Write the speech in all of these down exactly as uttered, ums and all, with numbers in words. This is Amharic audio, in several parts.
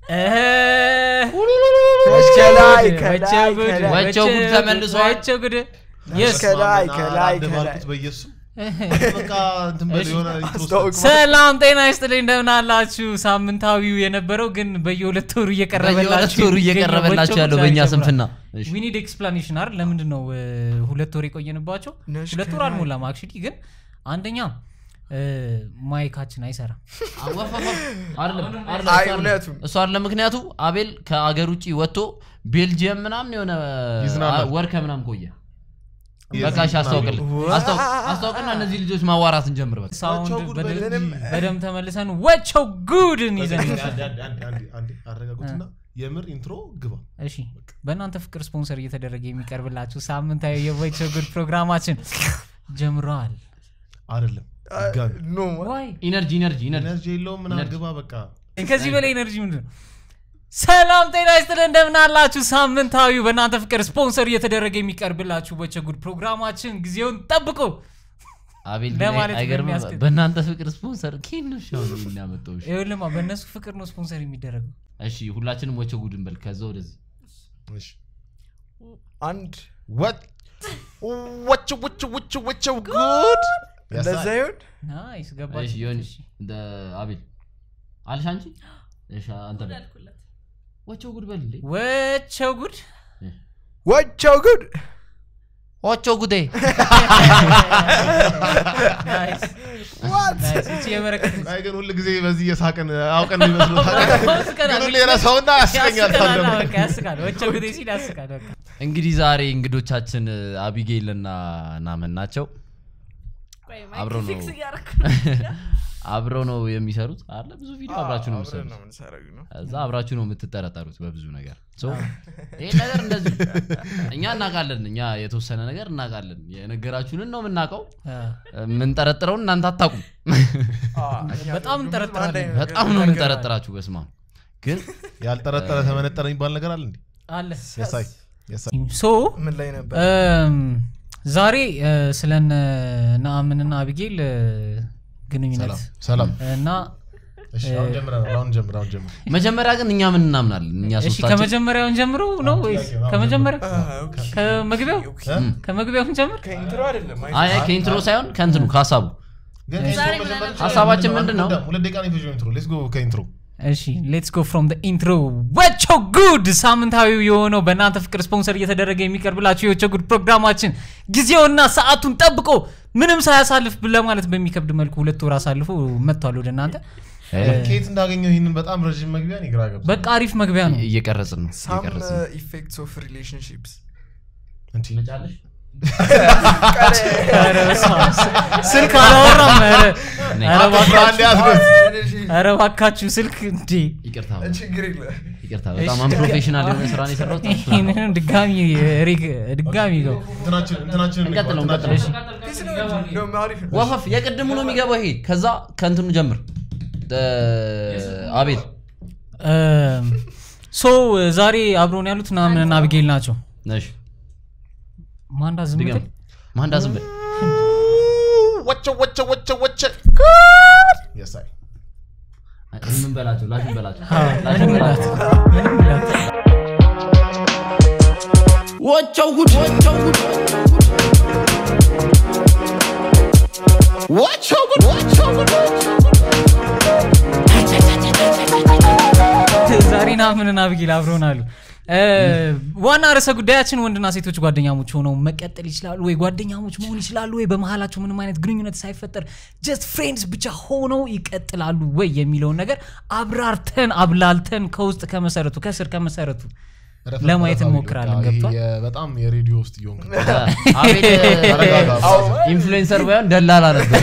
ከላይ ከላይ ወቸው ጉድ ተመልሷል ወቸው ጉድ yes ከላይ ከላይ ከላይ በየሱ በቃ እንትን በሊዮና ኢንትሮ ሰላም ጤና ይስጥልኝ እንደምን አላችሁ ሳምንታዊው የነበረው ግን በየሁለት ወሩ እየቀረበላችሁ ወሩ እየቀረበላችሁ ያለው በእኛ ስንፍና we need explanation አይደል ለምንድን ነው ሁለት ወር የቆየንባቸው ሁለት ወር አልሞላም actually ግን አንደኛ ማይካችን አይሰራም አወፋፋ አይደለም አይደለም እሱ አይደለም ምክንያቱ አቤል ከአገር ውጪ ወጥቶ ቤልጂየም ምናምን የሆነ ወር ከምናም ቆየ በቃሽ አስተውቀል አስተው አስተውቀና እነዚህ ልጆች ማዋራት እንጀምር በቃ ሳውንድ በደም ተመልሰን ወቸው ጉድን ይዘን አንዴ አንዴ አረጋጉትና የምር ኢንትሮ ግባ እሺ በእናንተ ፍቅር ስፖንሰር እየተደረገ የሚቀርብላችሁ ሳምንታዊ የወቸው ጉድ ፕሮግራማችን ጀምሯል አይደለም ኖ ዋይ ኢነርጂ ኢነርጂ ኢነርጂ የለውም ምናምን ግባ በቃ ከዚህ በላይ ኢነርጂ ምንድነው ሰላም ጤና ይስጥልኝ እንደምን አላችሁ ሳምንታዊው በእናንተ ፍቅር ስፖንሰር እየተደረገ የሚቀርብላችሁ ወቸው ጉድ ፕሮግራማችን ጊዜውን ጠብቆ አቤል አይገርም በእናንተ ፍቅር ስፖንሰር ኪን ነው ሻው የሚያመጣው እሺ ይኸውልማ በእነሱ ፍቅር ነው ስፖንሰር የሚደረገው እሺ ሁላችንም ወቸው ጉድን በል ከዛው ወደዚህ እሺ አንድ what what what what what good ለዛዩን ናይስ ገባሽ እሺ ዮኒ እንደ አቤል አልሽ አንቺ እሺ አንተ ወቸው ጉድ በል ወቸው ጉድ ወቸው ጉድ ወቸው ጉዴ ናይስ what ናይስ እቺ የመረከት አይ ግን ሁሉ ጊዜ በዚህ የሳቀን አውቀን ይመስሉታል ግን ሁሉ የራሳውና ያስቀኛል ታደም በቃ ያስቃል ወቸው ጉዴ ሲል ያስቃል በቃ እንግዲህ ዛሬ እንግዶቻችን አቢጌልና ናመን ናቸው አብረው ነው አብረው ነው የሚሰሩት አይደል ብዙ ቪዲዮ አብራችሁ ነው የምትሰሩት እዛ አብራችሁ ነው የምትጠረጠሩት በብዙ ነገር ሶ ይሄ ነገር እንደዚህ እኛ እናቃለን እኛ የተወሰነ ነገር እናቃለን የነገራችሁን ነው የምናቀው ምን ጠረጥረው እናንተ አታቁም በጣም እንጠረጥራለን በጣም ነው የምንጠረጥራችሁ በስማ ግን ያልጠረጠረ ተመነጠረ የሚባል ነገር አለ እንዴ አለ ያሳይ ያሳይ ሶ ምን ላይ ነበር ዛሬ ስለነ ናአምንና አቢጌል ግንኙነት ሰላም እና እሺ አሁን ጀምራ አሁን ጀምራ አሁን ጀምራ መጀመሪያ ግን እኛ ምን እናምናለን እኛ ሶስታችን እሺ ከመጀመሪያው ጀምሮ ነው ወይስ ከመጀመሪያው ከመግቢያው ከመግቢያው ጀምር ከኢንትሮ አይደለም አይ ከኢንትሮ ሳይሆን ከእንትኑ ከሐሳቡ ግን ሐሳባችን ምንድነው ሁለት ደቂቃ ነው የፈጀው ኢንትሮ ሌትስ ጎ ከኢንትሮ እሺ ሌትስ ጎ ፍሮም ዘ ኢንትሮ ወቸው ጉድ ሳምንታዊው የሆነው በእናንተ ፍቅር ስፖንሰር እየተደረገ የሚቀርብላችሁ የወቸው ጉድ ፕሮግራማችን ጊዜውና ሰዓቱን ጠብቆ ምንም ሳያሳልፍ ለማለት በሚከብድ መልኩ ሁለት ወር አሳልፎ መጥቷል ወደ እናንተ ኬት እንዳገኘው ይሄንን በጣም ረጅም መግቢያ ነው ይግራገብ በቃ አሪፍ መግቢያ ነው እየቀረጽን ነው እየቀረጽን some effects of relationships እንት ነጫለሽ ስልክ አላወራም ኧረ ኧረ ባካችሁ ስልክ እንዴ ይቅርታ ችግር የለ ይቅርታ በጣም አንፕሮፌሽናል የሆነ ስራ ነው የሰራሁት ይሄንን ድጋሚ ሪግ ድጋሚ ነው እንትናችን እንትናችን እንቀጥል እንቀጥል እሺ ነው ማሪፍ ወፈፍ የቅድሙ ነው የሚገባው ይሄ ከዛ ከእንትኑ ጀምር አቤል ሶ ዛሬ አብሮን ያሉት ናአምንና አቢጌል ናቸው እሺ ማንዳ ዝም ብለ ማንዳ ዝም ብለ ወቸ ወቸ ወቸ ወቸ ያሳይ ምን በላቸው ላሽ በላቸው ላሽ በላቸው ወቸው ጉድ ወቸው ጉድ ወቸው ጉድ ወቸው ጉድ ዛሬ ናአምንና አቢጌል አብሮን አሉ ዋና ርዕሰ ጉዳያችን ወንድና ሴቶች ጓደኛሞች ሆነው መቀጠል ይችላሉ ወይ ጓደኛሞች መሆን ይችላሉ ወይ በመሃላቸው ምንም አይነት ግንኙነት ሳይፈጠር just friends ብቻ ሆነው ይቀጥላሉ ወይ የሚለው ነገር አብራርተን አብላልተን ከውስጥ ከመሰረቱ ከስር ከመሰረቱ ለማየት እንሞክራለን ገብቷል በጣም የሬዲዮ ውስጥ ይሆን አቤል ኢንፍሉዌንሰር ባይሆን ደላላ ነበር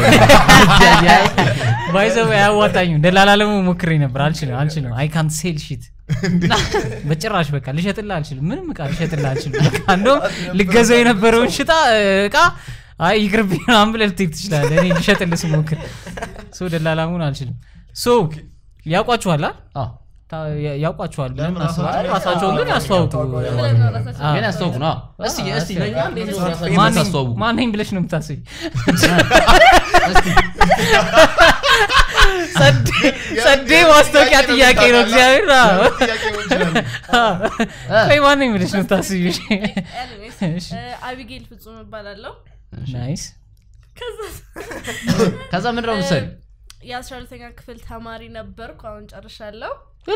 ባይዘው ያዋጣኝ ደላላ ለመሞክሬ ነበር አልችልም አልችልም I can't sell shit በጭራሽ በቃ ልሸጥልህ አልችልም ምንም ቃል ልሸጥልህ አልችልም በቃ እንደው ልገዛው የነበረው ሽታ እቃ አይ ይቅርብኝ አምብለህ ልትይት ትችላለህ እኔ ልሸጥልህ ስሞክር ሶ ደላላሙን አልችልም ሶ ያውቋችኋል አ ያውቋችኋል ብለን አስባለሁ ራሳቸው ግን ያስተዋውቁ ግን ያስተዋውቁ ነው እስቲ እስቲ ለኛ እንዴት ነው ራሳቸው ማን ማን ነኝ ብለሽ ነው የምታስቢ ሰድ ሰድ ማስታወቂያ ጥያቄ ነው እግዚአብሔር ነው ጥያቄ ነው ይችላል አይ ማን ነው የሚልሽ ነው ታስቢሽ አቢጌል ፍጹም እባላለሁ ናይስ ከዛ ከዛ ምን ነው መሰል የአስራ ሁለተኛ ክፍል ተማሪ ነበርኩ አሁን ጨርሻለሁ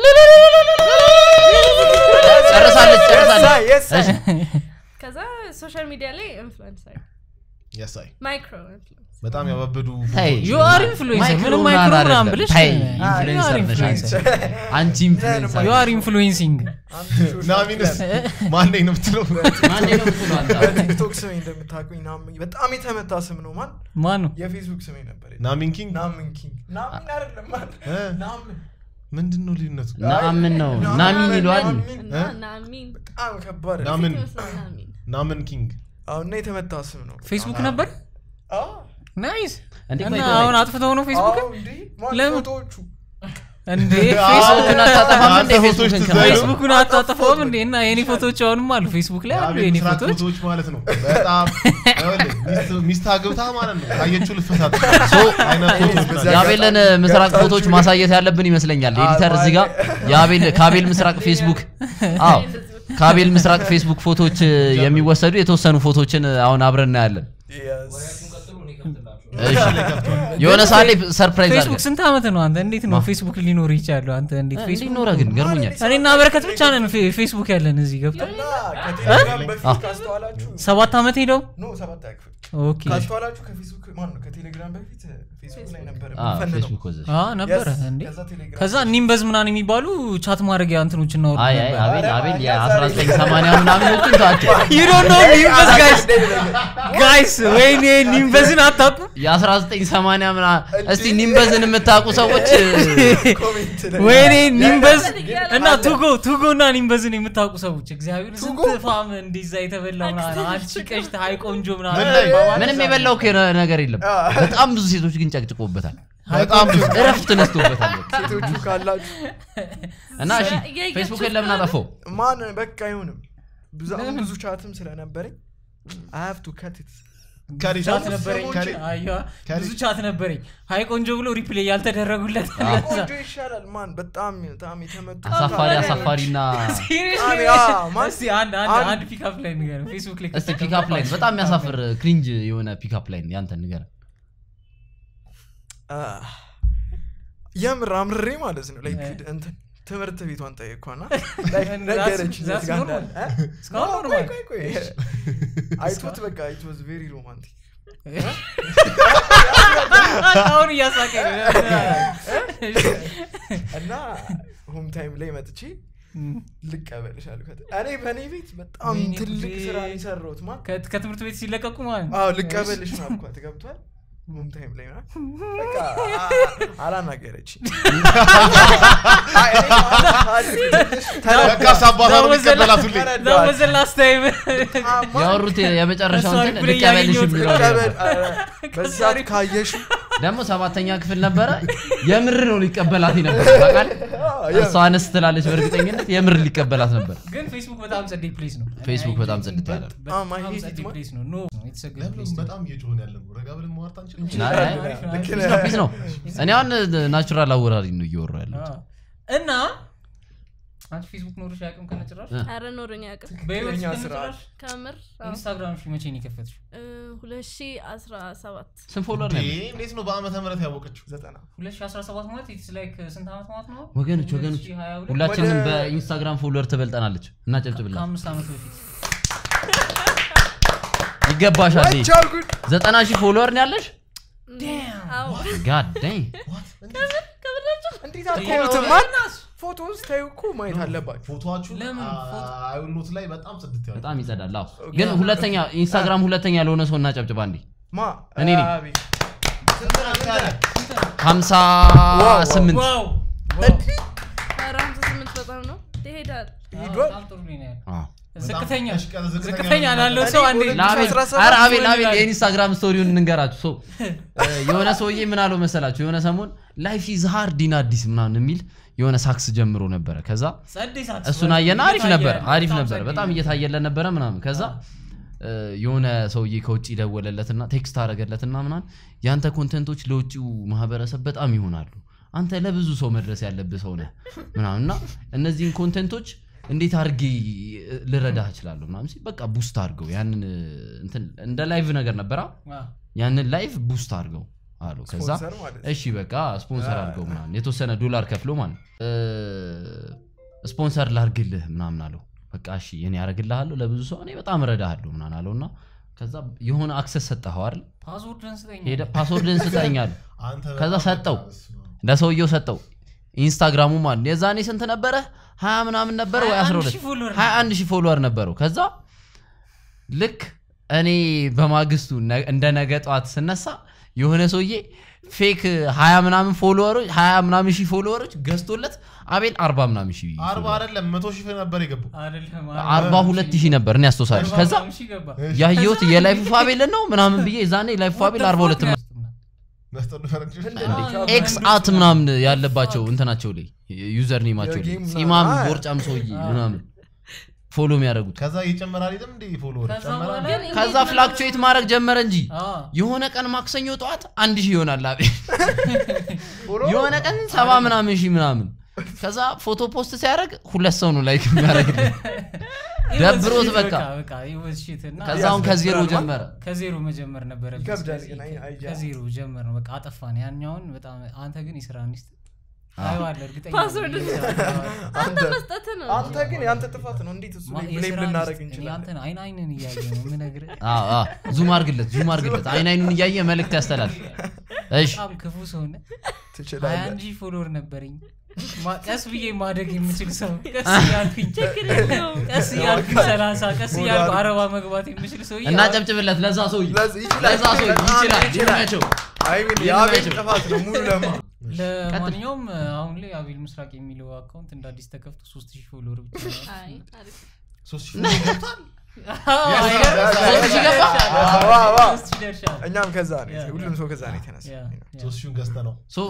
ጨርሳለች ጨርሳለች ከዛ ሶሻል ሚዲያ ላይ ኢንፍሉዌንሰር ያሳይ ማይክሮ ኢንፍሉዌንሰር በጣም ያበበዱ you are influencer ምንም ማይክሮ ምናምን ብለሽ ኢንፍሉዌንሰር ነሽ አንቺ ኢንፍሉዌንሰር you are influencing ናሚንስ ማን ነው የምትለው ማን ነው የምትለው አንተ ቲክቶክ ስሜ እንደምታውቁኝ ናሚን በጣም የተመታ ስም ነው ማን ማን ነው የፌስቡክ ስሜ ነበር ናሚን ኪንግ ናሚን ኪንግ ናሚን አይደለም ማን ናሚን ምንድነው ልዩነቱ ናምን ነው ናሚን ይሏል ናሚን በጣም ከባድ ናምን ናሚን ኪንግ አሁን ነው የተመታ ስም ነው ፌስቡክ ነበር አዎ ናይስ እንዴ እና አሁን አጥፍተው ነው ፌስቡክ ለምን ፎቶዎቹ እንዴ ፌስቡክን አጣጣፋም እንዴ ፌስቡክን ፌስቡክን አጣጣፋም እንዴ እና የኔ ፎቶዎች አሁንም አሉ ፌስቡክ ላይ አሉ የኔ ፎቶዎች ፎቶዎች ማለት ነው በጣም ሚስት ሚስት አግብታ ማለት ነው ታየችው ልፈታት ሶ ያቤልን ምስራቅ ፎቶዎች ማሳየት ያለብን ይመስለኛል ኤዲተር እዚህ ጋር ያቤል ካቤል ምስራቅ ፌስቡክ አዎ ካቤል ምስራቅ ፌስቡክ ፎቶዎች የሚወሰዱ የተወሰኑ ፎቶዎችን አሁን አብረን እናያለን እሺ የሆነ ሳሌ ሰርፕራይዝ አለ ፌስቡክ ስንት አመት ነው አንተ እንዴት ነው ፌስቡክ ሊኖር ይቻላል አንተ እንዴት ፌስቡክ ኖረ ግን ገርሞኛል እኔና በረከት ብቻ ነን ፌስቡክ ያለን እዚህ ገብተን ከቴሌግራም በፊት ካስተዋላችሁ ሰባት አመት ሄደው ኖ ሰባት ያክፍል ኦኬ ካስተዋላችሁ ከፌስቡክ ማን ነው ከቴሌግራም በፊት ፌስቡክ ላይ ነበር አ ፈን ነው ፌስቡክ ወዘ አ ነበር እንዴ ከዛ ኒምበዝ ምናን የሚባሉ ቻት ማድረጊያ እንትኖች ነው አይ አይ አቤል አቤል የ1980 ምናምን ወጥቶ ታቸው you don't know ኒምበዝ guys guys ወይኔ ኒምበዝን አታውቁ የ1980 ምና እስቲ ኒምበዝን የምታውቁ ሰዎች ኮሜንት ወይኔ ኒምበዝ እና ቱጎ ቱጎና ኒምበዝን የምታውቁ ሰዎች እግዚአብሔር ስንት ፋም እንደዛ የተበላው ምናምን አንቺ ቀሽተ ሃይ ቆንጆ ምናምን ምንም የበላው ነገር የለም በጣም ብዙ ሴቶች ግን ጨቅጭቆበታል በጣም እረፍት ነስቶበታል ሴቶቹ ካላችሁ እና እሺ ፌስቡክ ላይ ለምን አጠፋው ማን በቃ አይሆንም ብዙ ብዙ ቻትም ስለነበረኝ I have to cut it ቻት ነበረኝ አያ ብዙ ቻት ነበረኝ ሃይ ቆንጆ ብሎ ሪፕሌይ ያልተደረጉለት ቆንጆ ይሻላል ማን በጣም በጣም የተመቱ አሳፋሪ አሳፋሪና እስቲ አንድ አንድ አንድ ፒክአፕ ላይ ንገር ፌስቡክ ላይ እስቲ ፒክአፕ ላይ በጣም የሚያሳፍር ክሪንጅ የሆነ ፒክአፕ ላይ ያንተ ንገር የምር አምርሬ ማለት ነው ላይክ እንትን ትምህርት ቤቷን ጠየቅኳና ላይክ ነገረች እስካሁን ኖርማል አይቶት በቃ it was very romantic አሁን እያሳቀኝ እና ሆም ታይም ላይ መጥቼ ልቀበልሽ አልኳት እኔ በኔ ቤት በጣም ትልቅ ስራ ይሰራውት ማን ከትምህርት ቤት ሲለቀቁ ማለት አዎ ልቀበልሽ ነው አልኳት ገብቷል ሆም ታይም ላይ ነው በቃ አላናገረች ተረጋጋ ሳባታው ይቀበላቱልኝ that was the last time ያወሩት የመጨረሻው እንትን ልቀበልሽ የሚለው በዛት ካየሽ ደግሞ ሰባተኛ ክፍል ነበረ የምር ነው ሊቀበላት ነበር ታውቃል እሷ አነስ ትላለች በእርግጠኝነት የምር ሊቀበላት ነበር ግን ፌስቡክ በጣም ጸዴ ፕሌስ ነው ፌስቡክ በጣም ጽድት ያለ በጣም አይ ሄት ፕሌስ ነው ኖ ኢትስ አ ጉድ ፕሌስ በጣም እየጮህን ያለው ረጋ ብለን ማውራት አንችልም ፒስ ነው እኔ አሁን ናቹራል አወራሪ ነው እየወራው ያለው እና አንቺ ፌስቡክ ኖርሽ ያቅም ከነጭራሽ አረ ኖርኛ ያቅም በይኛ ስራ ካምር ኢንስታግራም ሽ መቼ ነው የከፈትሽ ሁለት ሺህ አስራ ሰባት ስንት ፎሎወር ነው እንዴት ነው በአመተ ምህረት ያወቀችው ዘጠና ሁለት ሺህ አስራ ሰባት ማለት ኢትስ ላይክ ስንት አመት ማለት ነው ወገኖች ወገኖች ሁላችንም በኢንስታግራም ፎሎወር ትበልጠናለች እና ጨብጭብላ ከአምስት አመት በፊት ይገባሻል ዘጠና ሺህ ፎሎወር ነው ያለሽ አዎ god damn እንዴት አቆሉት ማን ፎቶስ ታዩኩ ማየት አለባችሁ ፎቶዋቹ ለምን አይውኖት ላይ በጣም ጽድት ያለ በጣም ይጸዳል አዎ ግን ሁለተኛ ኢንስታግራም ሁለተኛ ለሆነ ሰው እና ጨብጭባ እንዴ ማ እኔ ነኝ ሃምሳ ስምንት ዋው አረ ሃምሳ ስምንት በጣም ነው ይሄዳል ሄዷል አዎ ዝቅተኛ ዝቅተኛ ያለው ሰው አንዴ አረ አቤል አቤል የኢንስታግራም ስቶሪውን እንንገራችሁ ሶ የሆነ ሰውዬ ምን አለው መሰላችሁ የሆነ ሰሞን ላይፍ ኢዝ ሃርድ ኢን አዲስ ምናምን የሚል የሆነ ሳክስ ጀምሮ ነበር ከዛ እሱን አየና አሪፍ ነበር አሪፍ ነበር በጣም እየታየለ ነበር ምናምን ከዛ የሆነ ሰውዬ ከውጪ ደወለለትና ቴክስት አረገለትና ምናምን ያንተ ኮንቴንቶች ለውጪው ማህበረሰብ በጣም ይሆናሉ አንተ ለብዙ ሰው መድረስ ያለብህ ሰው ነህ ምናምንና እነዚህን ኮንቴንቶች እንዴት አርጌ ልረዳህ እችላለሁ ምናምን ሲል በቃ ቡስት አድርገው ያንን እንትን እንደ ላይቭ ነገር ነበራ ያንን ላይቭ ቡስት አድርገው አሉ ከዛ እሺ በቃ ስፖንሰር አድርገው ምናምን የተወሰነ ዶላር ከፍሎ ማለት ስፖንሰር ላርግልህ ምናምን አለው በቃ እሺ እኔ ያረግልሃለሁ ለብዙ ሰው እኔ በጣም እረዳሃለሁ ምናምን አለውና ከዛ የሆነ አክሰስ ሰጠኸው አይደል ፓስወርድን ስጠኝ ሄደ ፓስወርድን ስጠኛል ከዛ ሰጠው ለሰውየው ሰጠው ኢንስታግራሙ ማለት የዛኔ ስንት ነበረ ሀያ ምናምን ነበር ወይ አስራ ሁለት ሀያ አንድ ሺህ ፎሎወር ነበረው ከዛ ልክ እኔ በማግስቱ እንደ ነገ ጧት ስነሳ የሆነ ሰውዬ ፌክ ሀያ ምናምን ፎሎወሮች ሀያ ምናምን ሺህ ፎሎወሮች ገዝቶለት አቤል አርባ ምናምን ሺህ አርባ አይደለም መቶ ሺህ ነበር የገባው አይደለም አርባ ሁለት ሺህ ነበር እኔ አስተሳሰብ ከዛ ያየሁት የላይፍ ፋቤል ነው ምናምን ብዬ ዛኔ ላይፍ ፋቤል አርባ ሁለት ኤክስ አት ምናምን ያለባቸው እንትናቸው ላይ ዩዘር ኔማቸው ላይ ጺማም ቦርጫም ሰውዬ ምናምን ፎሎ የሚያደርጉት ከዛ ይጨመራል አይደል እንዴ ፎሎወር ጨመራል ከዛ ፍላክቹዌት ማድረግ ጀመረ እንጂ የሆነ ቀን ማክሰኞ ጧት አንድ ሺህ ይሆናል አቤል የሆነ ቀን ሰባ ምናምን ሺህ ምናምን ከዛ ፎቶ ፖስት ሲያደርግ ሁለት ሰው ነው ላይክ የሚያደርግልህ ደብሮት በቃ በቃ ይወሽትና ከዛውን ከዜሮ ጀመረ ከዜሮ መጀመር ነበር ከዜሮ ጀመር ነው በቃ አጠፋን ያኛውን በጣም አንተ ግን ይስራኒስት አይዋል እርግጠኛ ፓስወርድ አንተ መስጠት ነው አንተ ግን ያንተ ጥፋት ነው እንዴት እሱ ብሌም ልናረግ እንችላለን አንተ አይን አይንን እያየ ነው ምን ነገር አዎ አዎ ዙም አርግለት ዙም አርግለት አይን አይኑን እያየ መልእክት ያስተላልፍ እሺ አም ክፉ ሰው ነህ ትችላለህ ሀያ አንድ ሺህ ፎሎወር ነበርኝ ቀስ ብዬ ማደግ የምችል ሰው ቀስ ያልኩኝ ቀስ ያልኩኝ ሰላሳ ቀስ ያልኩ አረባ መግባት የምችል ሰው እና ጨብጭብለት ለዛ ሰው ለዛ ሰው ይችላል ይችላል አይ ምን ያቤል ጥፋት ነው ሙሉ ለማ ለማንኛውም አሁን ላይ አቤል ምስራቅ የሚለው አካውንት እንደ አዲስ ተከፍቶ ሶስት ሺህ ፎሎወር ብቻ አይ አሪፍ ሶስት ሺህ ገብቷል እኛም ከዛ ነው ሁሉም ሰው ከዛ ነው የተነሳ ሶስት ሺህ ገዝተ ነው ሶ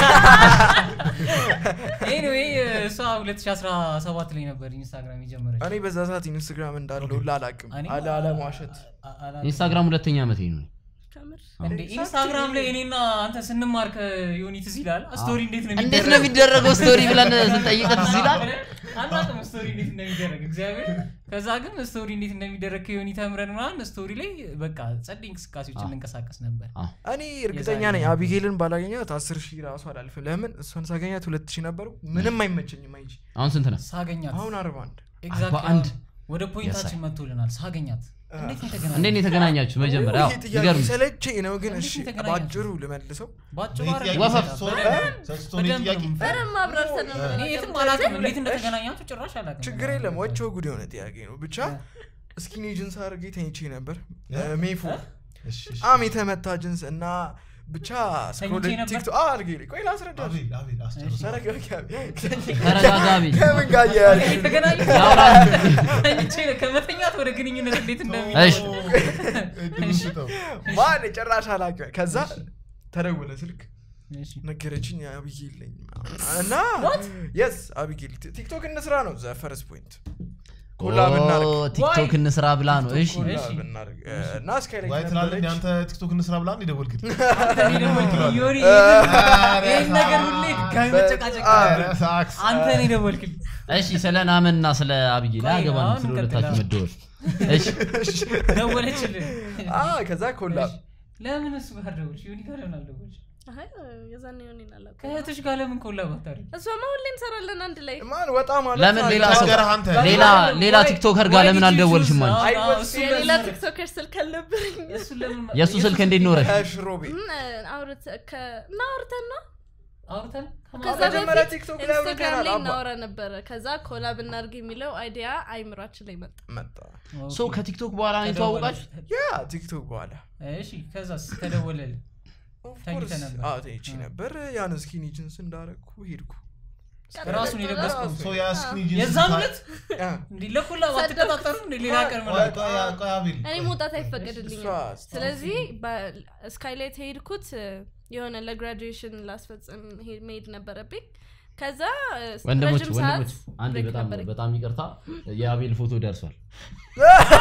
ኤኒዌይ እሷ ሁለት ሺህ አስራ ሰባት ላይ ነበር ኢንስታግራም የጀመረች እኔ በዛ ሰዓት ኢንስታግራም እንዳለው ላላቅም አለ አለማዋሸት ኢንስታግራም ሁለተኛ ዓመቴ ነው እንዴ ኢንስታግራም ላይ እኔና አንተ ስንማር ከዩኒት ይላል ስቶሪ እንዴት ነው እንዴት ነው የሚደረገው ስቶሪ ብለን ስንጠይቀት ይላል አናውቅም ስቶሪ እንዴት እንደሚደረግ እግዚአብሔር ከዛ ግን ስቶሪ እንዴት እንደሚደረግ ከዩኒት አምረን ማለት ስቶሪ ላይ በቃ ጸድ እንቅስቃሴዎችን እንንቀሳቀስ ነበር እኔ እርግጠኛ ነኝ አቢጌልን ባላገኛት አስር ሺህ ራሱ አላልፍም ለምን እሷን ሳገኛት ሁለት ሺህ ነበሩ ምንም አይመቸኝም አይጂ አሁን ስንት ነው ሳገኛት አሁን አርባ አንድ ኤግዛክትሊ ወደ ፖይንታችን መጥቶልናል ሳገኛት እንዴት ነው የተገናኛችሁ መጀመሪያ ያው ይገርም ሰለቼ ነው ግን እሺ ባጭሩ ልመልሰው ባጭሩ ወፈፍ ስቶሪ ጥያቄ ፈረም አብራርተን ነው እኔ የትም አላውቅም እንዴት እንደተገናኛችሁ ጭራሽ አላውቅም ችግር የለም ወቸው ጉድ የሆነ ጥያቄ ነው ብቻ ስኪኒ ጂንስ አርጌ ተኝቼ ነበር ሜፎ እሺ አም የተመታ ጂንስ እና ብቻ ስክሮል ቲክቶክ አርጌ ቆይ ላስረዳ አቤል አቤል አስተርሳ ተረጋጋቢ ከምን ጋር ያያል ተገናኝ እንጂ ከመተኛት ወደ ግንኙነት እንዴት እንደሚመጣ ማን ጨራሽ አላቀ ከዛ ተደወለ ስልክ ነገረችኝ አቢጌል እና yes አቢጌል ቲክቶክ እንስራ ነው ዘ ፈርስት ፖይንት ኮላብ እናርግ ቲክቶክ እንስራ ብላ ነው እሺ ኮላብ እናርግ እና ስካይላይት ዋይት ላለ አንተ ቲክቶክ እንስራ ብላ እንደ ደወልክት አንተ ደወልክልኝ ዮሪ ይሄ ነገር ሁሉ ጋር መጨቃጨቅ አንተ ነህ ደወልክልኝ እሺ ስለናመንና ስለ አቢጌል ያገባን ስለወለታችሁ መደወል እሺ ደወለችልኝ አ ከዛ ኮላብ ለምን እሱ ጋር ደወልሽ ዮኒ ጋር ለምን አልደወልሽ አይ የዛኔ ዮኒ አላውቅም ከእህትሽ ጋር ለምን ኮላብ አታረጊ እሷማ ሁሌ እንሰራለን አንድ ላይ ማን ወጣ ማለት ለምን ሌላ ሰው ሌላ ሌላ ቲክቶከር ጋር ለምን አልደወልሽም ማለት እሱ ሌላ ቲክቶከር ስልክ አልነበረኝ እሱ ለምን የሱ ስልክ እንዴት ኖረሽ ሽሮቤ አውርተ ከና አውርተና አውርተን ከዛ ከመጀመሪያ ቲክቶክ ላይ ኢንስታግራም ላይ እናወራ ነበር ከዛ ኮላብ እናርግ የሚለው አይዲያ አይምራችን ላይ መጣ መጣ ሶ ከቲክቶክ በኋላ ነው ተዋወቃችሁ ያ ቲክቶክ በኋላ እሺ ከዛስ ተደወለል ታንኪ ነበር አዎ ታንኪ ነበር ያን ስኪኒ ጂንስ እንዳረኩ ሄድኩ ራሱን ይለበስኩ ሶ ያ ስኪኒ ጂንስ የዛምለት እንዴ ለኮላብ አትተጣጣሩ እንዴ ሌላ ቀር ማለት አቤል እኔ መውጣት አይፈቀድልኝም ስለዚህ ስካይላይት ሄድኩት የሆነ ለግራጁዌሽን ላስፈጽም ሄድ ነበረብኝ ከዛ ወንድሞች ወንድሞች አንዴ በጣም በጣም ይቅርታ የአቤል ፎቶ ደርሷል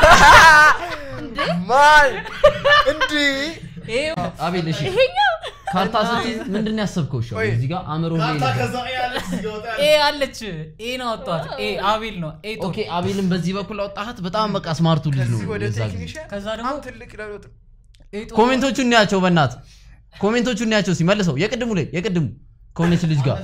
እንዴ ማይ እንዴ አቤል እሺ ካርታ ስትይዝ ምንድነው ያሰብከው? እሺ እዚህ ጋር አምሮ ላይ ካርታ ከዛ ያለች ይወጣ ኤ አለች ኤ ነው አጣት ኤ አቤል ነው ኤ ኦኬ አቤልን በዚህ በኩል አወጣሃት በጣም በቃ ስማርቱ ልጅ ነው ወደ እዛ ቴክኒሽያን ከዛ ደግሞ ትልቅ ለውጥ ኮሜንቶቹን እንያቸው በእናት ኮሜንቶቹን እንያቸው ሲመልሰው የቅድሙ ላይ የቅድሙ ኮሜንት ልጅ ጋር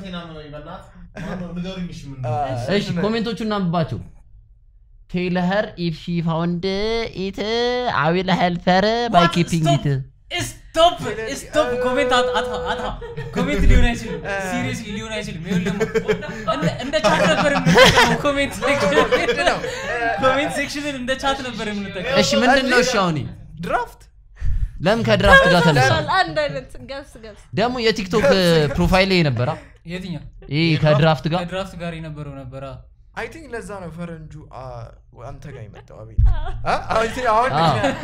እሺ ኮሜንቶቹን እናንብባቸው tell her if she found it I will help her by keeping it stop stop ኮሜንት አጥፋ አጥፋ ኮሜንት ሊሆን አይችልም ሲሪየስሊ ሊሆን አይችልም ይኸውልህ እንደ ቻት ነበር የምንጠቀመው ኮሜንት ሴክሽን ነው ኮሜንት ሴክሽንን እንደ ቻት ነበር የምንጠቀመው እሺ ምንድነው እሺ አሁን ድራፍት ለምን ከድራፍት ጋር ተነሳ አንድ አይነት ገብስ ገብስ ደግሞ የቲክቶክ ፕሮፋይል ላይ ነበራ የትኛው ይሄ ከድራፍት ጋር ከድራፍት ጋር የነበረው ነበራ አይ ቲንክ ለዛ ነው ፈረንጁ አንተ ጋር ይመጣው አቤል አ አይ ቲንክ አሁን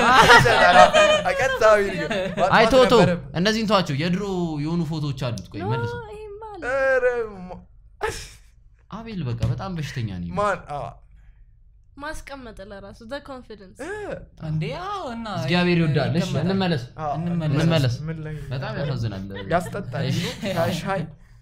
አቀጣው ይልኝ አይ ቶቶ እነዚህን ተዋቸው የድሮ የሆኑ ፎቶዎች አሉት ቆይ መልሱ ኧረ አቤል በቃ በጣም በሽተኛ ነኝ ማን አ ማስቀመጥ ለራሱ the confidence እንዴ አዎ እና እግዚአብሔር ይወዳል እሺ እንመለስ እንመለስ በጣም ያሳዝናል ያስጠጣል ሻይ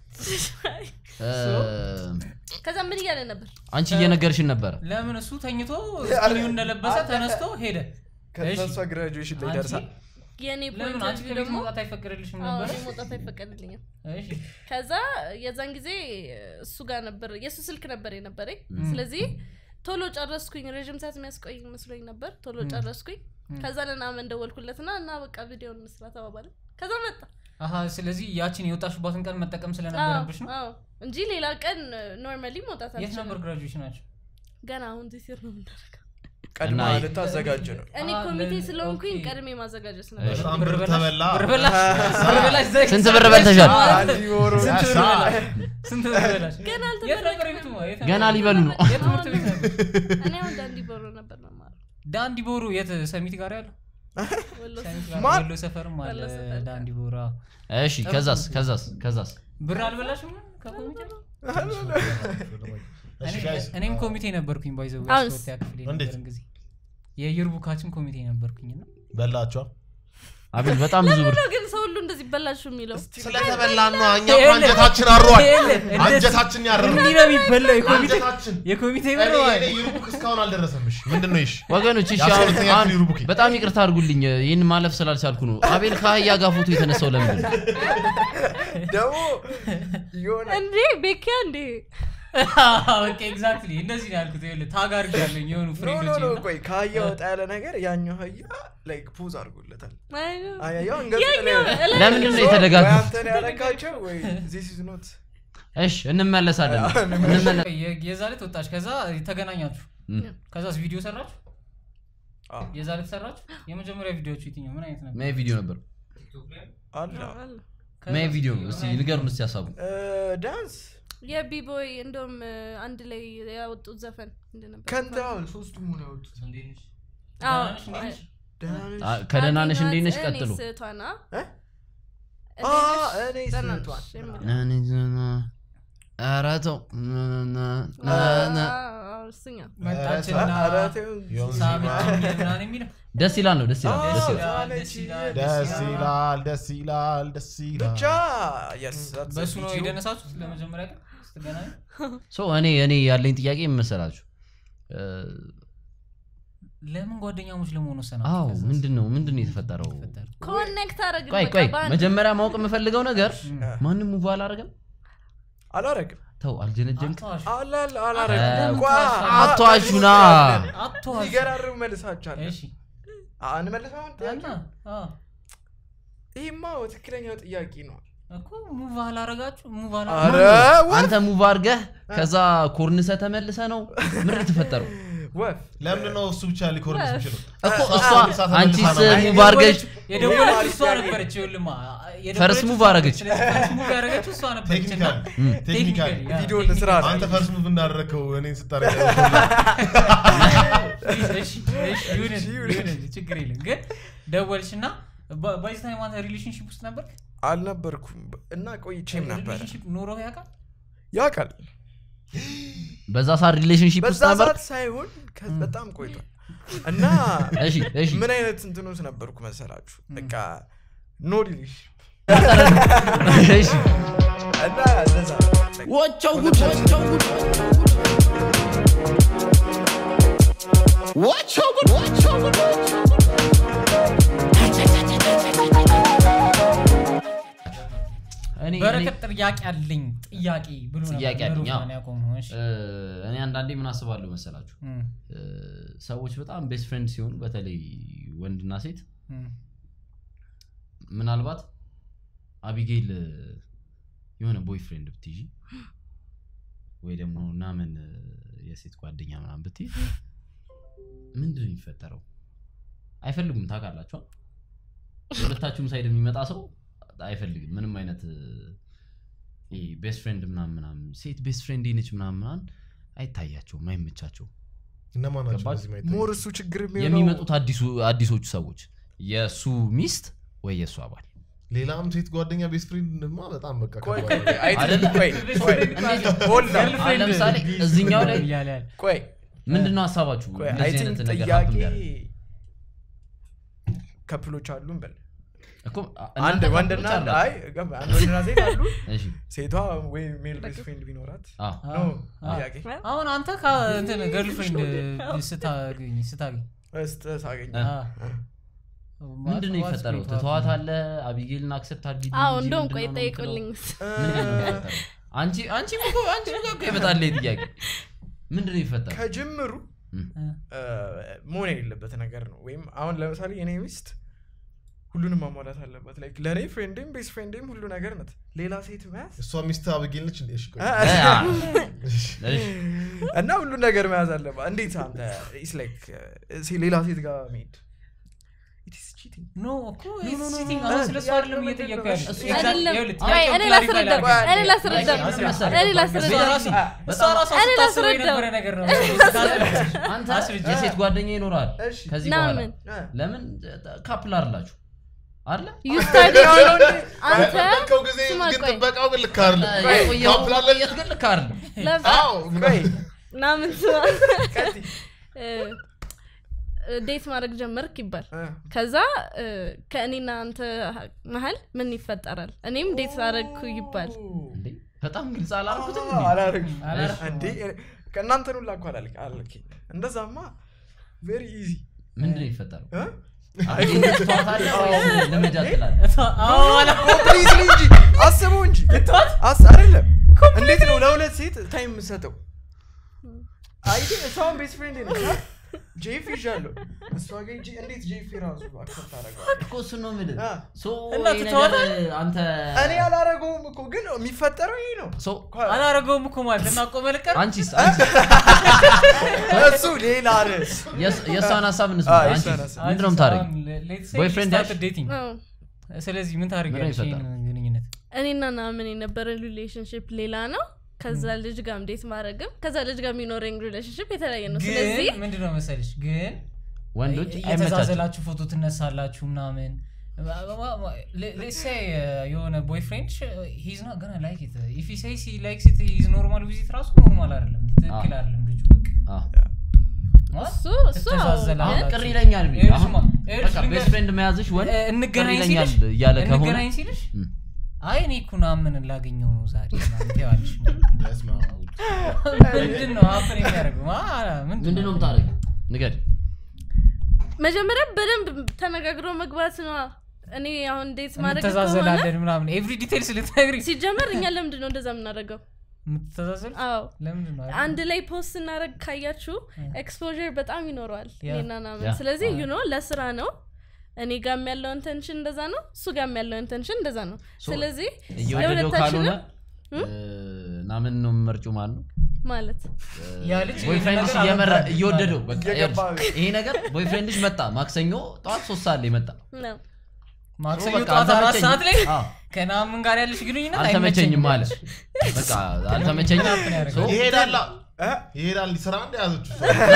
ከዛ ምን ይያለ ነበር አንቺ እየነገርሽን ነበር ለምን እሱ ተኝቶ ስኪኒውን እንደለበሰ ተነስቶ ሄደ ከዛ ግራጁዌሽን ላይ ደርሳ የኔ ፖይንት አንቺ ደግሞ መውጣት አይፈቀድልሽም ነበር እሺ መውጣት አይፈቀድልኝም እሺ ከዛ የዛን ጊዜ እሱ ጋር ነበር የሱ ስልክ ነበር የነበረኝ ስለዚህ ቶሎ ጨረስኩኝ ረጅም ሰዓት የሚያስቆይ መስሎኝ ነበር ቶሎ ጨረስኩኝ ከዛ ለናመን ደወልኩለትና እና በቃ ቪዲዮውን መስራት ተባባለ ከዛ መጣ አሃ ስለዚህ ያቺን የወጣሽባትን ቀን መጠቀም ስለነበረብሽ ነው አዎ እንጂ ሌላ ቀን ኖርማሊ መውጣት አልችልም የት ነበር ግራጁዌሽናችሁ ገና አሁን ዲሲር ነው እንደረጋ ቀድማ ልታዘጋጅ ነው እኔ ኮሚቴ ስለሆንኩኝ ቀድሜ ማዘጋጀት ነበር ብር ተበላ ብር በላሽ ስንት ብር በልተሻል ስንት ብር በላሽ ገና አልተበላሽም ገና ሊበሉ ነው የትምህርት ቤት ነበር እኔ አሁን ዳንዲ ቦሮ ነበር ነው ማለት ዳንዲ ቦሮ የት ሰሚት ጋር ያለው ወሎ ሰፈርም አለ ዳንዲ ቦራ እሺ ከዛስ ከዛስ ከዛስ ብር አልበላሽም ከኮሚቴ እኔም ኮሚቴ ነበርኩኝ ባይዘው ያስወጣ ያክፍል ነበር እንግዲህ የዩርቡካችን ኮሚቴ ነበርኩኝና በላቸው አቤል በጣም ብዙ ብር ግን ሰው ሁሉ እንደዚህ በላሽ የሚለው ስለተበላን ነው እኛ አንጀታችን አሯል አንጀታችን ያረረ እንዴ ነው የሚበላው የኮሚቴ የኮሚቴ ብር ነው ዩርቡክ እስካሁን አልደረሰምሽ ምንድነው እሺ ወገኖች እሺ አሁን በጣም ይቅርታ አድርጉልኝ ይሄን ማለፍ ስላልቻልኩ ነው አቤል ካህያ ጋር ፎቶ የተነሳው ለምን ደሞ ይሆነ እንዴ ቤኪያ እንዴ ኦኬ ኤግዛክትሊ እንደዚህ ነው ያልኩት ይኸውልህ ታግ አድርጋለኝ የሆኑ ፍሬንዶች ነው ቆይ ካህያ ወጣ ያለ ነገር ያኛው ሀያ ላይክ ፖዝ አድርጎለታል አያያው እንግዲህ ለምን ነው የተደጋገመው አንተ ያረካቸው ወይ this is not እሺ እንመለሳለን እንመለስ የዛለት ወጣች ከዛ ተገናኛችሁ ከዛስ ቪዲዮ ሰራችሁ አዎ የዛለት ሰራችሁ የመጀመሪያ ቪዲዮቹ የትኛው ምን አይነት ነበር ምን ቪዲዮ ነበር አላ ምን ቪዲዮ እስቲ ንገሩን እስቲ ያሳቡ ዳንስ የቢቦይ እንደም አንድ ላይ ያወጡት ዘፈን እንደነበር ከንታው ሶስቱም ነው ያወጡት እንዴንሽ አዎ ከደናነሽ እንዴንሽ ቀጥሉ ስቷና አ እኔ ስቷና እኔ ዘና አራተው ና አርሰኛ መጣችና ሳሚት ምናምን የሚለው ደስ ይላል ነው ደስ ይላል ደስ ይላል ደስ ይላል ደስ ይላል ደስ ይላል ብቻ yes በሱ ነው የደነሳችሁት ለመጀመሪያ ቀን ስትገናኙ ሶ እኔ እኔ ያለኝ ጥያቄ መሰላችሁ ለምን ጓደኛሞች ለመሆኑ ሰና አዎ ምንድነው ምንድነው የተፈጠረው ኮኔክት አረግን ቆይ ቆይ መጀመሪያ ማወቅ የምፈልገው ነገር ማንንም ሙቭ አላረገም አላረግም ተው አልጀነጀንክ አላል አላረግም ቋ አቷሹና አቷሹ ይገራሩ መልሳቻለ እሺ አን መልሳው አንተ አ ይሄማ ትክክለኛው ጥያቄ ነው እኮ ሙቭ አላረጋችሁ ሙቭ አረ አንተ ሙቭ አርገህ ከዛ ኮርንሰ ተመልሰ ነው ምን ተፈጠረው ወፍ ለምን ነው እሱ ብቻ ሊኮርንስ ይችላል እኮ እሷ አንቺስ ሙቭ አርገሽ የደወለች እሷ ነበረች ይልማ ፈርስ ሙቭ አረገች ፈርስ ሙቭ ያረገች እሷ ነበረች ቴክኒካል ቪዲዮ ለስራ አንተ ፈርስ ሙቭ እንዳደረከው እኔን ስታረጋ እሺ እሺ ይሁን ችግር የለም ግን ደወልሽና ባይስ ታይም አንተ ሪሌሽንሺፕ ውስጥ ነበር አልነበርኩም እና ቆይቼም ነበር ሪሌሽንሺፕ ኖሮ ያውቃል ያውቃል በዛ ሳር ሪሌሽንሺፕ ውስጥ ነበር በዛ ሳይሆን በጣም ቆይቷል እና እሺ እሺ ምን አይነት እንትኑስ ነበርኩ መሰላችሁ በቃ ኖ ሪሌሽንሺፕ እሺ እና እንደዛ ወቸው ጉድ ወቸው ጉድ ወቸው ጉድ ወቸው ጉድ እኔ በረከት ጥያቄ አለኝ ጥያቄ ብሎ ነው ጥያቄ አለኝ ማን ያቆመው እሺ እኔ አንዳንዴ ምን አስባለሁ መሰላችሁ ሰዎች በጣም ቤስት ፍሬንድ ሲሆኑ በተለይ ወንድና ሴት ምናልባት አቢጌል የሆነ ቦይፍሬንድ ብትይጂ ወይ ደግሞ ናመን የሴት ጓደኛ ምናምን ብትይ ምንድነው የሚፈጠረው አይፈልጉም ታውቃላችሁ ሁለታችሁም ሳይድ የሚመጣ ሰው አይፈልግም ምንም አይነት እ ቤስት ፍሬንድ ምናምን ምናምን ሴት ቤስት ፍሬንድ ነች ምናምን አይታያቸውም አይመቻቸውም እነማን ናቸው እዚህ ማይታይ ሞር እሱ ችግር የሚሆነው የሚመጡት አዲሱ አዲሶቹ ሰዎች የሱ ሚስት ወይ የሱ አባል ሌላም ሴት ጓደኛ ቤስት ፍሬንድ ማ በጣም በቃ ቆይ አይደለም ቆይ ቆይ ሆልድ አሁን ለምሳሌ እዚህኛው ላይ ይላል ቆይ ምንድነው ሐሳባችሁ ቆይ እንደዚህ አይ አይነት ቲንክ ነገር ጥያቄ ሀፕን ያደርጋል ከፕሎች አሉ እንበል እኮ አንድ ወንድና አይ አንድ ወንድና ሴት አሉ እሺ ሴቷ ወይ ሜል ቤስት ፍሬንድ ቢኖራት አዎ ኖ ጥያቄ አሁን አንተ ከእንትን ገርልፍሬንድ ስታገኝ ስታገኝ እስተ ሳገኝ ምንድነው የሚፈጠረው ትተዋታለህ አቢጌልን አክሰፕት አድርጊ አዎ እንደውም ቆይ ጠይቁልኝ አንቺ አንቺ እኮ አንቺ ጋር ይመጣል ጥያቄ ምንድነው የሚፈጠረው ከጅምሩ ሞኔ የሌለበት ነገር ነው ወይም አሁን ለምሳሌ የኔ ሚስት ሁሉንም ማሟላት አለበት ላይክ ለኔ ፍሬንድም ቤስት ፍሬንድም ሁሉ ነገር ነት ሌላ ሴት መያዝ እሷ ሚስት አቢጌል ነች እንዴ እሺ ቆይ እና ሁሉ ነገር መያዝ አለበት እንዴት አንተ ኢስ ላይክ ሌላ ሴት ጋር መሄድ it is cheating ኖ እኮ ኢትስ cheating አሁን ስለሱ አይደለም እየጠየቀ አይደለም ያለው አይ እኔ ላስረዳ እኔ ላስረዳ እኔ ላስረዳ እሷ ራሷ ስታስበው የነበረ ነገር ነው አንተ የሴት ጓደኛ ይኖራል ከዚህ በኋላ ናምን ለምን ካፕል አይደላችሁ አይደለ you started አንተ በቀው ጊዜ ግን ጥበቃው ግን ልክ አይደለም ካፕል አለ የት ግን ልክ አይደለም አዎ ቆይ ናምን ከቲ ዴት ማድረግ ጀመርክ ይባል ከዛ ከእኔና አንተ መሃል ምን ይፈጠራል እኔም ዴት አደረግኩ ይባል እንዴ በጣም ግልጽ አላልኩትም እንዴ አላረግም እንዴ ከእናንተ ነው ላኳ አላልክ አልክ እንደዛማ ቬሪ ኢዚ ምንድነው የሚፈጠረው እ አይ ተዋታለ ወይ ለመጃትላል አዎ አላ ኮምፕሊትሊ እንጂ አስበው እንጂ አስ አይደለም እንዴት ነው ለሁለት ሴት ታይም ሰጠው አይ ቲንክ እሷም ቤስት ፍሬንድ ነው ጄፍ ይሻለው እሷ ጋር ጂ እንዴት ጄፍ ራሱ አክሰፕት አደረጋው እኮ እሱ ነው ምንድን ሶ እና ትተዋታል አንተ እኔ አላረገውም እኮ ግን የሚፈጠረው ይሄ ነው ሶ አላረገውም እኮ ማለት እና ቆመልቀር አንቺስ አንቺ እሱ ሌላ ርዕስ የእሷን ሀሳብ እንስማ አንቺ ምንድነው የምታደርጊው ቦይፍሬንድ ዴቲንግ ስለዚህ ምን ታደርጊያለሽ ግንኙነት እኔና ናምን የነበረ ሪሌሽንሺፕ ሌላ ነው ከዛ ልጅ ጋር እንዴት ማረግም ከዛ ልጅ ጋር የሚኖረኝ ሪሌሽንሺፕ የተለያየ ነው ስለዚህ ምንድነው መሰለሽ ግን ወንዶች እየተዛዘላችሁ ፎቶ ትነሳላችሁ ምናምን let's say የሆነ ቦይፍሬንድ he's not gonna like it if he says he likes it he's normal with it ራሱ ኖርማል አይደለም ትክክል አይደለም ልጅ በቃ እሱ እሱ አሁን ቅር ይለኛል ቢል አሁን በቃ ቤስት ፍሬንድ መያዝሽ ወንድ እንገናኝ ይለኛል እያለ ከሆነ እንገናኝ ሲልሽ አይ እኔ እኮ ናምን ላገኘው ነው ዛሬ ማለት ያልሽ ምንድነው አፕን የሚያደርገው ምንድነው የምታደርገው ንገሪ መጀመሪያ በደንብ ተነጋግሮ መግባት ነው እኔ አሁን ዴት ማድረግ ተዛዘላለን ምናምን ኤቭሪ ዲቴልስ ልትነግሪ ሲጀመር እኛ ለምንድን ነው እንደዛ የምናደርገው ምትተዛዘል አዎ ለምንድን ነው አንድ ላይ ፖስት እናደርግ ካያችሁ ኤክስፖዠር በጣም ይኖረዋል እኔና ናምን ስለዚህ you know ለስራ ነው እኔ ጋም ያለው ኢንቴንሽን እንደዛ ነው እሱ ጋም ያለው ኢንቴንሽን እንደዛ ነው ስለዚህ ለሁለታችን ናምን ነው መርጩ ማለት ነው ማለት ያ ልጅ ቦይፍሬንድሽ እየመራ እየወደደው በቃ ይሄ ነገር ቦይፍሬንድሽ መጣ ማክሰኞ ጧት ሶስት ሰዓት ላይ መጣ ነው ማክሰኞ ጧት አራት ሰዓት ላይ ከናምን ጋር ያለሽ ግንኙነት አልተመቸኝም ማለት በቃ አልተመቸኝም ይሄዳል ይሄዳል ሊሰራ እንደያዘች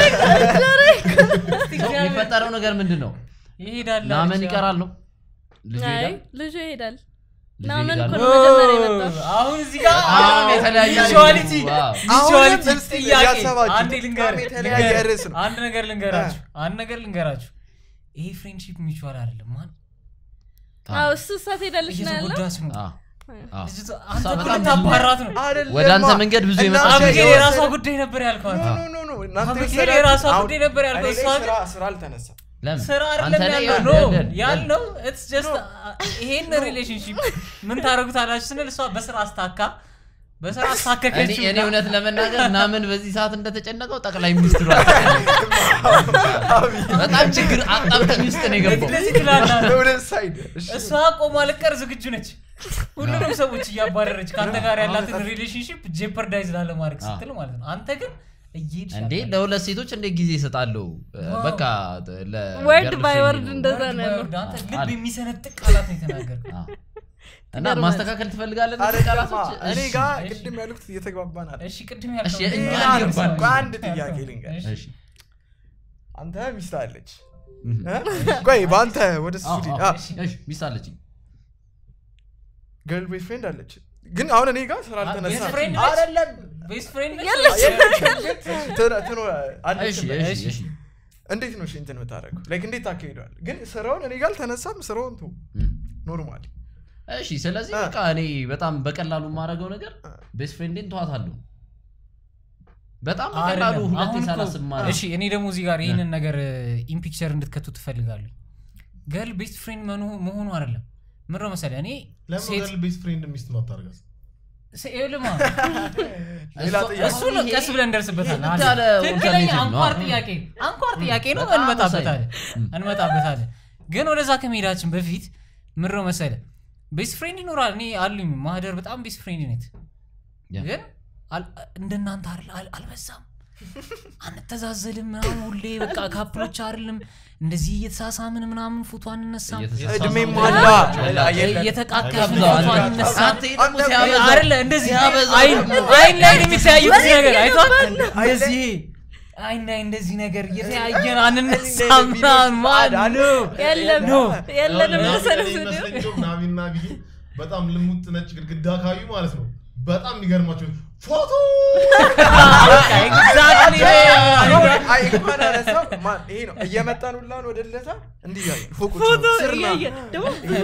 የሚፈጠረው ነገር ምንድነው ይሄዳል ናምን ይቀራል ነው ልጅ ይሄዳል ልጅ ይሄዳል ናምን ኮን መጀመሪያ ይመጣ አሁን እዚህ ጋር አሁን የተለያየ ቪዥዋሊቲ ቪዥዋሊቲ ጥያቄ አንድ ልንገር አንድ ነገር ልንገራችሁ አንድ ነገር ልንገራችሁ ይሄ ፍሬንድሺፕ ሚቹዋል አይደለም ማን አዎ እሱ ሳት ሄዳለች ነው ያለው አንተ በጣም ታባራት ነው ወደ አንተ መንገድ ብዙ ይመጣል አብጌል የራሷ ጉዳይ ነበር ያልከው ኖ ኖ ኖ እናንተ አብጌል የራሷ ጉዳይ ነበር ያልከው እሷ ስራ ስራ አልተነሳ ስራ አይደለም ያለው ነው ያለው it's just ይሄን ሪሌሽንሺፕ ምን ታረጉታላችሁ ስንል እሷ በስራ አስታካ በስራ አስታከከች እኔ እውነት ለመናገር እና ምን በዚህ ሰዓት እንደተጨነቀው ጠቅላይ ሚኒስትሩ በጣም ችግር አጣብቂኝ ውስጥ ነው የገባው እንደዚህ ትላለህ ወደ ሳይድ እሷ ቆማ ልቀር ዝግጁ ነች ሁሉንም ሰዎች እያባረረች ካንተ ጋር ያላትን ሪሌሽንሺፕ ጄፐርዳይዝ ላለማድረግ ስትል ማለት ነው አንተ ግን እየሄድሽ እንዴ ለሁለት ሴቶች እንደ ጊዜ ይሰጣሉ በቃ ወርድ ባይ ወርድ እንደዛ ነው አንተ ልብ የሚሰነጥቅ ቃላት ነው የተናገርከው እና ማስተካከል ትፈልጋለህ ቃላቶች እኔ ጋር ቅድም ያሉት እየተግባባን አይደል እሺ ቅድም ያልከው እሺ እኛ አንድ ጥያቄ ልንገርሽ እሺ አንተ ሚስት አለች ቆይ ባንተ ወደ ስቱዲዮ እሺ ሚስት አለች ገርል ቤስት ፍሬንድ አለች ግን አሁን እኔ ጋር ስራ አልተነሳ አይደለም ቤስት ፍሬንድ ያለች ተራ አለች እሺ እሺ እንዴት ነው እሺ እንትን የምታደርገው ላይክ እንዴት ታካሂደዋል ግን ስራውን እኔ ጋር ተነሳም ስራውን ቱ ኖርማሊ እሺ ስለዚህ በቃ እኔ በጣም በቀላሉ ማረገው ነገር ቤስት ፍሬንድን ተዋታለሁ በጣም በቀላሉ ሁለት ሰላሳ ማለት እሺ እኔ ደግሞ እዚህ ጋር ይሄንን ነገር ኢን ፒክቸር እንድትከቱ ትፈልጋለሁ ገርል ቤስት ፍሬንድ መሆኑ አይደለም ምን ነው መሰለህ እኔ ለምን ቤስት ፍሬንድ ሚስት ነው ታርጋስ ሰይልማ እሱ ነው ቀስ ብለን እንደርስበታለን ትክክለኛ አንኳር ጥያቄ አንኳር ጥያቄ ነው እንመጣበታለን እንመጣበታለን ግን ወደዛ ከመሄዳችን በፊት ምን ነው መሰለህ ቤስት ፍሬንድ ይኖራል እኔ አሉኝ ማህደር በጣም ቤስት ፍሬንድ ነች ግን እንደናንተ አልበዛም አንተዛዘልም ምናምን ሁሌ በቃ ካፕሎች አይደለም እንደዚህ እየተሳሳምን ምናምን ፎቶ አንነሳም እድሜ ማላ እየተቃቀፍን ፎቶ አንነሳም አይደለ እንደዚህ አይን አይን ላይ የሚታዩት ነገር አይቷል እንደዚህ አይን ላይ እንደዚህ ነገር እየተያየን አንነሳም ማን ነው የለም የለንም መሰለኝ ናቢና ቢይ በጣም ልሙጥ ነጭ ግድግዳ ካዩ ማለት ነው በጣም የሚገርማችሁ ፎቶ ኤግዛክትሊ አይ እንኳን አነሳው ማን ይሄ ነው እየመጣን ሁላ ነው ወደለታ እንዲህ ያይ ፎቁ ስርና ደግሞ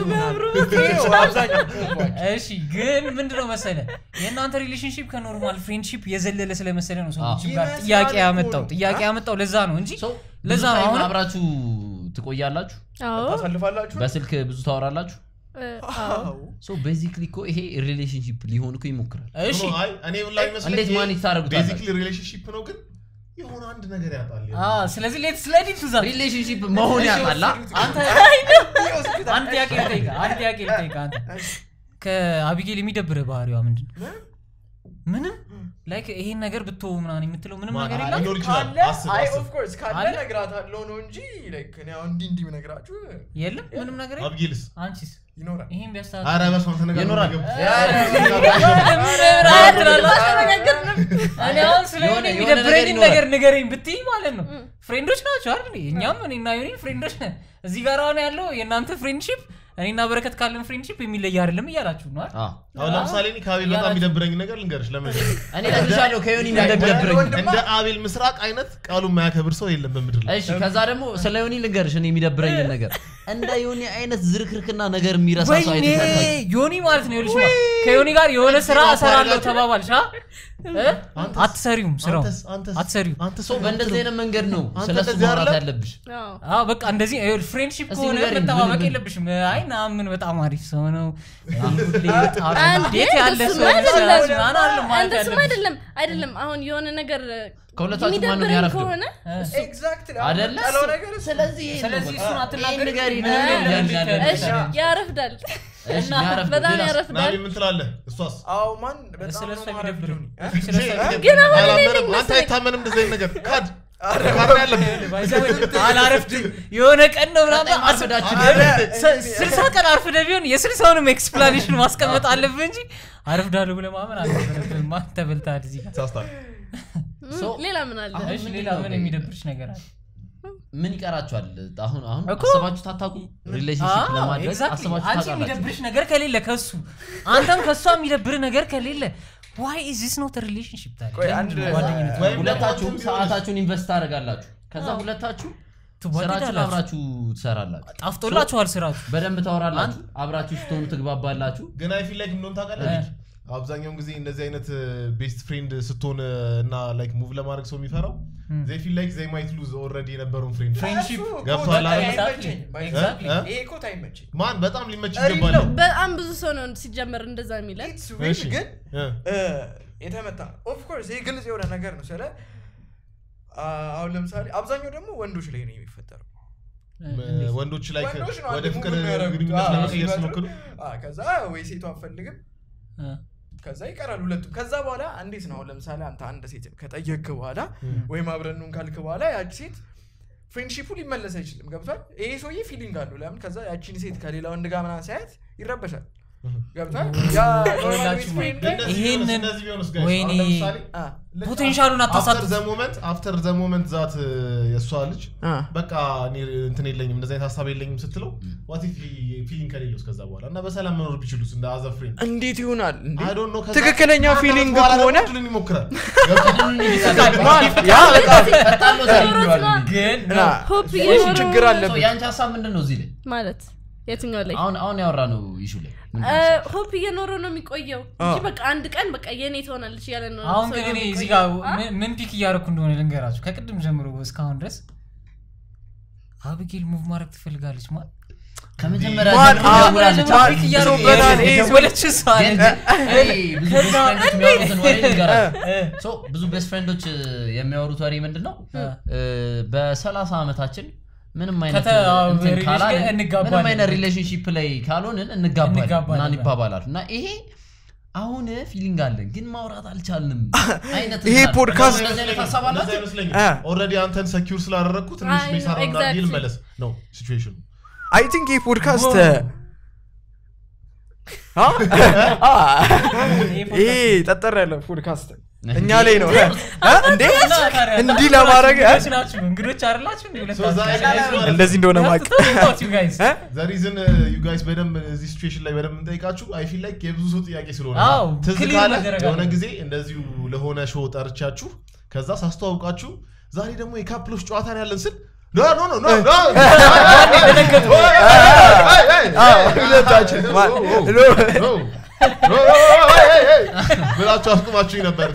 እሺ ግን ምንድነው መሰለህ የእናንተ ሪሌሽንሺፕ ከኖርማል ፍሬንድሺፕ የዘለለ ስለመሰለ ነው ሰዎች ጋር ጥያቄ ያመጣው ጥያቄ ያመጣው ለዛ ነው እንጂ ለዛ ነው አሁን አብራችሁ ትቆያላችሁ ታሳልፋላችሁ በስልክ ብዙ ታወራላችሁ አዎ ሶ ቤዚክሊ ኮ ይሄ ሪሌሽንሺፕ ሊሆን እኮ ይሞክራል እሺ አይ እኔ ላይ መስለኝ እንዴት ማኔጅ ታረጉታላችሁ ቤዚክሊ ሪሌሽንሺፕ ነው ግን የሆነ አንድ ነገር ያጣል አዎ ስለዚህ ሌትስ ስላይድ ኢንቱ ዛት ሪሌሽንሺፕ መሆን ያጣላ አንተ አንተ ያቄ ልጠይቅ አንተ ያቄ ልጠይቅ አንተ ከአቢጌል የሚደብር ባህሪዋ ምንድነው ምንም ላይክ ይሄን ነገር ብትው ምናምን የምትለው ምንም ነገር የለም አይ ኦፍ ኮርስ ካለ ነግራታለሁ ነው እንጂ ላይክ እኔ አሁን እንዲ እንዲ መነግራችሁ የለም ምንም ነገር የለም አቢጌልስ አንቺስ ይኖራል ይሄን ቢያስተካክል አረ በስመ አብ ተነጋግረን ይኖራል እኔ አሁን ስለሆነ የሚደብረኝ ነገር ንገረኝ ብትይ ማለት ነው ፍሬንዶች ናቸው አይደል እኛም እኔና ዩኒ ፍሬንዶች ነን እዚህ ጋር አሁን ያለው የእናንተ ፍሬንድሺፕ እኔና በረከት ካለን ፍሬንድሺፕ የሚለይ አይደለም እያላችሁ ነው አይደል አሁን ለምሳሌ እኔ ከአቤል በጣም የሚደብረኝ ነገር ልንገርሽ ለምን እኔ ለምሳሌው ከዩኒ እንደሚደብረኝ እንደ አቤል ምስራቅ አይነት ቃሉ የማያከብር ሰው የለም በምድር ላይ እሺ ከዛ ደግሞ ስለ ዩኒ ልንገርሽ እኔ የሚደብረኝ ነገር እንደ ዩኒ አይነት ዝርክርክና ነገር የሚረሳ ሰው አይደለም ዩኒ ማለት ነው ልጅ ማለት ከዩኒ ጋር የሆነ ስራ እሰራለሁ ተባባልሽ አ አትሰሪውም ስራው አትሰሪው አንተ ሰው በእንደዚህ አይነት መንገድ ነው ስለሱ ማውራት ያለብሽ አዎ በቃ እንደዚህ ፍሬንድሺፕ ከሆነ መተባበቅ የለብሽም አይ ና ምን በጣም አሪፍ ሰው ነው ሁሌ በጣም እንዴት ያለ ሰው ነው አንተስ አይደለም አይደለም አሁን የሆነ ነገር ከሁለታችሁ ማን ነው ያረፈው ከሆነ ኤግዛክትሊ አይደለ ስለዚህ ስለዚህ እሱን አትናገሪ ንገሪ እሺ ያረፍዳል እሺ በጣም ያረፍዳል ናቢ ምን ትላለህ እሷስ አው ማን በጣም ስለሱ ነው የሚደብረው ግን አሁን አላመንም አንተ አይታመንም እንደዚህ አይነት ነገር ካድ ካድ ያለብህ አላረፍድም የሆነ ቀን ነው ምናምን አስወዳችሁ ስልሳ ቀን አርፍደ ቢሆን የስልሳውንም ኤክስፕላኔሽን ማስቀመጥ አለብህ እንጂ አረፍዳለሁ ብለህ ማመን አለብህ ማን ተበልታል እዚህ ጋር ታስታል ሌላ ምን አለ እሺ ሌላ ምን የሚደብርሽ ነገር አለ ምን ይቀራችኋል አሁን አሁን አስባችሁ ታታቁ ሪሌሽንሺፕ ለማድረግ አስባችሁ አንቺ የሚደብርሽ ነገር ከሌለ ከሱ አንተም ከሷ የሚደብር ነገር ከሌለ why is this not a relationship ታዲያ ቆይ አንድ ሁለታችሁም ሰዓታችሁን ኢንቨስት ታደርጋላችሁ ከዛ ሁለታችሁ ስራችሁ አብራችሁ ትሰራላችሁ ጣፍጦላችኋል ስራችሁ በደንብ ታወራላችሁ አብራችሁ ስትሆኑ ትግባባላችሁ ግን አይ ፊል ላይክ ምን ታውቃለህ አብዛኛውን ጊዜ እንደዚህ አይነት ቤስት ፍሬንድ ስትሆን እና ላይክ ሙቭ ለማድረግ ሰው የሚፈራው they feel like they might lose already የነበረውን ፍሬንድ ፍሬንድሺፕ ገብቷል ኤግዛክትሊ ይሄ እኮ ታይመች ማን በጣም ሊመች ይገባል በጣም ብዙ ሰው ነው ሲጀመር እንደዛ የሚለው እሺ ግን የተመታ ኦፍ ኮርስ ይሄ ግልጽ የሆነ ነገር ነው ስለ አሁን ለምሳሌ አብዛኛው ደግሞ ወንዶች ላይ ነው የሚፈጠረው ወንዶች ላይ ወደ ፍቅር ግንኙነት ለመቀየር ሲሞክሩ ከዛ ወይ ሴቷ አፈልግም ከዛ ይቀራል ሁለቱም ከዛ በኋላ እንዴት ነው ለምሳሌ አንተ አንድ ሴት ከጠየቅክ በኋላ ወይ ማብረኑን ካልክ በኋላ ያቺ ሴት ፍሬንድሺፑ ሊመለስ አይችልም ገብቷል ይሄ ሰውዬ ፊሊንግ አለው ለምን ከዛ ያቺን ሴት ከሌላ ወንድ ጋር ምናምን ሳያት ይረበሻል ገብቷል ያ ኖርማል ፍሬንድ ይሄንን እንደዚህ ቢሆንስ ጋር ወይኔ ለምሳሌ ፖቴንሻሉን አታሳጥ after the moment after the moment that የሷ ልጅ በቃ እኔ እንትን የለኝም እንደዚህ አይነት ሐሳብ የለኝም ስትለው what if feeling ከሌለው ከዛ በኋላ እና በሰላም መኖር ቢችሉስ እንደ as a friend እንዴት ይሆናል I don't know ትክክለኛ ፊሊንግ ከሆነ ሁሉን ይሞክራል ያ በጣም ግን ሆፕ ችግር አለበት ያንቺ ሐሳብ ምንድነው እዚህ ላይ ማለት የትኛው ላይ አሁን አሁን ያወራነው ኢሹ ላይ ሆፕ እየኖረ ነው የሚቆየው እንጂ በቃ አንድ ቀን በቃ የኔ ትሆናለች ያለ ነው አሁን ግን እኔ እዚህ ጋር ምን ፒክ እያደረኩ እንደሆነ ልንገራችሁ ከቅድም ጀምሮ እስካሁን ድረስ አቢጌል ሙቭ ማድረግ ትፈልጋለች ማለት ከመጀመሪያ ደውላለች ፒክ እያደረኩ ይሄ ወለች ሳይ ብዙ ቤስት ፍሬንዶች የሚያወሩትን ወሬ ንገራችሁ ሶ ብዙ ቤስት ፍሬንዶች የሚያወሩት ወሬ ምንድነው በ30 አመታችን ምንም አይነት እንትን ካላለ ምንም አይነት ሪሌሽንሺፕ ላይ ካልሆነን እንጋባለን እና እንባባላለን እና ይሄ አሁን ፊሊንግ አለን ግን ማውራት አልቻልንም አይነት ይሄ ፖድካስት ታሳባላችሁ ኦሬዲ አንተን ሰኪዩር ስላደረኩት ትንሽ ሜሳራውና ዲል መለስ ነው ሲቹዌሽኑ I think ይሄ ፖድካስት አ ይሄ ጠጠር ያለ ፖድካስት እኛ ላይ ነው እንዴ እንዲ ለማድረግ እንግዶች አይደላችሁ እንደዚህ እንደሆነ ማቅ the reason you guys በደም እዚህ ሲቹዌሽን ላይ በደም እንጠይቃችሁ I feel like የብዙ ሰው ጥያቄ ስለሆነ ትዝ ካለ የሆነ ጊዜ እንደዚሁ ለሆነ ሾው ጠርቻችሁ ከዛ ሳስተዋውቃችሁ ዛሬ ደግሞ የካፕሎች ጨዋታ ነው ያለን ስል no no no no no ሁለታችን no no hey hey ብላችሁ አስቆማችሁ ነበር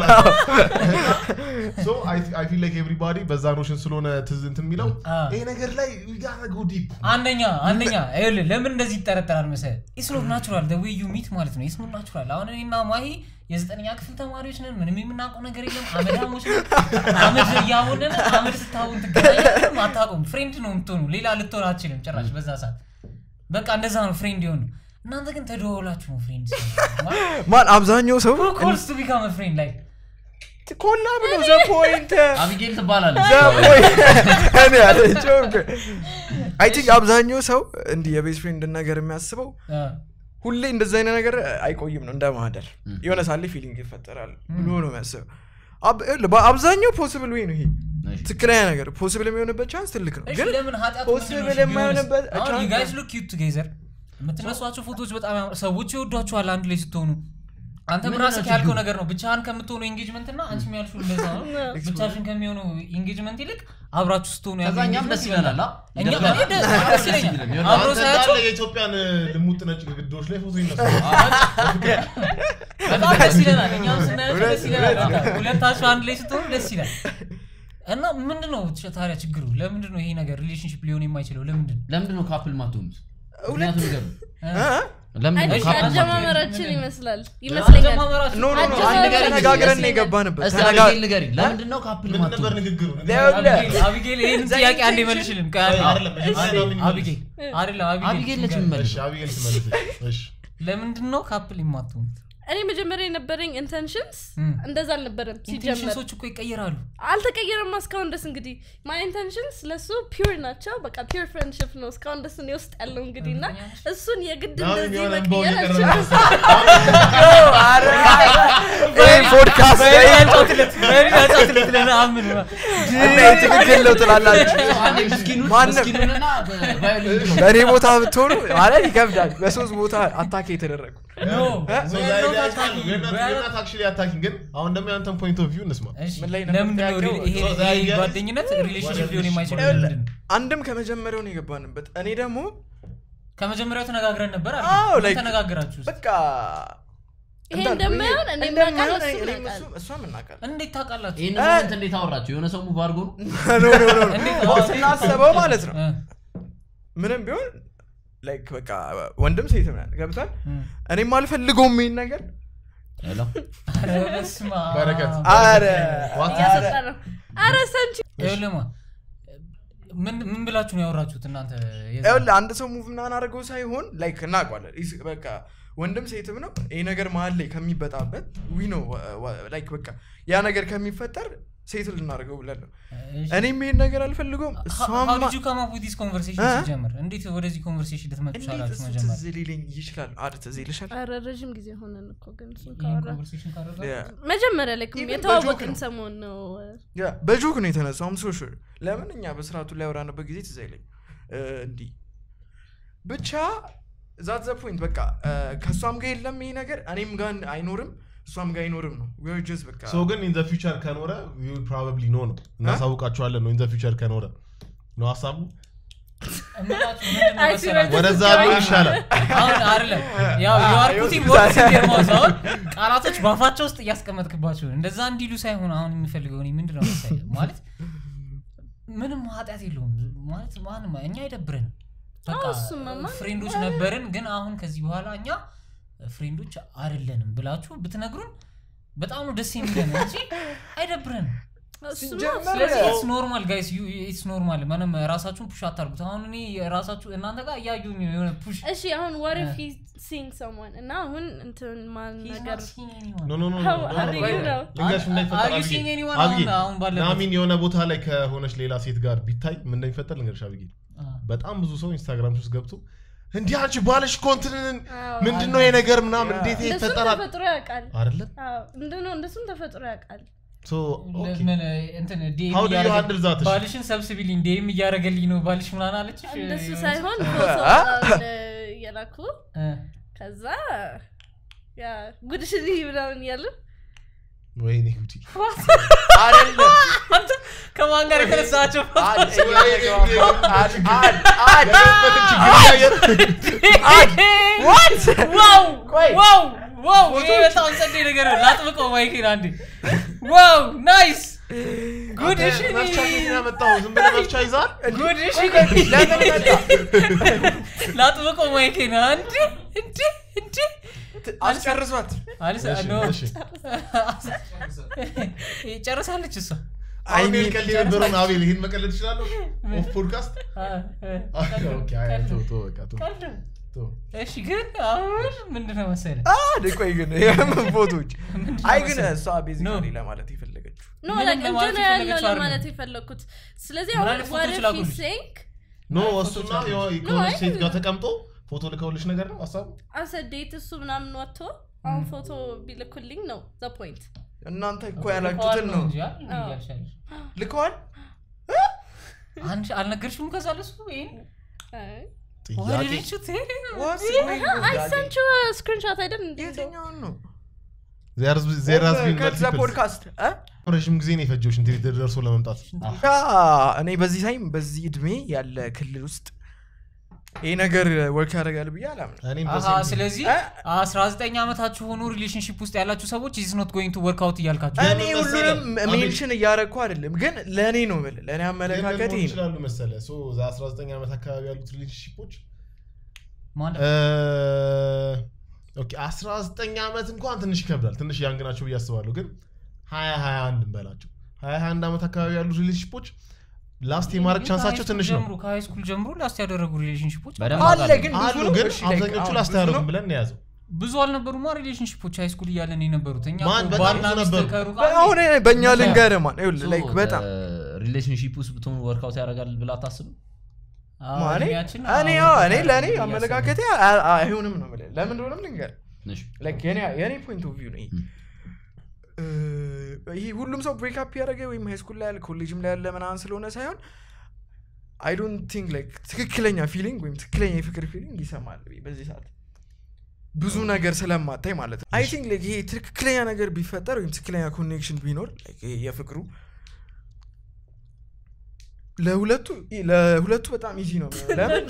so i i feel like everybody በዛ ኖሽን ስለሆነ ትዝ እንትን የሚለው ይሄ ነገር ላይ we gotta go deep አንደኛ አንደኛ አይል ለምን እንደዚህ ይጠረጠራል መሰለ it's not natural the way you meet ማለት ነው it's not natural አሁን እኔና ማሂ የዘጠነኛ ክፍል ተማሪዎች ነን ምንም የምናውቀው ነገር የለም አመዳሞች አመድ ያውነን አመድ ስታውን ትገናኛለህ ማታቆም ፍሬንድ ነው የምትሆኑ ሌላ ልትሆን አትችልም ጭራሽ በዛ ሰዓት በቃ እንደዛ ነው ፍሬንድ ይሆን እናንተ ግን ተደዋውላችሁ ነው ፍሬንድስ ማን አብዛኛው ሰው ኮርስ ቱ ቢካም አ ፍሬንድ ላይክ ኮላ ብሎ ዘ ፖይንት አቢጌል ትባላለች ዘ ፖይንት እኔ አለችው አይ ቲንክ አብዛኛው ሰው እንዲህ የቤስት ፍሬንድ ነገር የሚያስበው ሁሌ እንደዛ አይነት ነገር አይቆይም ነው እንደማደር የሆነ ሳለ ፊሊንግ ይፈጠራል ብሎ ነው የሚያስበው አብዛኛው ፖሲብል ወይ ነው ይሄ ትክክለኛ ነገር ፖሲብል የሚሆንበት ቻንስ ትልቅ ነው ግን ፖሲብል የማይሆንበት ቻንስ you guys look cute together የምትነሷቸው ፎቶዎች በጣም ሰዎች ይወዷቸዋል አንድ ላይ ስትሆኑ አንተ ምራስክ ያልከው ነገር ነው ብቻህን ከምትሆኑ ኢንጌጅመንት እና አንቺ የሚያልሽው እንደዛ ነው ብቻሽን ከሚሆኑ ኢንጌጅመንት ይልቅ አብራችሁ ስትሆኑ ያዛኛም ደስ ይላል እኛ እኔ ደስ ይለኛል አብሮ ሳያቸው የኢትዮጵያን ልሙጥ ነጭ ግድግዳዎች ላይ ፎቶ ይነሳሉ በጣም ደስ ይላል እኛም ስናያቸው ደስ ይላል ሁለታችሁ አንድ ላይ ስትሆኑ ደስ ይላል እና ምንድነው ታዲያ ችግሩ ለምንድነው ይሄ ነገር ሪሌሽንሺፕ ሊሆን የማይችለው ለምንድነው ለምንድነው ካፕል ማትሆኑት ሁለት ነገር ለምን አጀማመራችን ይመስላል ይመስለኛል ኖ ኖ ኖ አንድ ነገር ተነጋግረን የገባንበት ተነጋግረን ንገሪ ለምንድነው ካፕል ማቱ ነበር ንግግሩ አቢጌል ይሄን ጥያቄ አንዴ መልሽልም አይደለም አቢጌል አይደለም አቢጌል ነች መልሽ አቢጌል ትመልሽ እሺ ለምንድነው ካፕል ይማቱት እኔ መጀመሪያ የነበረኝ ኢንቴንሽንስ እንደዛ አልነበረም ሲጀመር ኢንቴንሽንሶች እኮ ይቀየራሉ አልተቀየረም እስካሁን ድረስ እንግዲህ ማይ ኢንቴንሽንስ ለሱ ፒውር ናቸው በቃ ፒውር ፍሬንድሺፕ ነው እስካሁን ድረስ ነው ውስጥ ያለው እንግዲህና እሱን የግድ እንደዚህ መቀየር አልችልም ይሄ ፖድካስት ላይ ያጫውትለት ያጫውትለት ለና አምን እና ትክክል ነው ትላላችሁ ምስኪኑና በእኔ ቦታ ብትሆኑ ማለት ይከብዳል በሶስት ቦታ አታክ የተደረጉ ኖ አታኪንግ you're not actually attacking ግን አሁን ደግሞ ያንተን point of view እንስማ ምን ላይ ነው ለምን ነው ይሄ ጓደኝነት ሪሌሽንሺፕ ሊሆን የማይችለው ለምንድን አንድም ከመጀመሪያው ነው የገባንበት እኔ ደግሞ ከመጀመሪያው ተነጋግረን ነበር አይደል ተነጋግራችሁ በቃ ይሄ እንደማይሆን እኔ ማቃለ እሱ ምናቃለ እንዴት ታውቃላችሁ ይሄን ሞመንት እንዴት አወራችሁ የሆነ ሰው ሙቭ አድርጎ ነው ኖ ኖ ኖ እንዴት ስናስበው ማለት ነው ምንም ቢሆን ላይክ በቃ ወንድም ሴት ምናምን ገብቷል እኔም አልፈልገውም ይሄን ነገር ሄሎ አረ በስማ በረከት አረ ያሰጣነው አረ ሰንቺ ይኸውልህ ምን ምን ብላችሁ ነው ያወራችሁት እናንተ ይኸውልህ አንድ ሰው ሙቭ ምናምን አድርገው ሳይሆን ላይክ እናውቃለን በቃ ወንድም ሴትም ነው ይሄ ነገር መሀል ላይ ከሚበጣበት ዊ ኖ ላይክ በቃ ያ ነገር ከሚፈጠር ሴትል እናደርገው ብለን ነው እኔም ይሄን ነገር አልፈልገውም እሷማ how did you come up with this conversation ሲጀምር እንዴት ወደዚህ ኮንቨርሴሽን ልትመጡ ቻላችሁ መጀመር ዝሊልኝ ይችላል አርተ ዝልሻል አረ ረጅም ጊዜ ሆነን እኮ ግን እሱን ካወራ መጀመሪያ ላይ የተዋወቅን ሰሞን ነው ያ በጆክ ነው የተነሳው አም ሶ ሹር ለምን እኛ በስራቱ ላይ አወራንበት ጊዜ ትዘይልኝ እንዲ ብቻ ዛት ዘ ፖይንት በቃ ከሷም ጋር የለም ይሄ ነገር እኔም ጋር አይኖርም እሷም ጋር አይኖርም ነው we are just በቃ so ግን in the future ከኖረ we will probably know ነው እናሳውቃችኋለን ነው in the future ከኖረ ነው ሐሳቡ ወደዛ ቢሆን ይሻላል አሁን አይደለም ያው you are putting words in their mouth አሁን ቃላቶች ባፋቸው ውስጥ እያስቀመጥክባቸው እንደዛ እንዲሉ ሳይሆን አሁን የሚፈልገው እኔ ምንድነው መሰለህ ማለት ምንም ኃጢያት የለውም ማለት ማንም እኛ አይደብረንም በቃ ፍሬንዶች ነበርን ግን አሁን ከዚህ በኋላ እኛ ፍሬንዶች አይደለንም ብላችሁ ብትነግሩን በጣም ነው ደስ የሚለን እንጂ አይደብረንም ስለዚህ it's normal guys you it's normal ማንም ራሳችሁን ፑሽ አታርጉት አሁን እኔ ራሳችሁ እናንተ ጋር ያዩኝ የሆነ ፑሽ እሺ አሁን what if he seeing someone እና አሁን እንትን ማን ነገር no no no ልንገርሽ ምን ይፈጠራል አሁን ባለ ናሚን የሆነ ቦታ ላይ ከሆነች ሌላ ሴት ጋር ቢታይ ምን እንደሚፈጠር ልንገርሽ አብጊ በጣም ብዙ ሰው ኢንስታግራም ውስጥ ገብቶ እንዴ አንቺ ባለሽ ኮንቲኔንት ምንድነው ይሄ ነገር ምናምን እንዴት ይፈጠራል ተፈጥሮ ያውቃል አይደል አዎ እንደነው እንደሱም ተፈጥሮ ያውቃል so okay ምን እንትን ዲኤም how do you handle that ባልሽን ሰብስቢልኝ ዲኤም ያረጋልኝ ነው ባልሽ ምናምን አለች እንደሱ ሳይሆን ፎቶ ያላኩ ከዛ ያ ጉድሽ ይብላውን ያለ ወይኔ ጉዲ አይደለም አንተ ከማን ጋር ከነሳቸው አድ አድ አድ what wow wow wow ይሄ በጣም ጸዴ ነገር ነው ላጥብቀው ማይክን አንዴ wow nice good እሺ መፍቻ ያመጣው ዝም ብለህ መፍቻ ይዛል good እሺ ለምን መጣ ላጥብቀው ማይክን አንዴ እንዴ እንዴ አስጨርሷት አልሰ ነው ይጨርሳለች እሷ አይ ሚን ከሊበሩ አቤል ይሄን መቀለድ ይችላል ኦፍ ፖድካስት ኦኬ አይ ቶ ቶ በቃ ቶ እሺ ግን አሁን ምንድነው መሰለህ አድ ቆይ ግን የምን ፎቶች አይ ግን እሷ ቤዚካሊ ለማለት ይፈልገችው ኖ ለምን ለማለት ይፈልኩት ስለዚህ አሁን what if he think ኖ እሱና የኮነስ ሴት ጋር ተቀምጦ ፎቶ ልከውልሽ ነገር ነው አሳብ አሰዴት እሱ ምናምን ወጥቶ አሁን ፎቶ ቢልኩልኝ ነው the point እናንተ እኮ ያላችሁትን ነው ልከዋል አንቺ አልነገርሽም ከዛለሱ ይሄን አይ I sent you a screenshot I didn't የትኛው ነው there's there has been ከዛ ፖድካስት እ ረጅም ጊዜ ነው የፈጀው እንት ደርሶ ለመምጣት ያ እኔ በዚህ ታይም በዚህ እድሜ ያለ ክልል ውስጥ ይሄ ነገር ወርክ ያደርጋል ብዬ አላምንም እኔም አሃ ስለዚህ አስራ ዘጠኝ አመታችሁ ሆኖ ሪሌሽንሺፕ ውስጥ ያላችሁ ሰዎች is not going to work out ይያልካችሁ እኔ ሁሉንም ሜንሽን እያረኩ አይደለም ግን ለኔ ነው ማለት ለኔ አመለካከት ይሄ ይችላል መሰለ ሶ አስራ ዘጠኝ አመት አካባቢ ያሉት ሪሌሽንሺፖች ማን እ ኦኬ አስራ ዘጠኝ አመት እንኳን ትንሽ ይከብዳል ትንሽ ያንግ ናቸው ብዬ አስባለሁ ግን ሃያ ሃያ አንድ እንበላቸው ሃያ ሃያ አንድ አመት አካባቢ ያሉት ሪሌሽንሺፖች ላስት የማርክ ቻንሳቸው ትንሽ ነው ጀምሩ ከሃይ ስኩል ጀምሮ ላስት ያደረጉ ሪሌሽንሺፖች አለ ግን ብዙ ግን አብዛኞቹ ላስት ያደረጉ ብለን ነው ያዘው ብዙ አልነበሩማ ሪሌሽንሺፖች ሃይ ስኩል ያለን የነበሩት እኛ ባና ነበሩ አሁን በእኛ ልንገር ማን ይኸውልህ ላይክ በጣም ሪሌሽንሺፕ ውስጥ ብትሆኑ ወርክ አውት ያደርጋል ብላ ታስቡ ማኔ እኔ እኔ ለኔ አመለካከቴ አይሆንም ነው ማለት ለምን እንደሆነም ልንገር ላይክ የኔ የኔ ፖይንት ኦፍ ቪው ነው ይሄ ሁሉም ሰው ብሬክ አፕ ያደረገ ወይም ሃይ ስኩል ላይ ያለ ኮሌጅም ላይ ያለ ምናምን ስለሆነ ሳይሆን I don't think like ትክክለኛ ፊሊንግ ወይም ትክክለኛ የፍቅር ፊሊንግ ይሰማል በዚህ ሰዓት ብዙ ነገር ስለማታይ ማለት ነው አይ ቲንክ like ይሄ ትክክለኛ ነገር ቢፈጠር ወይም ትክክለኛ ኮኔክሽን ቢኖር like የፍቅሩ ለሁለቱ ለሁለቱ በጣም ኢዚ ነው ለምን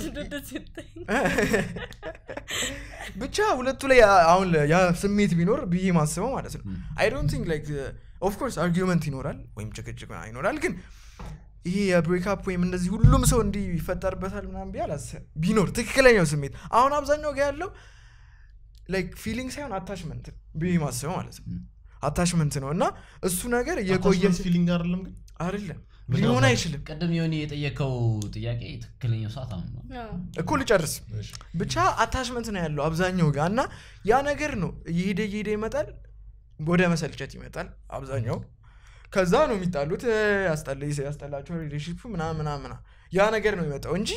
ብቻ ሁለቱ ላይ አሁን ያ ስሜት ቢኖር ብዬ ማስበው ማለት ነው I don't think like uh, of course argument ይኖራል ወይም ጭቅጭቅ ይኖራል ግን ይሄ የብሬክ አፕ ወይም እንደዚህ ሁሉም ሰው እንዲ ይፈጠርበታል ምናምን ቢያላስ ቢኖር ትክክለኛው ስሜት አሁን አብዛኛው ጋር ያለው like feeling ሳይሆን attachment ብዬ ማስበው ማለት ነው attachment ነውና እሱ ነገር የቆየ feeling አይደለም ግን አይደለም ሊሆን አይችልም ቀደም ይሆን የጠየቀው ጥያቄ ትክክለኛው ሰዓት አሁን ነው እኮ ልጨርስ ብቻ attachment ነው ያለው አብዛኛው ጋርና ያ ነገር ነው ይሄደ ይሄደ ይመጣል ወደ መሰልቸት ይመጣል አብዛኛው ከዛ ነው የሚጣሉት ያስጠላይ ያስጠላቸው ሪሌሽንሺፕ ምናምን ምናምን ያ ነገር ነው የሚመጣው እንጂ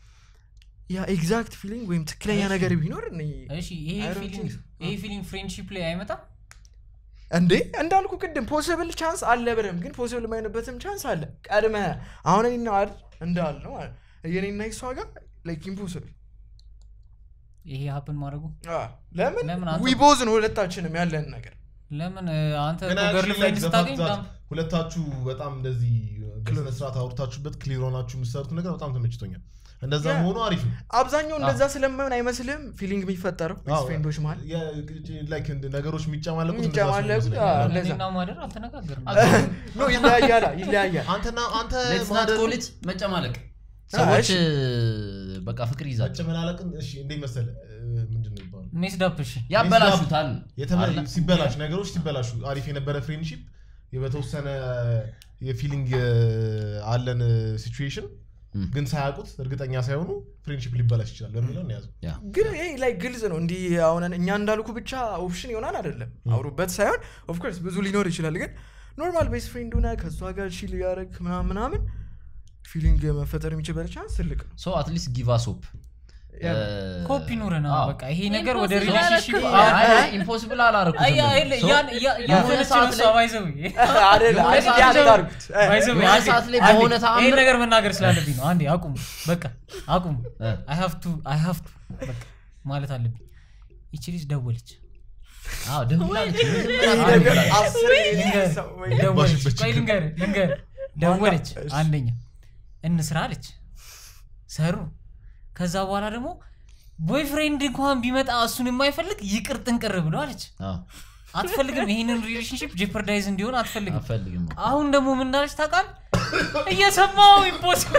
ያ ኤግዛክት ፊሊንግ ወይም ትክክለኛ ነገር ቢኖር ነው እሺ ይሄ ፊሊንግ ይሄ ፊሊንግ ፍሬንድሺፕ ላይ አይመጣ እንዴ እንዳልኩ ቅድም ፖሲብል ቻንስ አለ ብረም ግን ፖሲብል የማይነበትም ቻንስ አለ ቀድመ አሁን እኔና አድ እንዳል ነው የኔና ይሷ ጋር ላይክ ኢምፖሲብል ይሄ ሀፕን ማድረጉ አ ለምን ዊ ቦዝ ነው ሁለታችንም ያለን ነገር ለምን አንተ ጎገርል ፍሬንድ ስታገኝ ሁለታችሁ በጣም እንደዚህ ክሊር ስራት አውርታችሁበት ክሊር ሆናችሁ የምትሰሩት ነገር በጣም ተመችቶኛል እንደዛ መሆኑ አሪፍ ነው አብዛኛው እንደዛ ስለማይሆን አይመስልም ፊሊንግ የሚፈጠረው ፍሬንዶች ማለት ላይክ ነገሮች የሚጫማለቁት የሚጫማለቁት ለዛ ነው ማደር አልተነጋገርንም ነው ይለያያል ይለያያል አንተና አንተ ማደር ኮሊት መጫማለቅ ሰዎች በቃ ፍቅር ይዛል መጨመላለቅን እሺ እንዴ መሰለ ምንድነው ይባላል ሜስዳፕ እሺ ያበላሹታል የተበላ ሲበላሽ ነገሮች ሲበላሹ አሪፍ የነበረ ፍሬንድሺፕ የበተወሰነ የፊሊንግ አለን ሲቹዌሽን ግን ሳያቁት እርግጠኛ ሳይሆኑ ፍሬንድሺፕ ሊበላሽ ይችላል ለምን ነው ያዘው ግን ይሄ ላይ ግልጽ ነው እንዲ አሁን እኛ እንዳልኩ ብቻ ኦፕሽን ይሆናል አይደለም አውሩበት ሳይሆን ኦፍ ኮርስ ብዙ ሊኖር ይችላል ግን ኖርማል ቤስት ፍሬንድ ሆነ ከሷ ጋር ሺል ያረክ ምናምን ምናምን ፊሊንግ መፈጠር የሚችል ቻንስ ትልቅ ነው ሶ አት ሊስት ጊቭ አስ ሆፕ ኮፒ ኑረና በቃ ይሄ ነገር ወደ ሪሌሽንሺፕ ኢምፖሲብል አላረኩት አያ አይለ ያን ያን ሰዓት ላይ ባይዘው አይደል ያታርኩት ባይዘው ሰዓት ላይ በሆነ ታም ይሄ ነገር መናገር ስላለብኝ ነው አንዴ አቁም በቃ አቁም አይ ሃቭ ቱ አይ ሃቭ ቱ በቃ ማለት አለብኝ እቺ ልጅ ደወለች አዎ ደውላለች ደወለች ቆይ ልንገር ልንገር ደወለች አንደኛ እንስራ አለች ሰሩ ከዛ በኋላ ደግሞ ቦይፍሬንድ እንኳን ቢመጣ እሱን የማይፈልግ ይቅር ጥንቅር ብሎ አለች አዎ አትፈልግም ይሄንን ሪሌሽንሺፕ ጄፐርዳይዝ እንዲሆን አትፈልግም አትፈልግም አሁን ደግሞ ምን እንዳለች ታውቃል እየሰማው ኢምፖሲብል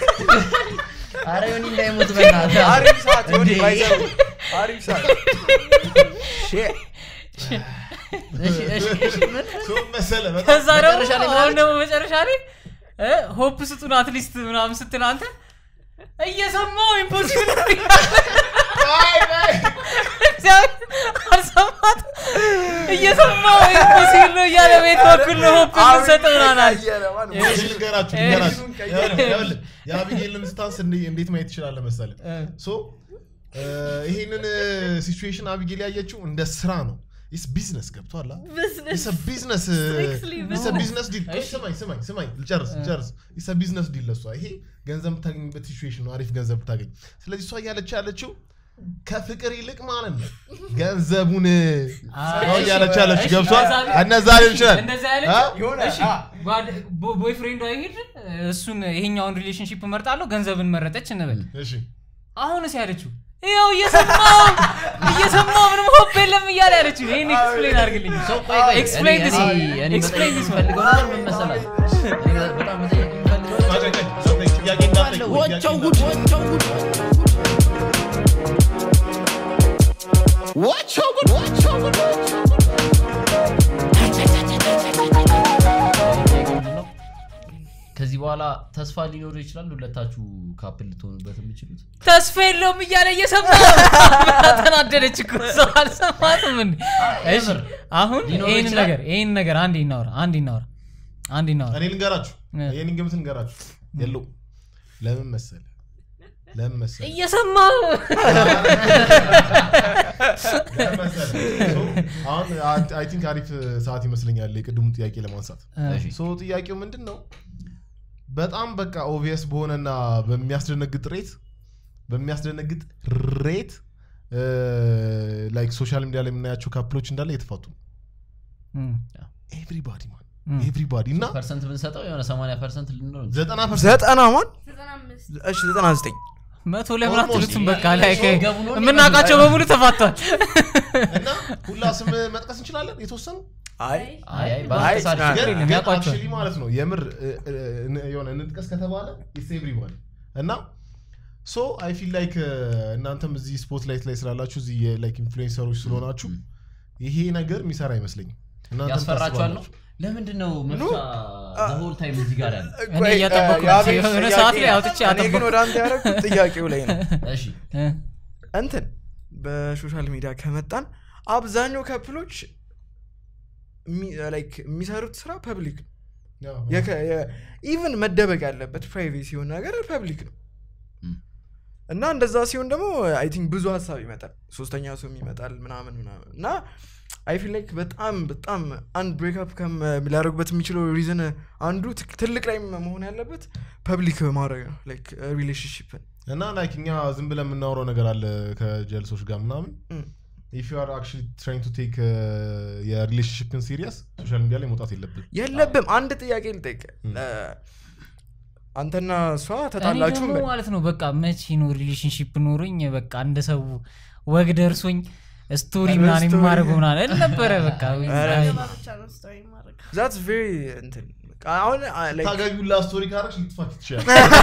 አሬውን እንዳይሞት በእናትህ አሪፍ ሰዓት ሆነ ባይዘው አሪፍ ሰዓት ሼ እሺ እሺ እሺ ሶ መሰለ ከዛ ደግሞ መጨረሻ ላይ ሆፕ ስጡን አትሊስት ምናምን ስትል አንተ እየሰማው ኢምፖሲብል ባይ ባይ አልሰማት እየሰማው ኢምፖሲብል ነው ያለ ቤት በኩል ነው ሆፕ ሰጠውናና ልንገራችሁ ልንገራችሁ የአቢጌልን ስታንስ እንዴት ማየት ይችላል መሰለ ሶ ይሄንን ሲቹዌሽን አቢጌል ያየችው እንደ ስራ ነው It's business ገብቷል It's a business It's a business deal ስማኝ ስማኝ ስማኝ ልጨርስ ልጨርስ It's a business deal ለሷ ይሄ ገንዘብ ታገኝበት ሲቹዌሽን ነው አሪፍ ገንዘብ ታገኝ ስለዚህ እሷ ያለች ያለችው ከፍቅር ይልቅ ማለት ነው ገንዘቡን አው ያለች ያለች ገብቷል እነዛ አይደል ይችላል እንደዛ ያለች እሺ ቦይፍሬንድ አይሄድ እሱን ይሄኛውን ሪሌሽንሺፕ መርጣለሁ ገንዘብን መረጠች እንበል እሺ አሁንስ ያለችው ይሄው እየሰማው እየሰማው ምንም ሆፕ የለም እያለ ያለችው ይሄን ኤክስፕሌን አድርግልኝ ሶ ቆይ ቆይ ኤክስፕሌን ዲስ ኤክስፕሌን ዲስ ፈልገው ነው ምን መሰለህ በጣም መጠየቅ ፈልገው ማጀ ጥያቄ እንዳትጠይቁ ወቸው ጉድ ወቸው ጉድ ወቸው ጉድ ወቸው ጉድ ከዚህ በኋላ ተስፋ ሊኖር ይችላል ሁለታችሁ ካፕል ልትሆኑበት የምትችሉት ተስፋ የለውም እያለ እየሰማ ተናደደች እኮ ሰው አልሰማትም እንዴ እሺ አሁን ይሄን ነገር ይሄን ነገር አንዴ እናወራ አንዴ እናወራ አንዴ እናወራ እኔ ልንገራችሁ ይሄን ግምት ልንገራችሁ የለው ለምን መሰለ ለምን መሰለ እየሰማው አሁን አይ ቲንክ አሪፍ ሰዓት ይመስለኛል የቅድሙን ጥያቄ ለማንሳት ሶ ጥያቄው ምንድነው በጣም በቃ ኦብቪየስ በሆነና በሚያስደነግጥ ሬት በሚያስደነግጥ ሬት ላይክ ሶሻል ሚዲያ ላይ የምናያቸው ካፕሎች እንዳለ የተፋቱ ኤቭሪባዲ ማን ኤቭሪባዲ እና ፐርሰንት ብንሰጠው የሆነ ሰማንያ ፐርሰንት ልንኖር ዘጠና ፐርሰንት ዘጠና ማን ዘጠና አምስት እሺ ዘጠና ዘጠኝ መቶ ለምራት ልትም በቃ ላይ ምናቃቸው በሙሉ ተፋቷል እና ሁላ ስም መጥቀስ እንችላለን የተወሰኑ አይ አይ አይ ባንተሳደግ አክቹሊ ማለት ነው የምር የሆነ እንጥቀስ ከተባለ ኢትስ ኤቭሪባዲ እና ሶ አይ ፊል ላይክ እናንተም እዚህ ስፖትላይት ላይ ስላላችሁ እዚህ ላይክ ኢንፍሉዌንሰሮች ስለሆናችሁ ይሄ ነገር የሚሰራ አይመስለኝም እናንተም ያስፈራችኋል ነው ለምንድነው መፍታ the whole time እዚህ ጋር ያለ እኔ ያጠበቅኩት የሆነ ሰዓት ላይ አውጥቼ አጠበቅኩ ግን ወደ አንተ ያደረኩት ጥያቄው ላይ ነው እሺ እንትን በሶሻል ሚዲያ ከመጣን አብዛኛው ካፕሎች ላይክ የሚሰሩት ስራ ፐብሊክ ነው ኢቭን መደበቅ ያለበት ፕራይቬሲ የሆነ ነገር ፐብሊክ ነው እና እንደዛ ሲሆን ደግሞ አይ ቲንክ ብዙ ሐሳብ ይመጣል ሶስተኛ ሰው ይመጣል ምናምን ምናምን እና አይ ፊል ላይክ በጣም በጣም አንድ ብሬክ አፕ ከም ሊያደርጉበት የሚችለው ሪዝን አንዱ ትልቅ ላይ መሆን ያለበት ፐብሊክ ማድረግ ነው ላይክ ሪሌሽንሺፕ እና ላይክ እኛ ዝም ብለን የምናወራው ነገር አለ ከጀልሶች ጋር ምናምን if you are actually trying to take your relationship in serious social media ላይ መውጣት የለብም የለብም አንድ ጥያቄ ልጠይቅ አንተና እሷ ተጣላችሁ ማለት ነው በቃ መቼ ነው ሪሌሽንሺፕ ኖርኝ በቃ እንደ ሰው ወግ ደርሶኝ ስቶሪ ምናምን ማረግ ምናምን ነበር በቃ that's very እንትን አሁን like ታጋዩላ ስቶሪ ካረክሽ ልትፋት ይችላል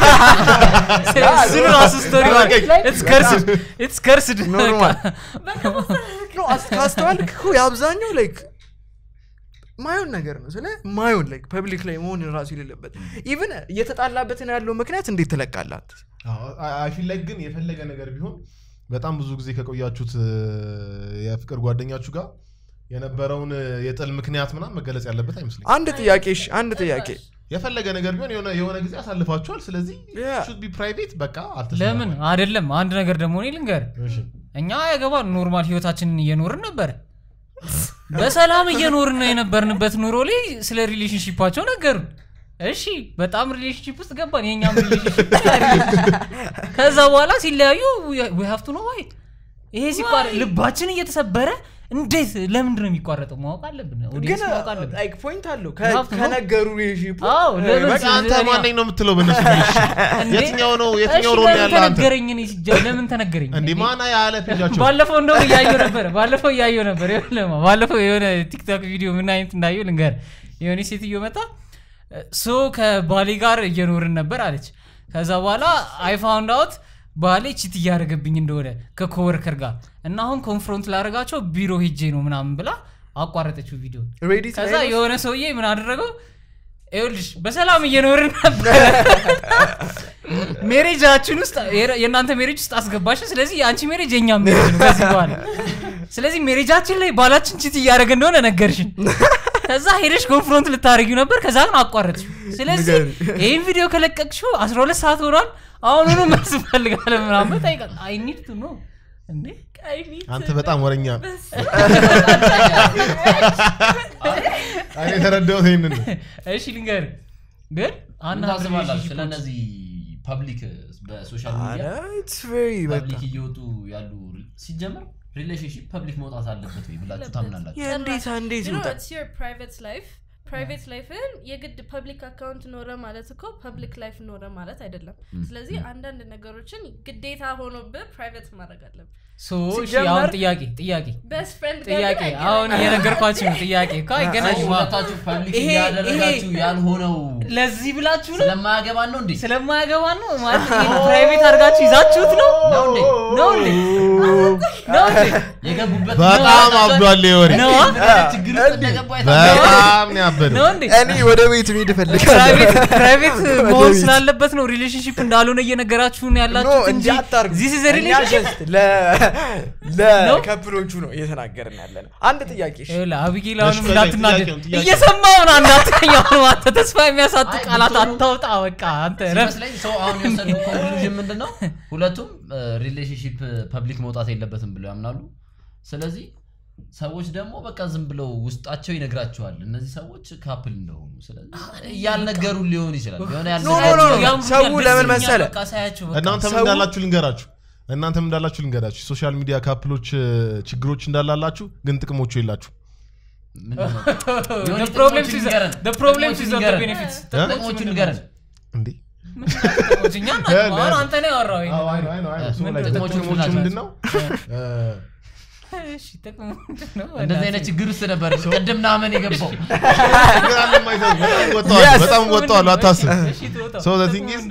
ዝሩ አስ ስቶሪ it's cursed it's cursed ኖርማል ነው አስተዋልክ እኮ ያብዛኛው like ማይሆን ነገር ነው ስለ ማይሆን like ፐብሊክ ላይ መሆን ራሱ ይለለበት ኢቭን እየተጣላበትን ያለው ምክንያት እንዴት ተለቃላት አይ ፊል ላይክ ግን የፈለገ ነገር ቢሆን በጣም ብዙ ጊዜ ከቆያችሁት የፍቅር ጓደኛችሁ ጋር የነበረውን የጥል ምክንያት ምናምን መገለጽ ያለበት አይመስልም አንድ ጥያቄሽ አንድ ጥያቄ የፈለገ ነገር ቢሆን የሆነ የሆነ ጊዜ አሳልፋችኋል ስለዚህ should be private በቃ አልተሰማም ለምን አይደለም አንድ ነገር ደግሞ እኔ ልንገር እኛ ያገባ ኖርማል ህይወታችንን እየኖርን ነበር በሰላም እየኖርን የነበርንበት ኑሮ ላይ ስለ ሪሌሽንሺፓቸው ነገሩ እሺ በጣም ሪሌሽንሺፕ ውስጥ ገባን የኛም ሪሌሽንሺፕ ከዛ በኋላ ሲለያዩ we have to know why ይሄ ሲቋር ልባችን እየተሰበረ እንዴት ለምን ነው የሚቋረጠው ማወቅ አለብን ኦዲየንስ ማወቅ አለብን ላይክ ፖይንት አለው ከነገሩ ሪሌሽንሺፕ አዎ ለምን አንተ ማን ነኝ ነው የምትለው በነሱ የትኛው ነው የትኛው ሮል ያለው አንተ ተነገረኝ እኔ ሲጀምር ለምን ተነገረኝ እንዴ ማና ያለ ፔጃቸው ባለፈው እንደው ያየው ነበር ባለፈው ያየው ነበር ይኸውልህ ባለፈው የሆነ ቲክቶክ ቪዲዮ ምን አይነት እንዳየው ልንገር የሆነ ሴትዮ መጣ ሶ ከባሊ ጋር እየኖርን ነበር አለች ከዛ በኋላ አይ ፋውንድ አውት ባሌ ቺት ያደረገብኝ እንደሆነ ከኮወርከር ጋር እና አሁን ኮንፍሮንት ላደርጋቸው ቢሮ ሄጄ ነው ምናምን ብላ አቋረጠችው ቪዲዮ ከዛ የሆነ ሰውዬ ምን አደረገው ይኸውልሽ በሰላም እየኖርን ነበር ሜሬጃችን ውስጥ የእናንተ ሜሬጅ ውስጥ አስገባሽ ስለዚህ አንቺ ሜሬጅ የኛም ሜሬጅ ነው ከዚህ በኋላ ስለዚህ ሜሬጃችን ላይ ባላችን ቺት ያደረገ እንደሆነ ነገርሽን ከዛ ሄደሽ ኮንፍሮንት ልታረጊው ነበር ከዛ ግን አቋረጥሽ ስለዚህ ይሄን ቪዲዮ ከለቀቅሽው አስራ ሁለት ሰዓት ሆኗል አሁን ነው መልስ ፈልጋለሁ ምናምን ታይቃል አይ ኒድ ቱ ኖ እንዴ አንተ በጣም ወረኛ አይ ተረዳሁት ይሄንን እሺ ልንገር ግን አናዝማላችሁ ስለነዚህ ፐብሊክ በሶሻል ሚዲያ it's very ፐብሊክ እየወጡ ያሉ ሲጀመር ሪሌሽንሺፕ ፐብሊክ መውጣት አለበት ወይ ብላችሁ ታምናላችሁ እንዴት እንዴት ነው it's your private life private life የግድ ፐብሊክ አካውንት ኖረ ማለት እኮ ፐብሊክ ላይፍ ኖረ ማለት አይደለም ስለዚህ አንዳንድ ነገሮችን ግዴታ ሆኖብህ ፕራይቬት ማድረግ አለብህ ሶ ያው ጥያቄ ጥያቄ best friend ጥያቄ አሁን የነገርኳችሁ ጥያቄ ካይ ገና ይዋጣችሁ ፐብሊክ ያደረጋችሁ ያልሆነው ለዚህ ብላችሁ ነው ስለማያገባን ነው እንዴ ስለማያገባን ነው ማለት ፕራይቬት አድርጋችሁ ይዛችሁት ነው ነው እንዴ ነው እንዴ ነው እንዴ የገቡበት በጣም አብዷል ይወሪ ነው ችግር ተደገባ በጣም ያበደው ነው እንዴ እኔ ወደ ቤት ሄድ ፈልጋለሁ ፕራይቬት ፕራይቬት መሆን ስላለበት ነው ሪሌሽንሺፕ እንዳልሆነ እየነገራችሁ ነው ያላችሁት እንጂ this is a relationship ለ ለካፕሎቹ ነው እየተናገርን ያለነው አንድ ጥያቄ እሺ ለአቢጌል አሁን እንዳትናደድ እየሰማው ነው አንዳተኛው ነው አንተ ተስፋ የሚያሳጡ ቃላት አታውጣ በቃ አንተ ረፍ ስለዚህ ሰው አሁን የወሰደው ኮንክሉዥን ምንድነው ሁለቱም ሪሌሽንሺፕ ፐብሊክ መውጣት የለበትም ብለው ያምናሉ ስለዚህ ሰዎች ደግሞ በቃ ዝም ብለው ውስጣቸው ይነግራቸዋል እነዚህ ሰዎች ካፕል እንደሆኑ ስለዚህ ያልነገሩ ሊሆን ይችላል የሆነ ያልነገሩ ሰው ለምን መሰለ በቃ ሳያችሁ እናንተ ምን እንዳላችሁ ልንገራችሁ እናንተም እንዳላችሁ ልንገራችሁ ሶሻል ሚዲያ ካፕሎች ችግሮች እንዳላላችሁ ግን ጥቅሞቹ የላችሁ the problems is the problems is the benefits ጥቅሞቹ ንገረን እንዴ ጥቅሞችኛ ማለት አንተ ነው ያወራው አዎ አይ አይ አይ ሶ ላይ ጥቅሞቹ ምንድነው እሺ ጥቅሙ ምንድነው እንደዚህ አይነት ችግር ውስጥ ነበር ቀደም ናመን የገባው ግን አለ ማይተው በጣም ወጣው በጣም ወጣው አታስብ so the thing is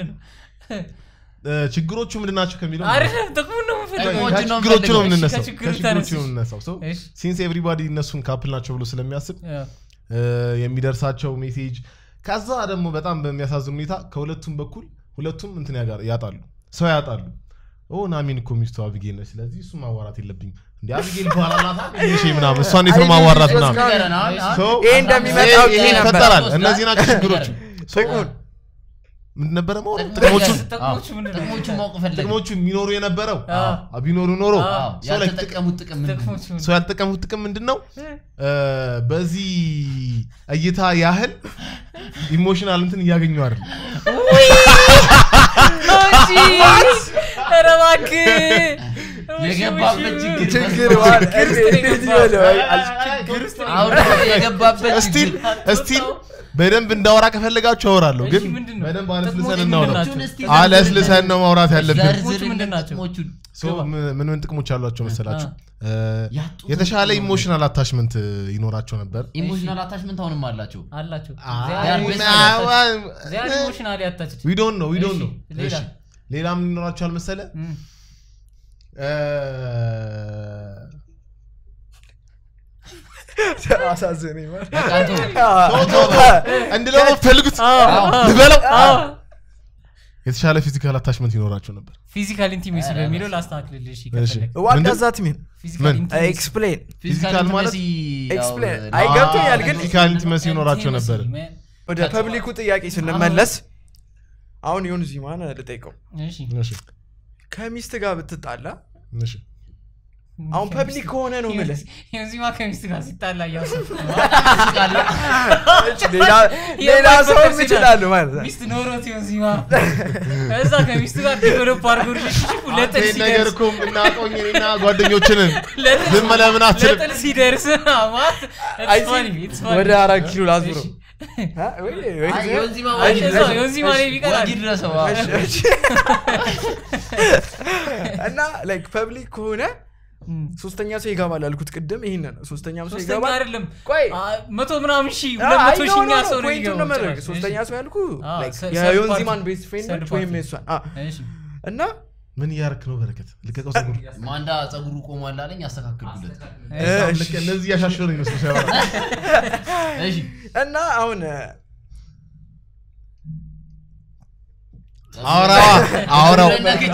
ችግሮቹ ምንድናቸው ከሚለው አይደለም ጥቅሙ ነው ጥቅሞቹ ነው ችግሮቹ ነው የምንነሳው ከችግሮቹ ነው የምንነሳው so since everybody እነሱን ካፕል ናቸው ብሎ ስለሚያስብ የሚደርሳቸው ሜሴጅ ከዛ ደግሞ በጣም በሚያሳዝን ሁኔታ ከሁለቱም በኩል ሁለቱም እንትን ያጣሉ ሰው ያጣሉ ኦ ናሚን እኮ ሚስቱ አቢጌል ነው ስለዚህ እሱ ማዋራት የለብኝ እንዴ አቢጌል ባላላታ እሺ ምናምን እሷ እንዴት ነው ማዋራት ምናምን ይሄ እንደሚመጣው ይሄ ይፈጠራል እነዚህ ናቸው ችግሮቹ ጥቅሙን ምን ነበር ነው ጥቅሞቹ ጥቅሞቹ ማወቅ ፈልግ ጥቅሞቹ የሚኖሩ የነበረው አቢኖሩ ኖሮ ሰው ያልተጠቀሙት ጥቅም ምንድነው ሰው ያልተጠቀሙት ጥቅም ምንድነው በዚህ እይታ ያህል ኢሞሽናል እንትን ያገኙ አይደል ረባክ የገባበት ችግር ችግር ዋል እንደዚህ ነው አውር የገባበት ስቲል ስቲል በደንብ እንዳወራ ከፈለጋችሁ አወራለሁ ግን በደንብ አለስልሰን ነው አለስልሰን ነው ማውራት ያለብን ጥቅሞቹ ምንድናቸው ሶ ምን ምን ጥቅሞች አሏቸው መሰላችሁ የተሻለ ኢሞሽናል አታችመንት ይኖራቸው ነበር ኢሞሽናል አታችመንት አሁንም አላቸው አላቸው ዚያር ኢሞሽናል ያታችት we don't know we don't know እሺ ሌላ ምን ይኖራቸዋል መሰለ አሳዘነኝ ማለት እንድለው ፈልጉት ልበለው የተሻለ ፊዚካል አታችመንት ይኖራቸው ነበር ፊዚካል ኢንቲሜሲ በሚለው ላስተካክልልሽ ይከፈለክ what does that mean ፊዚካል ኢንቲሜሲ explain ፊዚካል ማለት explain አይ ገብቶኛል ግን ፊዚካል ኢንቲሜሲ ይኖራቸው ነበር ወደ ፐብሊኩ ጥያቄ ስንመለስ አሁን ይሁን እዚህ ማን ልጠይቀው እሺ እሺ ከሚስት ጋር ብትጣላ እሺ አሁን ፐብሊክ ሆነ ነው ማለት የዚህ ማከሚስት ጋር ሲጣላ ያውሰፍ ሌላ ሌላ ሰው ይችላል ማለት ሚስት ኖሮት የዚህ ማ እዛ ከሚስት ጋር ዲቨሎፕ አድርጎ ሁለት ነገር እኮ እናቆኝና ጓደኞችን ዝም ለምን አትልም ለጥል ሲደርስ ማለት ወደ አራት ኪሎ ላዝብሮ ወይ ወይ ዮንዚማ ዮንዚማ ላይ ቢቀር አድረሰው እና ላይክ ፐብሊክ ሆነ ሶስተኛ ሰው ይገባል አልኩት ቅድም ይሄንን ሶስተኛም ሰው ይገባል አይደለም ቆይ መቶ ምናምን ሺህ ሁለት መቶ ሺህ ኛ ሰው ነው ይገባል ሶስተኛ ሰው ያልኩ ላይክ የዮንዚማን ቤስት ፍሬንድ ወይ ሜሷን አ እና ምን ያርክ ነው በረከት ልቀቀው ጸጉሩ ማንዳ ጸጉሩ ቆሟል አለኝ አስተካክልኩለት ልክ እነዚህ ያሻሽሉኝ ነው ሰው እሺ እና አሁን አውራ አውራው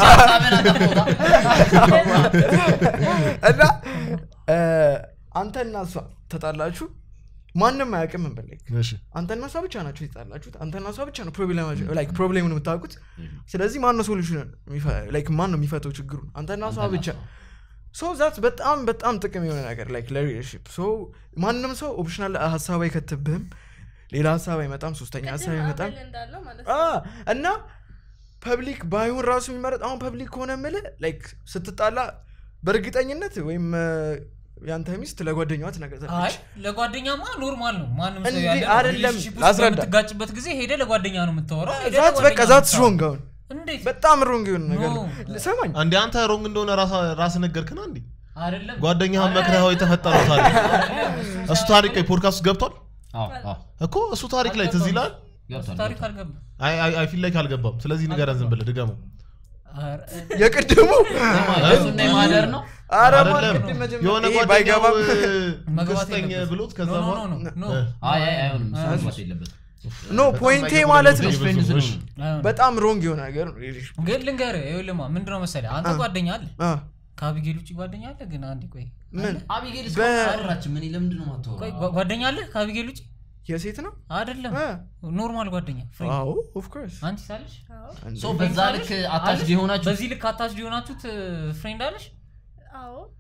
እና አንተና እሷ ተጣላችሁ ማንንም አያውቅም እንበልክ እሺ አንተና እሷ ብቻ ናችሁ የተጣላችሁት አንተና እሷ ብቻ ነው ፕሮብሌም ላይክ ፕሮብሌሙን የምታውቁት ስለዚህ ማን ነው ሶሉሽን ላይክ ማን ነው የሚፈታው ችግሩን አንተና እሷ ብቻ ሶ ዛት በጣም በጣም ጥቅም የሆነ ነገር ላይክ ለሪሌሽንሺፕ ሶ ማንንም ሰው ኦፕሽናል ሐሳብ አይከተብህም ሌላ ሐሳብ አይመጣም ሶስተኛ ሐሳብ አይመጣም አ እና ፐብሊክ ባይሆን ራሱ የሚመረጥ አሁን ፐብሊክ ሆነ ማለት ላይክ ስትጣላ በርግጠኝነት ወይም ያንተ ሚስት ለጓደኛዋ ትነግረታለች አይ ለጓደኛማ ኖርማል ነው ማንም ሰው ያለ አይደለም አስረዳ ትጋጭበት ጊዜ ሄደ ለጓደኛ ነው የምትወራው ሄደ ዛት በቃ ዛት ስትሮንግ አሁን እንዴት በጣም ሮንግ የሆነ ነገር ሰማኝ አንዴ አንተ ሮንግ እንደሆነ ራስ ራስ ነገርክና እንዴ አይደለም ጓደኛህ መክረሃው የተፈጠረው ታሪክ እሱ ታሪክ ፖድካስት ገብቷል አዎ አዎ እኮ እሱ ታሪክ ላይ ትዝ ይላል ታሪክ አልገባም አይ አይ አይ ፊል ላይክ አልገባም ስለዚህ ንገረን ዝም ብለህ ድገመው የቅድሙ እሱና የማደር ነው አረ አይደለም የሆነ ጓደኛው መግባተኝ ብሎት ከዛ ኖ ኖ ኖ አይ አይ አይሆንም ሰውት የለበት ኖ ፖይንቴ ማለት ነው በጣም ሮንግ የሆነ ነገር ግን ልንገርህ ይኸውልህማ ምንድነው መሰለህ አንተ ጓደኛ አለ ከአቢጌል ውጪ ጓደኛ አለ ግን አንዴ ቆይ ምን አቢጌል ስቆራራች ምን ለምንድን ነው ማተው ቆይ ጓደኛ አለ ከአቢጌል ውጪ የሴት ነው አይደለም ኖርማል ጓደኛ ፍሬንድ አዎ ኦፍ ኮርስ አንቺ ሳለሽ ሶ በዛ ልክ አታች ሊሆናችሁ በዚህ ልክ አታች ሊሆናችሁት ፍሬንድ አለሽ አዎ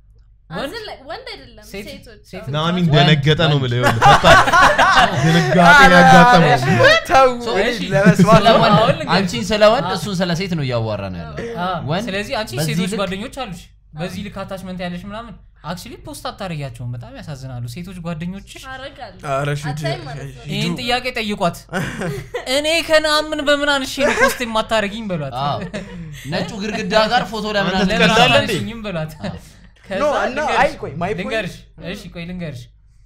አዝል ወንድ አይደለም ሴቶች ናሚን ደነገጠ ነው ማለት ነው ፈጣን ደነጋጤ ያጋጠመው ተው ስለወንድ አንቺን ስለወንድ እሱን ስለ ሴት ነው ያዋራና ያለው ወንድ ስለዚህ አንቺ ሴቶች ጓደኞች አሉሽ በዚህ ልክ አታችመንት ያለሽ ምናምን አክቹሊ ፖስት አታረጋቸው በጣም ያሳዝናሉ ሴቶች ጓደኞችሽ አረጋለሁ ይሄን ጥያቄ ጠይቋት እኔ ከናምን በምን አንሺ ነው ፖስት የማታረጊኝ በሏት ነጩ ግርግዳ ጋር ፎቶ ለምን አለኝም በሏት ኖ እና አይ ቆይ ማይ ፖይንት ልንገርሽ እሺ ቆይ ልንገርሽ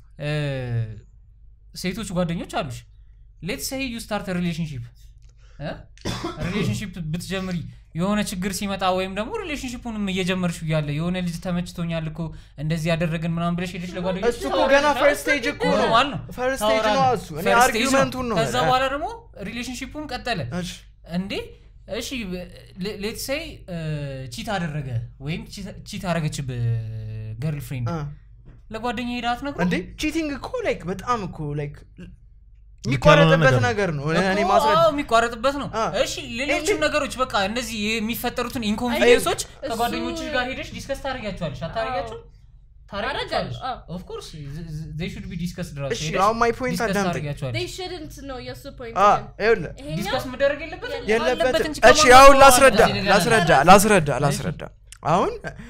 ሴቶች ጓደኞች አሉሽ ሌትስ ሴይ ዩ ስታርት አ ሪሌሽንሺፕ እ ሪሌሽንሺፕ ብትጀምሪ የሆነ ችግር ሲመጣ ወይም ደግሞ ሪሌሽንሺፑንም እየጀመርሽው ያለ የሆነ ልጅ ተመችቶኛል እኮ እንደዚህ ያደረገን ምናምን ብለሽ ሄደሽ ለጓደኞች እሱ እኮ ገና ፈርስት ስቴጅ እኮ ነው ፈርስት ስቴጅ ነው እሱ እኔ አርጊውመንቱን ነው ከዛ በኋላ ደግሞ ሪሌሽንሺፑን ቀጠለ እንዴ እሺ ሌትስ ሴይ ቺት አደረገ ወይም ቺት አደረገች በገርልፍሬንድ ለጓደኛ ሄዳት ነው እንዴ ቺቲንግ እኮ ላይክ በጣም እኮ ላይክ የሚቋረጥበት ነገር ነው እኔ ማስረድ አዎ የሚቋረጥበት ነው እሺ ሌሎችም ነገሮች በቃ እነዚህ የሚፈጠሩትን ኢንኮንቪኒየንሶች ከጓደኞችሽ ጋር ሄደሽ ዲስከስ ታረጋቸዋለሽ አታረጋቸው ታረጋቸዋለሽ ኦፍ ኮርስ they should be discussed right እሺ now my point አዳምጠኝ they shouldn't know your point አ ይኸውልህ ዲስከስ መደረግ የለበትም የለበትም እሺ ያው ላስረዳ ላስረዳ ላስረዳ ላስረዳ አሁን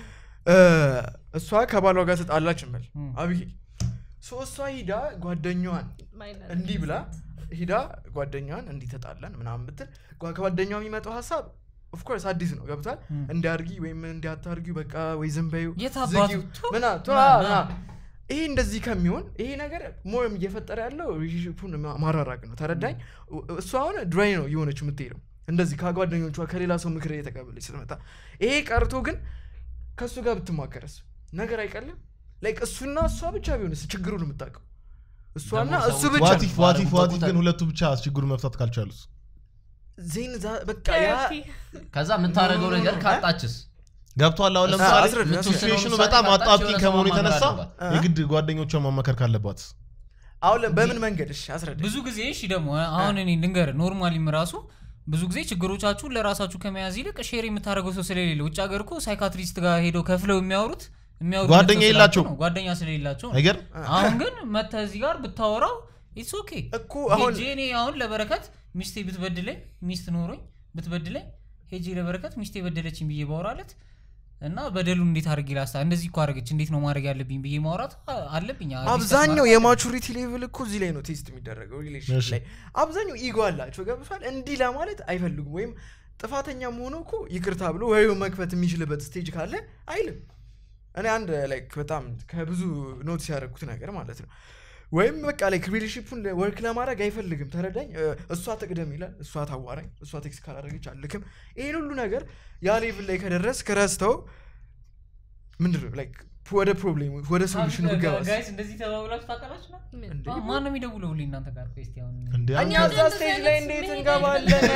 እሷ ከባሏ ጋር ተጣላች እንበል አብይ ሶስቷ ሂዳ ጓደኛዋን እንዲህ ብላ ሂዳ ጓደኛዋን እንዲህ ተጣላን ምናምን ብትል ጓደኛዋ የሚመጣው ሐሳብ ኦፍ ኮርስ አዲስ ነው ገብቷል እንዲያርጊ ወይም እንዲያታርጊ በቃ ወይ ዝምበዩ ዝጊው ምና ቷና ይሄ እንደዚህ ከሚሆን ይሄ ነገር ሞርም እየፈጠረ ያለው ሪሌሽንሺፑን ማራራቅ ነው ተረዳኝ እሷ አሁን ድራይ ነው የሆነችው የምትሄደው እንደዚህ ከጓደኞቿ ከሌላ ሰው ምክር እየተቀበለች ስትመጣ ይሄ ቀርቶ ግን ከሱ ጋር ብትማከረስ ነገር አይቀልም ላይክ እሱና እሷ ብቻ ቢሆንስ ችግሩን የምታውቀው እሷና እሱ ብቻ ዋቲ ዋቲ ዋቲ ግን ሁለቱ ብቻ ችግሩን መፍታት ካልቻሉስ ዜን በቃ ያ ከዛ ምን ታረጋው ነገር ካጣችስ ገብቷል አሁን ለምሳሌ ሲቹዌሽኑ በጣም አጣብቂ ከመሆኑ የተነሳ የግድ ጓደኞቿን ማመከር ካለባት አሁን በምን መንገድ እሺ አስረዳ ብዙ ጊዜ እሺ ደግሞ አሁን እኔ ልንገር ኖርማሊም ራሱ ብዙ ጊዜ ችግሮቻችሁ ለራሳችሁ ከመያዝ ይልቅ ሼር የምታረጋው ሰው ስለሌለ ውጭ ሀገር እኮ ሳይካትሪስት ጋር ሄደው ከፍለው የሚያወሩት ጓደኛ ይላችሁ ጓደኛ ስለሌላችሁ አይገር አሁን ግን መተ እዚህ ጋር ብታወራው ኢትስ ኦኬ እኮ አሁን ጄኔ አሁን ለበረከት ሚስቴ ብትበድለኝ ሚስት ኖሮኝ ብትበድለኝ ሄጂ ለበረከት ሚስቴ በደለችኝ ብዬ ባወራለት እና በደሉን እንዴት አድርጌ ላስታ እንደዚህ እኮ አደረገች እንዴት ነው ማድረግ ያለብኝ ብዬ ማውራት አለብኝ አብዛኛው የማቹሪቲ ሌቭል እኮ እዚህ ላይ ነው ቴስት የሚደረገው ሪሌሽን ላይ አብዛኛው ኢጎ አላቸው ገብቷል እንዲህ ለማለት አይፈልጉም ወይም ጥፋተኛ መሆኑ እኮ ይቅርታ ብሎ ወይ መክፈት የሚችልበት ስቴጅ ካለ አይልም እኔ አንድ ላይክ በጣም ከብዙ ኖትስ ያደረኩት ነገር ማለት ነው ወይም በቃ ላይክ ሪሌሽንሺፑን ወርክ ለማድረግ አይፈልግም ተረዳኝ እሷ ተቀደም ይላል እሷ ታዋራኝ እሷ ቴክስት ካላደረገች አልልክም ይሄን ሁሉ ነገር ያ ሌቭል ላይ ከደረስ ከረስተው ምንድነው ላይክ ወደ ፕሮብሌም ወደ ሶሉሽን ብገባስ ጋይስ እንደዚህ ተባብላችሁ ታቀላችሁ ነው ማን ነው የሚደውለው ሁሉ እናንተ ጋር ፌስቲ አሁን እኛ እዛ ስቴጅ ላይ እንዴት እንገባለን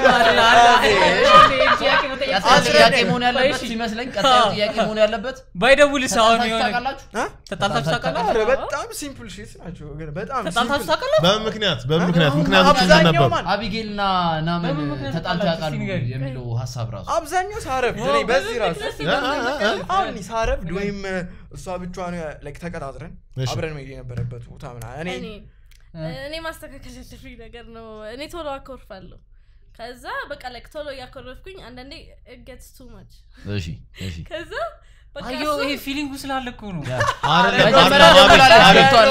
ጥያቄ መሆን ያለበት ይመስለኝ ቀጣዩ ጥያቄ መሆን ያለበት ባይደውልስ አሁን ይሆናል ተጣጣችሁ ታቀላችሁ አረ በጣም ሲምፕል ሺት ናቸው ግን በጣም ተጣጣችሁ ታቀላችሁ በምክንያት በምክንያት ምክንያቶች ነበር አቢጌልና ናመን ተጣልተው ያውቃሉ የሚለው ሐሳብ ራሱ አብዛኛው ሳረፍ እኔ በዚህ ራሱ አሁን ሳረፍ ወይም እሷ ብቻዋን ላይክ ተቀጣጥረን አብረን መሄድ የነበረበት ቦታ ምና እኔ እኔ ማስተካከል ያለብኝ ነገር ነው እኔ ቶሎ አኮርፋለሁ ከዛ በቃ ላይክ ቶሎ ያኮርፍኩኝ አንዳንዴ it gets too much እሺ እሺ ከዛ በቃ አዮ ይሄ ፊሊንግ ስላለ እኮ ነው አረ አብቷል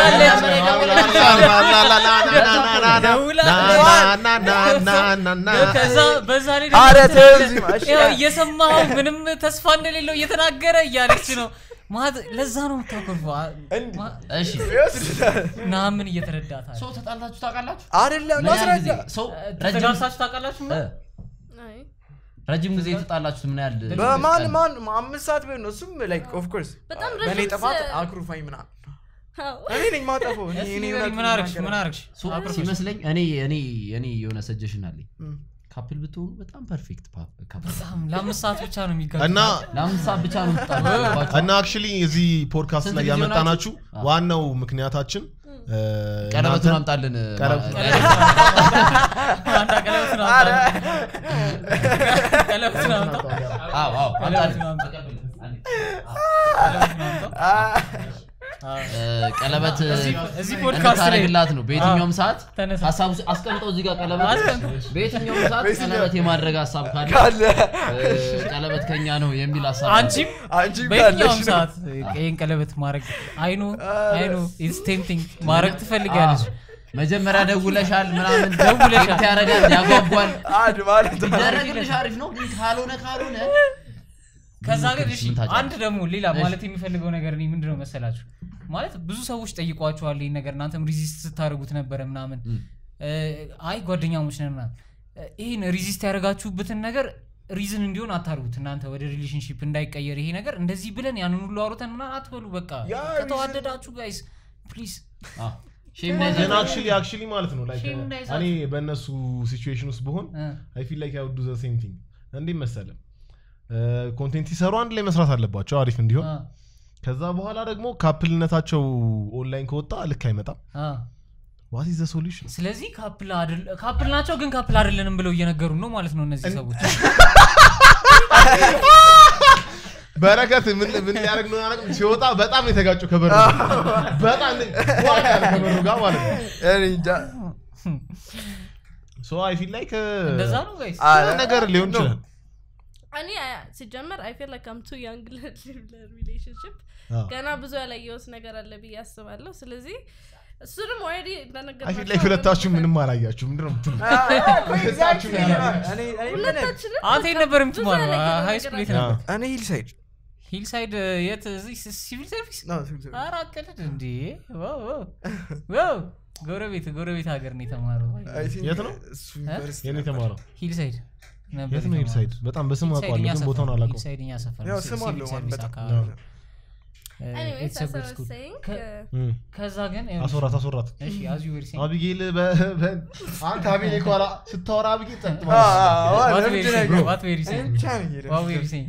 ከዛ በዛ ላይ አረ ተዚህ ማሽ እየሰማው ምንም ተስፋ እንደሌለው እየተናገረ እያለች ነው ማት ለዛ ነው ተቆርፋ እሺ ናምን እየተረዳታ ሰው ተጣላችሁ ታውቃላችሁ አይደለም ማስረጃ ሰው ረጅም ታውቃላችሁ አይ ረጅም ጊዜ ተጣላችሁት ምን ያህል በማን ማን አምስት ሰዓት ቢሆን ነው እሱም ላይክ ኦፍ ኮርስ በጣም በኔ ረጅም ጥፋት አክሩፋኝ ምና እኔ ነኝ ማጠፋው እኔ ምን አርክሽ ምን አርክሽ ሲመስለኝ እኔ እኔ እኔ የሆነ ሰጀሽን አለኝ ካፕል ብትሆኑ በጣም ፐርፌክት ካፕል በጣም ለአምስት ሰዓት ብቻ ነው የሚገባው እና ለአምስት ሰዓት ብቻ ነው የምትጣላችሁ እና አክቹሊ እዚህ ፖድካስት ላይ ያመጣናችሁ ዋናው ምክንያታችን ቀለበቱን አምጣልን ቀለበቱን አንተ ቀለበቱን አምጣ ቀለበቱን አምጣ አዎ አዎ አምጣልን ቀለበት እዚህ ፖድካስት ላይ ታረግላት ነው በየትኛውም ሰዓት ሐሳብ አስቀምጠው እዚህ ጋር ቀለበት በየትኛውም ሰዓት ቀለበት የማድረግ ሐሳብ ካለ ቀለበት ከኛ ነው የሚል ሐሳብ አንቺም አንቺም በየትኛውም ሰዓት ይሄን ቀለበት ማድረግ አይኑ አይኑ ኢትስ ቴምፕቲንግ ማድረግ ትፈልጋለሽ መጀመሪያ ደውለሻል ምናምን ደውለሻል ያረጋል ያጓጓል አድ ማለት ያረግልሽ አሪፍ ነው ግን ካልሆነ ካልሆነ ከዛ ግን እሺ አንድ ደግሞ ሌላ ማለት የሚፈልገው ነገር ነው ምንድነው መሰላችሁ ማለት ብዙ ሰዎች ጠይቋቸዋል ይሄን ነገር እናንተም ሪዚስት ስታረጉት ነበር ምናምን አይ ጓደኛሞች ነን ምናምን ይሄን ሪዚስት ያረጋችሁበትን ነገር ሪዝን እንዲሆን አታርጉት እናንተ ወደ ሪሌሽንሺፕ እንዳይቀየር ይሄ ነገር እንደዚህ ብለን ያንን ሁሉ አውርተን ምናምን አትበሉ በቃ ከተዋደዳችሁ ጋይስ ፕሊዝ አ ሼም ናይዘን actually actually ማለት ነው ላይክ እኔ በእነሱ ሲቹዌሽን ውስጥ በሆን አይ ፊል ላይክ አይ ውድ ዱ ዘ ሴም ቲንግ እንዴ መሰለ ኮንቴንት ይሰሩ አንድ ላይ መስራት አለባቸው አሪፍ እንዲሆን ከዛ በኋላ ደግሞ ካፕልነታቸው ኦንላይን ከወጣ ልክ አይመጣም አ what is the solution ስለዚህ ካፕል አይደል ካፕል ናቸው ግን ካፕል አይደለንም ብለው እየነገሩን ነው ማለት ነው እነዚህ ሰዎች በረከት ምን ምን ያርግ ነው ያረግ ሲወጣ በጣም የተጋጩ ከበሩ በጣም ዋጋ ከበሩ ጋር ማለት ነው እኔ እንጃ so I feel like እንደዛ ነው ጋይስ ነገር ሊሆን ይችላል እኔ ሲጀመር I feel like I'm too young to live a relationship ገና ብዙ ያላየሁት ነገር አለ ብዬ አስባለሁ ስለዚህ እሱንም already እንደነገርኩ I feel like ሁለታችሁ ምንም አላያችሁ ምንድነው የምትሉ exactly እኔ ሁለታችን አንተ ነበር የምትማረው ሃይ ስኩል ነበር እኔ ሂልሳይድ ሂልሳይድ የት እዚህ ሲቪል ሰርቪስ ነው ሲቪል ኧረ አቀለድ እንዴ ዋው ዋው ጎረቤት ጎረቤት ሀገር ነው የተማረው የት ነው የኔ ተማረው ሂልሳይድ ነበር የት ነው ሂልሳይድ በጣም በስም አውቀዋለሁ ግን ቦታውን አላውቀውም ሂልሳይድኛ ሰፈር ያው ስም አለው በጣም Anyways, that's what I was saying. ከዛ ግን አሶራት አሶራት እሺ አዚ ወር ሲን አቢጌል አንተ አቢጌል ኮላ ስታወራ አቢጌል ጠጥ ማለት what were you saying what were you saying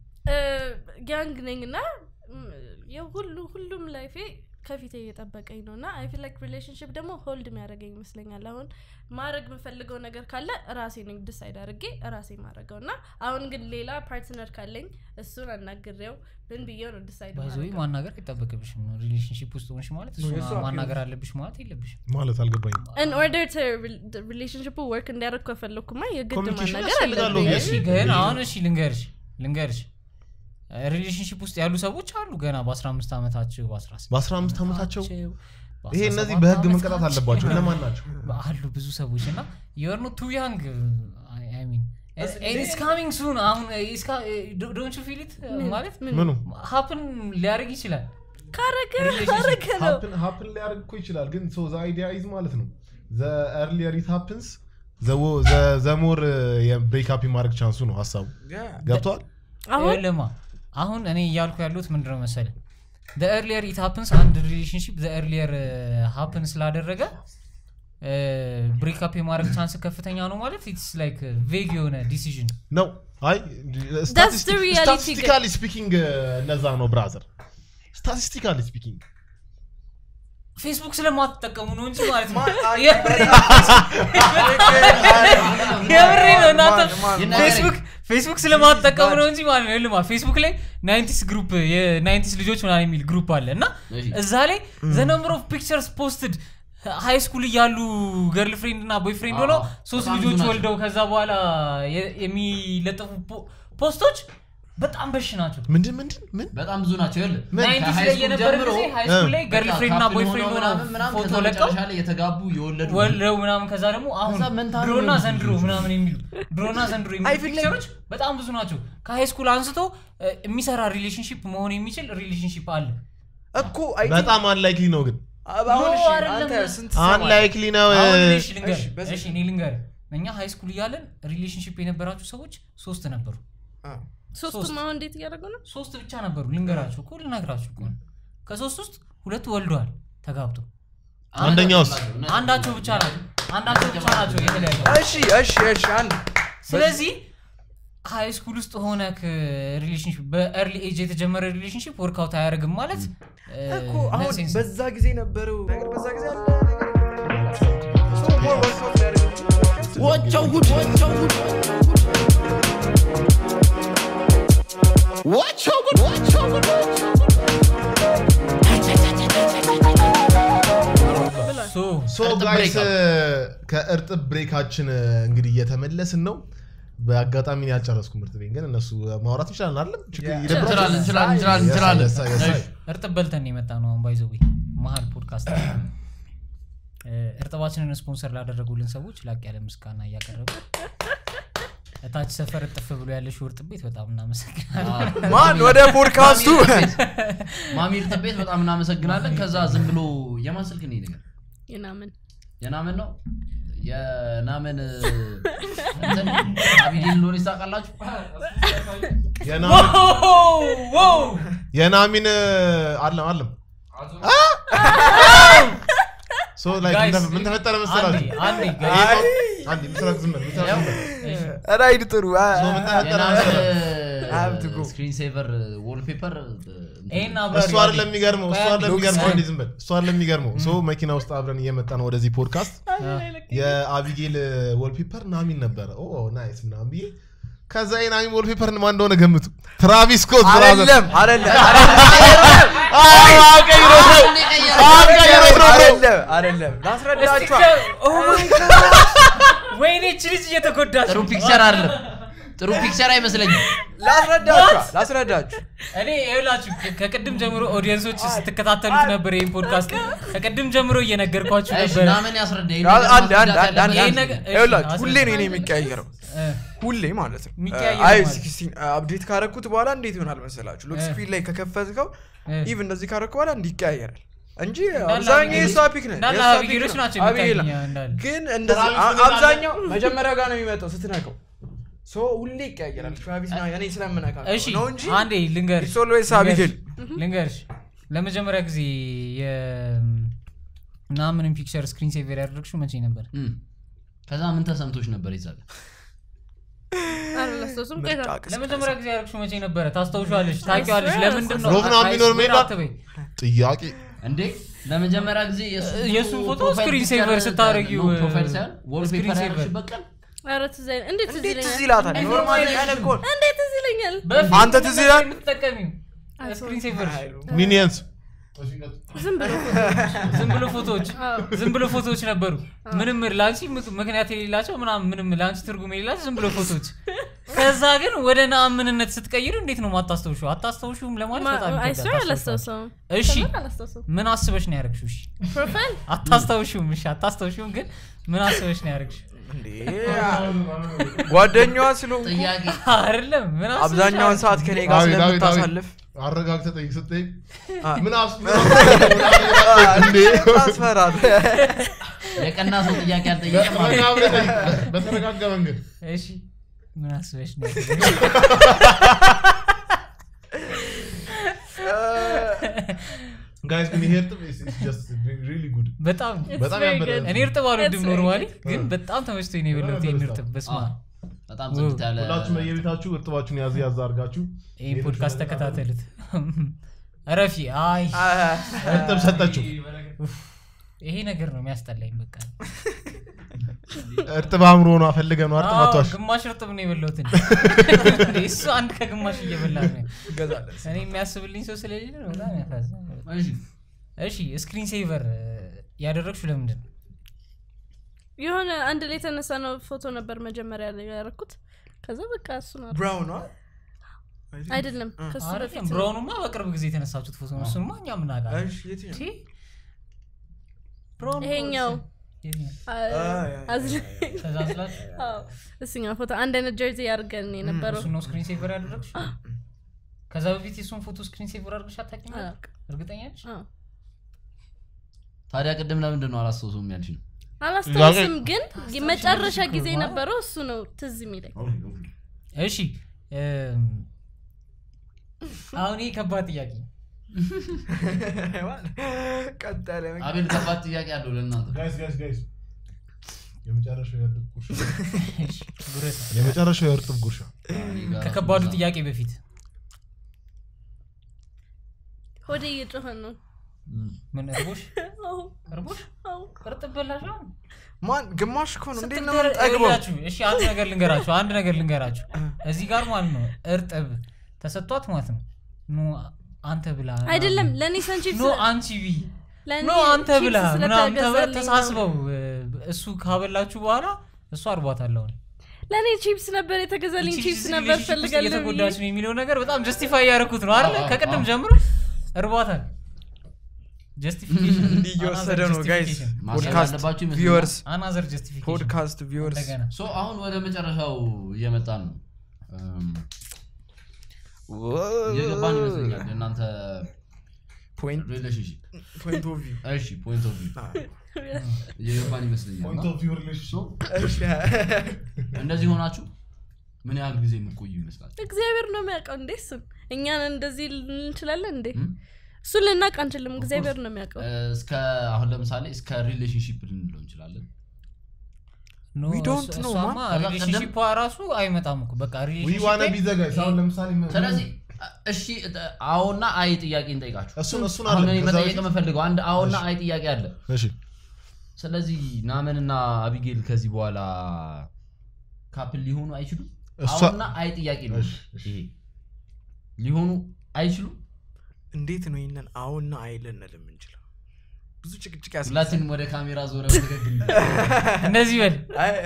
ያንግ ነኝና የሁሉ ሁሉም ላይፌ ከፊቴ እየጠበቀኝ ነውና I feel like relationship ደግሞ ሆልድ የሚያደርገኝ ይመስለኛል አሁን ማድረግ የምፈልገው ነገር ካለ ራሴ ነኝ ዲሳይድ አድርጌ ራሴ ማድረግውና አሁን ግን ሌላ ፓርትነር ካለኝ እሱን አናግሬው ምን ቢየው ነው ዲሳይድ ማድረግ ባይዘይ ማናገር ይጠበቅብሽም ነው ሪሌሽንሺፕ ውስጥ ሆነሽ ማለት እሱ ማናገር አለብሽ ማለት የለብሽም ማለት አልገባኝም in order to the relationship work እንዲያደርግ ከፈለኩማ የግድ ማናገር አለብኝ እሺ ግን አሁን እሺ ልንገርሽ ልንገርሽ ሪሌሽንሺፕ ውስጥ ያሉ ሰዎች አሉ ገና በ15 አመታቸው በ16 በ15 አመታቸው ይሄ እነዚህ በህግ መንቀጣት አለባቸው ለማን ናቸው አሉ ብዙ ሰዎች እና you are not too young I mean and it's coming soon አሁን don't you feel it ማለት ምኑ happen ሊያርግ ይችላል ካረገ ካረገ ነው happen happen ሊያርግ እኮ ይችላል ግን so the idea is ማለት ነው the earlier it happens the the the more break up የማድረግ ቻንሱ ነው ሐሳቡ ገብቷል አሁን ለማ አሁን እኔ ያልኩ ያሉት ምንድነው መሰለ the earlier it happens and the relationship the earlier uh, happens ስላደረገ break up የማድረግ ቻንስ ከፍተኛ ነው ማለት it's like a vague የሆነ decision no I statistically speaking ነዛ ነው brother statistically speaking ፌስቡክ ስለማትጠቀሙ ነው እንጂ ማለት ነው የብሬ ነው እናንተ ፌስቡክ ፌስቡክ ስለማትጠቀሙ ነው እንጂ ማለት ነው ለማ ፌስቡክ ላይ ናይንቲስ ግሩፕ የናይንቲስ ልጆች ምናምን የሚል ግሩፕ አለና እዛ ላይ the number of pictures posted ሃይ ስኩል ያሉ ገርልፍሬንድ እና ቦይፍሬንድ ሆነው ሶስት ልጆች ወልደው ከዛ በኋላ የሚለጠፉ ፖስቶች በጣም በሽ ናቸው ምንድን ምንድን ምን በጣም ብዙ ናቸው አይደል ናይንቲስ ላይ የነበረ ጊዜ ሃይ ስኩል ላይ ገርልፍሬንድ እና ቦይፍሬንድ ሆነው ፎቶ ለቀው ሻለ የተጋቡ የወለዱ ወልደው ምናምን ከዛ ደግሞ አሁን ድሮና ዘንድሮ ምናምን የሚሉ ድሮና ዘንድሮ የሚሉ ፒክቸሮች በጣም ብዙ ናቸው ከሃይ ስኩል አንስቶ የሚሰራ ሪሌሽንሺፕ መሆን የሚችል ሪሌሽንሺፕ አለ እኮ በጣም አንላይክሊ ነው ግን አሁን እሺ አንተ ስንት አንላይክሊ ነው እሺ ልንገር እሺ እኔ ልንገር እኛ ሃይ ስኩል ያለን ሪሌሽንሺፕ የነበራችሁ ሰዎች ሶስት ነበሩ ሶስት ማው እንዴት ያደረጉ ነው ሶስት ብቻ ነበሩ ልንገራችሁ እኮ ልነግራችሁ እኮ ከሶስት ውስጥ ሁለቱ ወልደዋል ተጋብተው አንደኛውስ አንዳቸው ብቻ ናቸው አንዳቸው ብቻ ናቸው የተለያዩ እሺ እሺ እሺ አንድ ስለዚህ ሃይ ስኩል ውስጥ ሆነ ከሪሌሽንሺፕ በኤርሊ ኤጅ የተጀመረ ሪሌሽንሺፕ ወርክ አውት አያደርግም ማለት እኮ አሁን በዛ ጊዜ ነበረው ነገር በዛ ጊዜ አለ Watch out, watch out, watch out, watch out. ጋይስ ከእርጥብ ብሬካችን እንግዲህ እየተመለስን ነው በአጋጣሚ ነው ያልጨረስኩ ምርጥ ቤን ግን እነሱ ማውራት ይችላል አይደል ይችላል ይችላል ይችላል ይችላል እርጥብ በልተን የመጣ ነው አሁን ባይዘው መሃል ፖድካስት እርጥባችንን ስፖንሰር ላደረጉልን ሰዎች ላቅ ያለ ምስጋና ያቀርቡ እታች ሰፈር ጥፍ ብሎ ያለሽ ወርጥ ቤት በጣም እናመሰግናለን ማን ወደ ፖድካስቱ ማሚር ተቤት በጣም እናመሰግናለን ከዛ ዝም ብሎ የማን ስልክ ነው ነገር የናመን የናመን ነው የናመን እንትን አቢጌል ሎሪስ ታውቃላችሁ የናመን ዋው የናሚን አለም አለም ሶ ላይክ ምን ተፈጠረ መሰላችሁ አንዴ አንዴ ምስራቅ ዝም በል ምስራቅ ዝም በል ራይድ ጥሩ ሶ ምን ተፈጠረ መሰላችሁ ስክሪን ሴቨር ዎልፔፐር ኤና አብራ እሱ አይደለም የሚገርመው እሱ አይደለም የሚገርመው እንዴ ዝም በል እሱ አይደለም የሚገርመው ሶ መኪና ውስጥ አብረን እየመጣን ወደዚህ ፖድካስት የአቢጌል ዎልፔፐር ናሚን ነበር ኦ ናይስ ምናምን ብዬ ከዛ የናሚን ዎልፔፐር ማን እንደሆነ ገምቱ ትራቪስ ስኮት ብራዘር አይደለም አይደለም አቀይሮ አይደለም አይደለም ላስረዳችሁ ኦ ማይ ጋድ ወይኔ ችሪዝ እየተጎዳች ጥሩ ፒክቸር አይደለም ጥሩ ፒክቸር አይመስለኝም ላስረዳችሁ ላስረዳችሁ እኔ ይኸውላችሁ ከቅድም ጀምሮ ኦዲየንሶች ስትከታተሉት ነበር ይሄን ፖድካስት ከቅድም ጀምሮ እየነገርኳችሁ ነበር ናመን ያስረዳኝ አንድ አንድ አንድ ይኸውላችሁ ሁሌ ነው የሚቀያየረው ሁሌ ማለት ነው አይ ሲክስቲን አፕዴት ካረኩት በኋላ እንዴት ይሆናል መሰላችሁ ሎክ ስክሪን ላይ ከከፈትከው ኢቭን እንደዚህ ካረኩ በኋላ እንዲቀያየራል እንጂ አብዛኛው የሳፒክ ነው የሳፒክ ናቸው ግን እንደዚህ አብዛኛው መጀመሪያ ጋር ነው የሚመጣው ስትነካው ሶ ሁሌ ይቀያየራል ትራቪስ ነው ያኔ ስለምነካ ነው እንጂ አንዴ ልንገርሽ ሶልዌስ አቢጌል ልንገርሽ ለመጀመሪያ ጊዜ የናምንም ፒክቸር ስክሪን ሴቨር ያደረግሽው መቼ ነበር ከዛ ምን ተሰምቶሽ ነበር ይዛል አላስተውስም ከዛ ለመጀመሪያ ጊዜ ያደረግሽው መቼ ነበር ታስተውሻለሽ ታውቂዋለሽ ለምንድን ነው ሮፍና ሚኖር ሜላት ጥያቄ እንዴ ለመጀመሪያ ጊዜ የሱ ፎቶ ስክሪን ሴቨር ስታረጊው ፕሮፋይል ሳይሆን ዎልፔፐር ያደረግሽበት ቀን አረ ትዘይ እንዴት ትዝ ይላታል ኖርማሊ ያለኮ እንዴት ትዝ ይለኛል አንተ ትዝ ይላል የምትጠቀሚው ስክሪን ሴቨር ሚኒየንስ ዝም ብሎ ዝም ብሎ ፎቶዎች ዝም ብሎ ፎቶዎች ነበሩ ምንም ላንቺ ምክንያት የሌላቸው ምናምን ምንም ላንቺ ትርጉም የሌላቸው ዝም ብሎ ፎቶዎች ከዛ ግን ወደ ናምንነት ስትቀይሩ እንዴት ነው ማታስተውሹ አታስተውሹም ለማለት በጣም ይከብዳል እሺ ምን አስበሽ ነው ያረግሽው እሺ ፕሮፋይል አታስተውሹም እሺ አታስተውሹም ግን ምን አስበሽ ነው ያረግሽው እንዴ ጓደኛዋ ስለሆነ ጥያቄ አይደለም ምን አስበሽ አብዛኛውን ሰዓት ከኔ ጋር ስለምታሳልፍ አረጋግተ ጠይቅ ስትይ ምን አስበ እንዴ ታስፈራል የቀና ሰው ጥያቄ አልጠየቀም ማለት በተረጋጋ መንገድ እሺ ምን አስበሽ ነው guys can you hear them it's, it's just really good በጣም በጣም ያበረ እኔ እርጥባሉ ድም ኖርማሊ ግን በጣም ተመችቶኝ ነው የበለውት የምርጥብ በስማ በጣም ጽድት ያለ ሁላችሁ በየቤታችሁ እርጥባችሁን ያዝ ያዝ አድርጋችሁ ይሄን ፖድካስት ተከታተሉት አረፊ አይ እርጥብ ሰጣችሁ ይሄ ነገር ነው የሚያስጠላኝ በቃ እርጥብ አምሮ ነው አፈልገ ነው እርጥብ አጥቷሽ ግማሽ እርጥብ ነው የበለውት እንዴ እሱ አንድ ከግማሽ እየበላ ነው ገዛለህ እኔ የሚያስብልኝ ሰው ስለሌለ ነው በጣም ያሳዝናል እሺ እሺ ስክሪን ሴቨር ያደረግሽው ለምንድን ነው የሆነ አንድ ላይ ተነሳ ነው ፎቶ ነበር መጀመሪያ ላይ ያረኩት ከዛ በቃ እሱ ነው ብራውን ነው አይደለም ከሱ በፊት ብራውንማ በቅርብ ጊዜ የተነሳችሁት ፎቶ ነው እሱማ እኛ ምን አውቃለን እሺ የትኛው ብራውን ይሄኛው አዝለ ተዛዝላት አዎ እሱኛው ፎቶ አንድ አይነት ጀርዚ ያርገን የነበረው እሱ ነው ስክሪን ሴቨር ያደረግሽ ከዛ በፊት የሱን ፎቶ ስክሪን ሴቨር አድርገሽ አታውቂም እርግጠኛ ነሽ ታዲያ ቀደም ለምንድን ነው አላስተውሱም ያልሽ ነው አላስተውስም ግን የመጨረሻ ጊዜ ነበረው እሱ ነው ትዝ የሚለኝ እሺ አሁን ይሄ ከባድ ጥያቄ ቀጣለ አቤል ከባድ ጥያቄ አለው ለእናንተ ጋይስ ጋይስ ጋይስ የመጨረሻው የእርጥብ ጉርሻ ጉርሻ የመጨረሻው የእርጥብ ጉርሻ ከከባዱ ጥያቄ በፊት ሆዴ እየጮኸ ነው ምን እርቦሽ እርቦሽ እርጥብ በላሽ ማን ግማሽ እኮ ነው እንዴ ነው ጠግበው እሺ አንድ ነገር ልንገራችሁ አንድ ነገር ልንገራችሁ እዚህ ጋር ማለት ነው እርጥብ ተሰጥቷት ማለት ነው ኑ አንተ ብላ አይደለም ለኔ ሰንቺ ኑ አንቺ ቢ ኖ አንተ ብላ ምናምን ተሳስበው እሱ ካበላችሁ በኋላ እሱ አርቧታል አሁን ለኔ ቺፕስ ነበር የተገዛልኝ ቺፕስ ነበር ፈልጋለሁ የተጎዳች ነው የሚለው ነገር በጣም ጀስቲፋይ ያደረኩት ነው አይደል ከቀደም ጀምሮ እርቧታል ጀስቲፊኬሽን እንዲወሰደ ነው ጋይስ ፖድካስት ቪውወርስ አናዘር ጀስቲፊኬሽን ፖድካስት ቪውወርስ ሶ አሁን ወደ መጨረሻው እየመጣን ነው የገባን ይመስለኛል እናንተ ፖይንት ሪሌሽንሺፕ ፖይንት ኦፍ ቪው እሺ ፖይንት ኦፍ ቪው የገባን ይመስለኛል ፖይንት ኦፍ ቪው ሪሌሽንሺፕ እንደዚህ ሆናችሁ ምን ያህል ጊዜ የምትቆዩ ይመስላል እግዚአብሔር ነው የሚያውቀው እንዴ እሱ እኛን እንደዚህ እንችላለን እንዴ እሱ ልናቅ አንችልም እግዚአብሔር ነው የሚያውቀው እስከ አሁን ለምሳሌ እስከ ሪሌሽንሺፕ ልንለው እንችላለን ኖ we don't know ማ ሪሌሽንሺፕ ራሱ አይመጣም እኮ በቃ we wanna be the guys አሁን ለምሳሌ ስለዚህ እሺ አውና አይ ጥያቄ እንጠይቃችሁ እሱን እሱን አለ አሁን መጠየቅ የምፈልገው አንድ አውና አይ ጥያቄ አለ እሺ ስለዚህ ናመንና አቢጌል ከዚህ በኋላ ካፕል ሊሆኑ አይችሉም አውና አይ ጥያቄ ነው ይሄ ሊሆኑ አይችሉም እንዴት ነው ይሄንን አውና አይለን ለምንችለው ብዙ ጭቅጭቅ ያስፈልጋል ሁላችንም ወደ ካሜራ ዞረ ተገግል እንደዚህ በል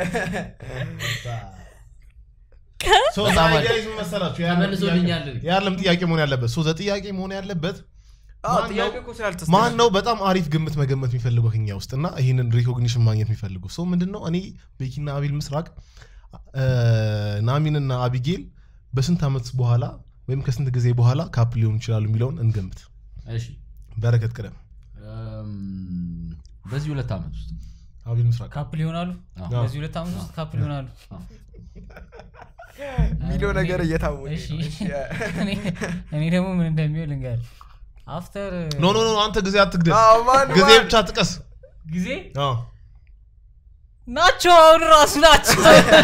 ሶ ዛይጋይዝ መሰላችሁ ያመልሶልኛል ያለም ጥያቄ መሆን ያለበት ሶ ዘጥያቄ መሆን ያለበት አዎ ጥያቄ እኮ ስላልተስተካከለ ማን ነው በጣም አሪፍ ግምት መገመት የሚፈልገው ከኛ ውስጥና ይሄንን ሪኮግኒሽን ማግኘት የሚፈልገው ሶ ምንድነው እኔ ቤኪና አቢል ምስራቅ ናሚንና አቢጌል በስንት አመት በኋላ ወይም ከስንት ጊዜ በኋላ ካፕል ሊሆኑ ይችላሉ የሚለውን እንገምት እሺ በረከት ቀደም በዚህ ሁለት አመት ውስጥ አቢል ምስራቅ ካፕል ይሆናሉ በዚህ ሁለት አመት ውስጥ ካፕል ይሆናሉ ሚሊዮ ነገር እየታወቀ እሺ እኔ ደግሞ ምን እንደሚሆን ልንገር አፍተር ኖ ኖ ኖ አንተ ጊዜ አትግደል ጊዜ ብቻ ጥቀስ ጊዜ አዎ ናቸው አሁን ራሱ ናቸው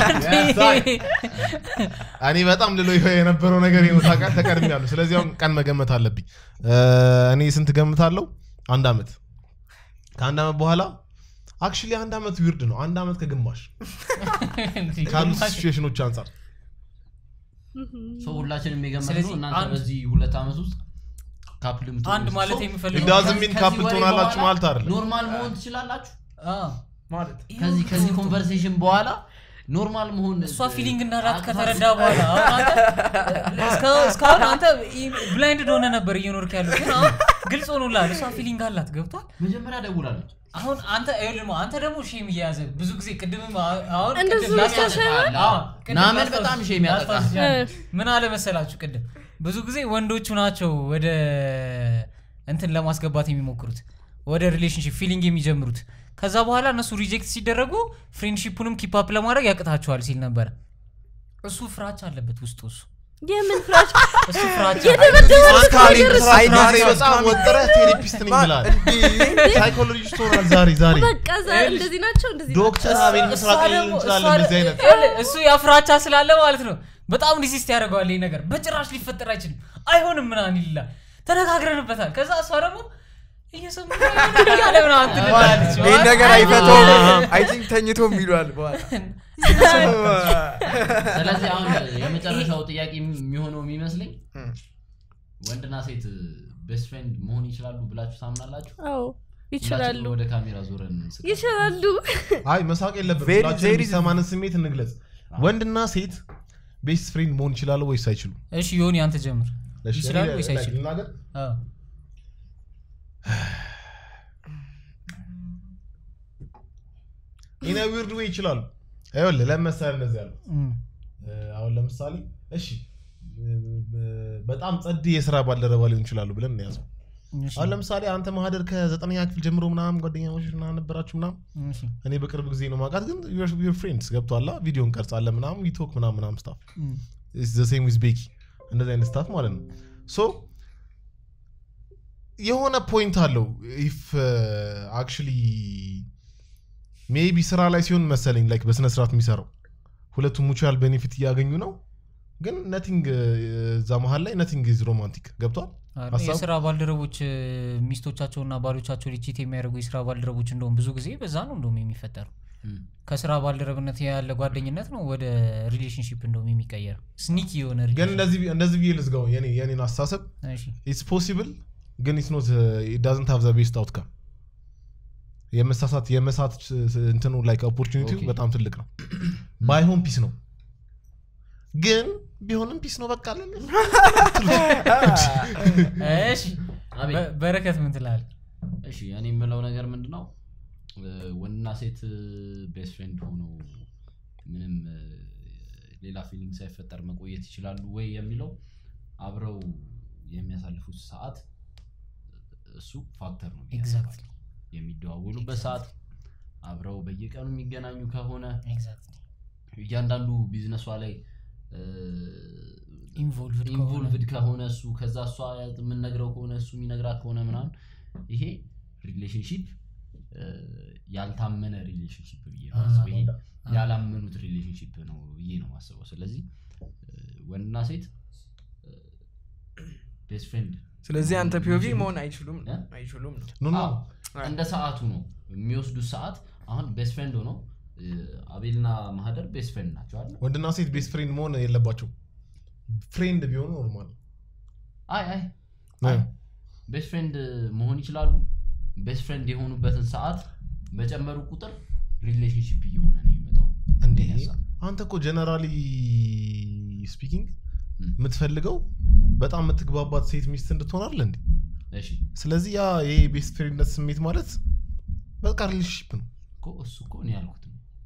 እኔ በጣም ልሎ የነበረው ነገር ይወጣቃ ተቀርሚያለሁ ስለዚህ አሁን ቀን መገመት አለብኝ እኔ ስንት ገምታለሁ አንድ አመት ከአንድ አመት በኋላ አክቹሊ አንድ አመት ዊርድ ነው አንድ አመት ከግማሽ ካሉ ሲቹዌሽኖች አንፃር ሶ ሁላችንም የገመተው እናንተ በዚህ ሁለት አመት ውስጥ ካፕል ምትሆኑ አንድ ማለት የሚፈልገው ዳዝም ሚን ካፕል ትሆናላችሁ ማለት አይደለም ኖርማል መሆን ትችላላችሁ አዎ ማለት ከዚህ ከዚህ ኮንቨርሴሽን በኋላ ኖርማል መሆን እሷ ፊሊንግ እንዳላት ከተረዳ በኋላ አሁን አንተ እስካሁን እስካሁን አንተ ብላይንድ ሆነ ነበር እየኖርክ ያለው ግን አሁን ግልጽ ሆኖላል እሷ ፊሊንግ አላት ገብቷል መጀመሪያ ደውላለች አሁን አንተ አይልማ አንተ ደግሞ ሼም እያያዘ ብዙ ጊዜ ቅድምም አሁን እንደዚህ ናመን በጣም ሼም ያጠቃ ምን አለ መሰላችሁ ቅድም ብዙ ጊዜ ወንዶቹ ናቸው ወደ እንትን ለማስገባት የሚሞክሩት ወደ ሪሌሽንሺፕ ፊሊንግ የሚጀምሩት ከዛ በኋላ እነሱ ሪጀክት ሲደረጉ ፍሬንድሺፑንም ኪፕ አፕ ለማድረግ ያቅታቸዋል ሲል ነበር እሱ ፍራቻ አለበት ውስጡ እሱ የምን ፍራቻ እሱ ፍራቻ አንካሊ ሳይዳሪ በጣም ወጥረ ቴራፒስት ነኝ ብላል ሳይኮሎጂስት ሆናል ዛሬ ዛሬ በቃ ዛሬ እንደዚህ ናቸው እንደዚህ ዶክተር አቤል መስራት ይችላል እንደዚህ አይነት እሱ ያፍራቻ ስላለ ማለት ነው በጣም ዲሲስት ያደርጋል ይሄ ነገር በጭራሽ ሊፈጠር አይችልም አይሆንም ምናን ይላል ተነጋግረንበታል ከዛ እሷ ደግሞ እየሰማኝ ያለው ነው አትልላለች ይሄ ነገር አይፈተው አይ ቲንክ ተኝቶ የሚሏል በኋላ ስለዚህ አሁን የመጨረሻው ጥያቄ የሚሆነው የሚመስለኝ ወንድና ሴት ቤስት ፍሬንድ መሆን ይችላሉ ብላችሁ ታምናላችሁ አዎ ይችላሉ ወደ ካሜራ ዞረን ይችላሉ አይ መሳቅ የለብንም ሁላችንም የሚሰማንን ስሜት እንግለጽ ወንድና ሴት ቤስት ፍሬንድ መሆን ይችላሉ ወይስ አይችሉም እሺ ዮኒ አንተ ጀምር ይችላሉ ወይስ አይችሉም አዎ ኢነ ዊርድ ዌይ ይችላሉ አይወለ ለምሳሌ እንደዚህ ያለው አሁን ለምሳሌ እሺ በጣም ጸድ የሥራ ባልደረባ ሊሆን ይችላሉ ብለን እንያዘው አሁን ለምሳሌ አንተ ማህደር ከዘጠነኛ ክፍል ጀምሮ ምናምን ጓደኛሞች ምናምን ነበራችሁ ምናምን እኔ በቅርብ ጊዜ ነው ማውቃት ግን your friends ገብቷላ ቪዲዮን ቀርጻለ ምናምን we talk ምናምን ምናምን ስታፍ it's the same with Becky እንደዛ አይነት ስታፍ ማለት ነው so የሆነ ፖይንት አለው if uh, actually maybe ስራ ላይ ሲሆን መሰለኝ like በስነ ስርዓት የሚሰራው ሁለቱም ሙቹዋል ቤኔፊት ያገኙ ነው ግን nothing እዛ መሃል ላይ nothing is romantic ገብቷል የሥራ ባልደረቦች ሚስቶቻቸውና ባሎቻቸው ሊቺት የሚያደርጉ የሥራ ባልደረቦች እንደውም ብዙ ጊዜ በዛ ነው እንደውም የሚፈጠሩ ከሥራ ባልደረብነት ያለ ጓደኝነት ነው ወደ ሪሌሽንሺፕ እንደውም የሚቀየር ስኒኪ የሆነ ግን እንደዚህ እንደዚህ ቢልስ ጋር የኔ የኔን አስተሳሰብ እሺ it's possible ግን it's not uh, it doesn't have the best outcome የመሳሳት የመሳት እንትኑ ላይክ ኦፖርቹኒቲው በጣም ትልቅ ነው ባይሆን ፒስ ነው ግን ቢሆንም ፒስ ነው በቃ አለ እሺ በረከት ምን ትላለህ እሺ እኔ የምለው ነገር ምንድነው ወንድና ሴት ቤስት ፍሬንድ ሆኖ ምንም ሌላ ፊሊንግ ሳይፈጠር መቆየት ይችላሉ ወይ የሚለው አብረው የሚያሳልፉት ሰዓት እሱ ፋክተር ነው ኤግዛክትሊ የሚደዋወሉበት ሰዓት አብረው በየቀኑ የሚገናኙ ከሆነ ኤግዛክትሊ እያንዳንዱ ቢዝነሷ ላይ ኢንቮልቭድ ኢንቮልቭድ ከሆነ እሱ ከዛ እሷ ምን ነግረው ከሆነ እሱ የሚነግራት ከሆነ ምናምን ይሄ ሪሌሽንሺፕ ያልታመነ ሪሌሽንሺፕ ብዬ ነው ማስበው ይሄ ያላመኑት ሪሌሽንሺፕ ነው ብዬ ነው ማስበው ስለዚህ ወንድና ሴት ቤስት ፍሬንድ ስለዚህ አንተ ፒኦቪ መሆን አይችሉም አይችሉም ኖ ኖ እንደ ሰዓቱ ነው የሚወስዱት ሰዓት አሁን ቤስት ፍሬንድ ሆኖ አቤልና ማህደር ቤስት ፍሬንድ ናቸው አይደል ወንድና ሴት ቤስት ፍሬንድ መሆን የለባቸው ፍሬንድ ቢሆኑ ኖርማል አይ አይ ቤስት ፍሬንድ መሆን ይችላሉ ቤስት ፍሬንድ የሆኑበትን ሰዓት በጨመሩ ቁጥር ሪሌሽንሺፕ እየሆነ ነው የሚመጣው እንዴ አንተ እኮ ጀነራሊ ስፒኪንግ የምትፈልገው በጣም የምትግባባት ሴት ሚስት እንድትሆን አይደል እንዴ እሺ ስለዚህ ያ ይሄ ቤስት ፍሬንድነት ስሜት ማለት በቃ ሪሌሽንሺፕ ነው እኮ እሱ እኮ ነው ያልኩት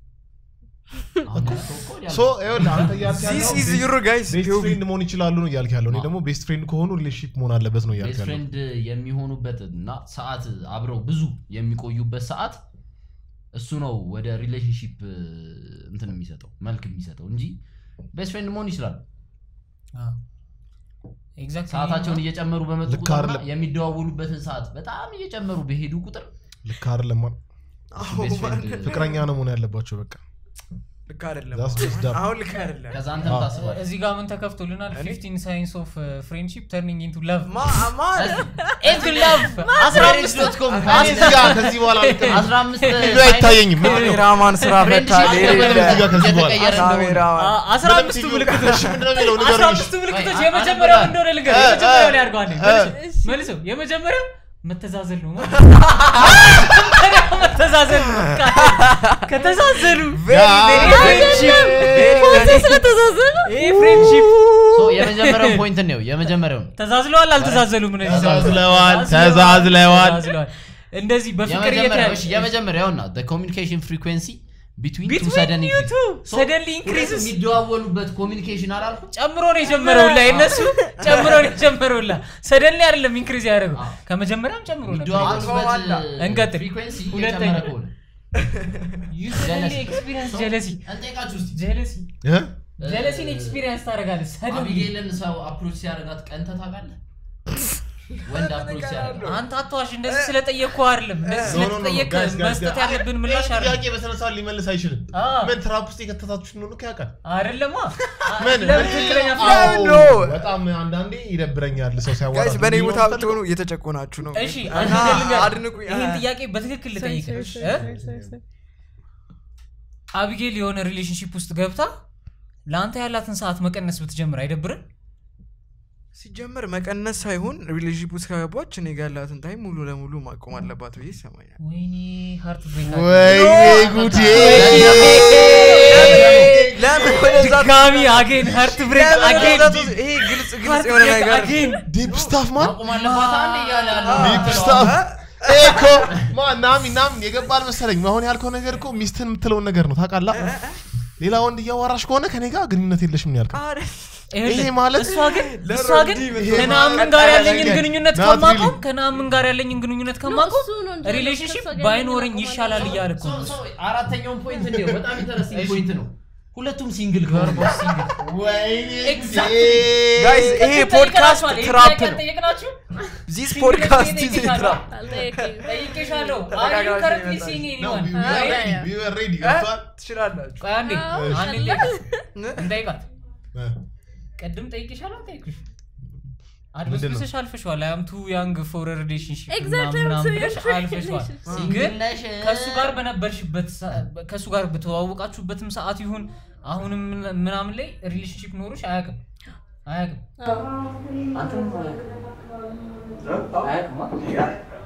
ሶ ኤውላ አንተ ያልከው this is your guys ቤስት ፍሬንድ መሆን ይችላሉ ነው ያልከው ያለው እኔ ደግሞ ቤስት ፍሬንድ ከሆኑ ሪሌሽንሺፕ መሆን አለበት ነው ያልከው ቤስት ፍሬንድ የሚሆኑበትና ሰዓት አብረው ብዙ የሚቆዩበት ሰዓት እሱ ነው ወደ ሪሌሽንሺፕ እንትን የሚሰጠው መልክ የሚሰጠው እንጂ ቤስት ፍሬንድ መሆን ይችላል አዎ ኤግዛክትሊ ሰዓታቸውን እየጨመሩ በመጡ ቁጥር የሚደዋወሉበትን ሰዓት በጣም እየጨመሩ በሄዱ ቁጥር ልክ አይደለም ፍቅረኛ ነው መሆን ያለባቸው በቃ ልክ አይደለም አሁን ልክ አይደለም ከዛ አንተም ታስባለህ እዚህ ጋር ምን ተከፍቶልናል fifteen signs of uh, friendship turning into love ማ ማ into love አስራ አምስት ዶት ኮም እዚህ ጋር ከዚህ በኋላ አስራ አምስት ቪዲዮ አይታየኝም ካሜራማን ስራ ፈታ እዚህ ጋር ከዚህ በኋላ ካሜራማን አስራ አምስት ምልክቶች ምንድነው የሚለው አስራ ንገሩኝ አምስት ምልክቶች የመጀመሪያው እንደሆነ ልንገር የመጀመሪያው ላይ አድርገው አንዴ መልሶ የመጀመሪያው መተዛዘል ነው መተዛዘል ነው ከተዛዘሉ ፍሬንድሺፕ ይሄ ፍሬንድሺፕ ሶ የመጀመሪያው ፖይንት ነው የመጀመሪያው ተዛዝለዋል አልተዛዘሉም ነው ተዛዝለዋል ተዛዝለዋል እንደዚህ በፍቅር እየተያዩ የመጀመሪያውና the communication frequency between two suddenly suddenly increases የሚደዋወሉበት ኮሚኒኬሽን አላልኩ ጨምሮ ነው የጀመረው ላይ እነሱ ጨምሮ ነው የጀመረው ላይ suddenly አይደለም ኢንክሪዝ ያደረገው ከመጀመሪያም ጨምሮ ነው የሚደዋወሉበት እንቀጥል ፍሪኩዌንሲ እየጨመረ ከሆነ usually experience jealousy አንጠይቃችሁ እስቲ jealousy እ jealousy ኤክስፒሪየንስ ታደርጋለህ suddenly አቢጌልን ሰው አፕሮች ሲያደርጋት ቀንተ ታውቃለህ ወንድ አፕሮች ሲያደርጋት አንተ አትዋሽ እንደዚህ ስለጠየቅኩ አይደለም እንደዚህ ስለጠየቅ መስጠት ያለብን ምላሽ አይደለም ጥያቄ በሰነሳል ሊመልስ አይችልም ምን ትራፕ ውስጥ የከተታችሁ ነው ነው ያውቃል አይደለማ ምን ለትክክለኛ ኖ በጣም አንዳንዴ ይደብረኛል ሰው ሲያወራ ጋይስ በኔ ቦታ ብትሆኑ እየተጨቆናችሁ ነው እሺ አድንቁኝ ይሄን ጥያቄ በትክክል ልጠይቅሽ አቢጌል የሆነ ሪሌሽንሺፕ ውስጥ ገብታ ላንተ ያላትን ሰዓት መቀነስ ብትጀምር አይደብርም ሲጀመር መቀነስ ሳይሆን ሪሌሽንሺፕ ውስጥ ከገባች እኔ ጋር ያላትን ታይም ሙሉ ለሙሉ ማቆም አለባት ብዬ ይሰማኛል ወይኔ ሃርት ብሬክ ወይኔ ጉዴ ለምን ወደዛ ጋሚ አጌን ሃርት ብሬክ አጌን ይሄ ግልጽ ግልጽ የሆነ ነገር አጌን ዲፕ ስታፍ ማን አቁማለባት አንዴ እያለ ያለው ዲፕ ስታፍ ኤኮ ማን ናሚ ናም የገባል መሰለኝ አሁን ያልከው ነገር እኮ ሚስትን የምትለው ነገር ነው ታውቃለህ ሌላ ወንድ እያወራሽ ከሆነ ከኔ ጋር ግንኙነት የለሽም ነው ያልከው ይሄ ማለት እሷ ግን እሷ ግን ከናምን ጋር ያለኝን ግንኙነት ከማቆም ከናምን ጋር ያለኝን ግንኙነት ከማቆም ሪሌሽንሺፕ ባይኖርኝ ይሻላል እያለ እኮ ነው አራተኛው ፖይንት ነው በጣም ኢንተረስቲንግ ፖይንት ነው ሁለቱም ሲንግል ከሆነ ሲንግል ወይኔ ጋይስ ይሄ ፖድካስት ትራፕ ነው this podcast is a trap ጠይቄሻለሁ are you currently seeing anyone we were ready ትችላላችሁ አንዴ አንዴ እንጠይቃት ቀድም ጠይቄሻለሁ ጠይቅሽ አድበስብሰሽ አልፈሽዋል አይ አም ቱ ያንግ ፎር a relationship ምናምን አልፈሽዋል ግን ከሱ ጋር በነበርሽበት ከሱ ጋር በተዋወቃችሁበትም ሰዓት ይሁን አሁንም ምናምን ላይ ሪሌሽንሺፕ ኖርሽ አያውቅም አያውቅም አንተም አያውቅም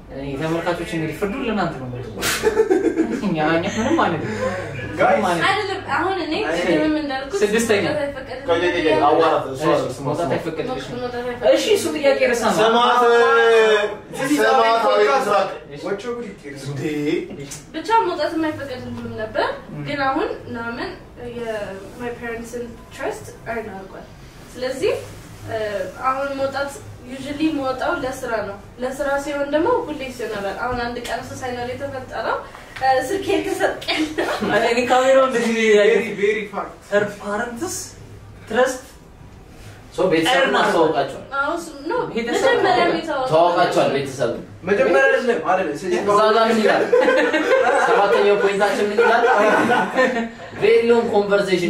የተመልካቾች እንግዲህ ፍርዱ ለናንተ ነው ማለት ነው እኛ እኛ ምንም ማለት ነው አይደለም አሁን እኔ ምንም እንዳልኩት ስድስተኛ ቆየኝ አዋራት እሱ መውጣት አይፈቀድልሽ እሺ እሱ ጥያቄ ረሳ ነው ሰማት ሰማት አይስራቅ ወጮ ጉድ እንዴ ብቻ መውጣት የማይፈቀድልኝ ነበር ግን አሁን ናምን የማይ ፓረንትስን ትረስት አይናርጓል ስለዚህ አሁን መውጣት usually መውጣው ለስራ ነው ለስራ ሲሆን ደግሞ ሁሌ ሲሆናል አሁን አንድ ቀን ሳይኖር የተፈጠረው ስልኬ ተሰቀለ እኔ ካሜራው እንደዚህ very very fact her parents trust ሶ ቤተሰብ ማስተዋወቃቸው አዎ ነው መጀመሪያ ቤታው ተዋወቃቸው ቤተሰብ መጀመሪያ አይደለም አይደል ስለዚህ ዛጋ ምን ይላል ሰባተኛው ፖይንታችን ምን ይላል very long conversation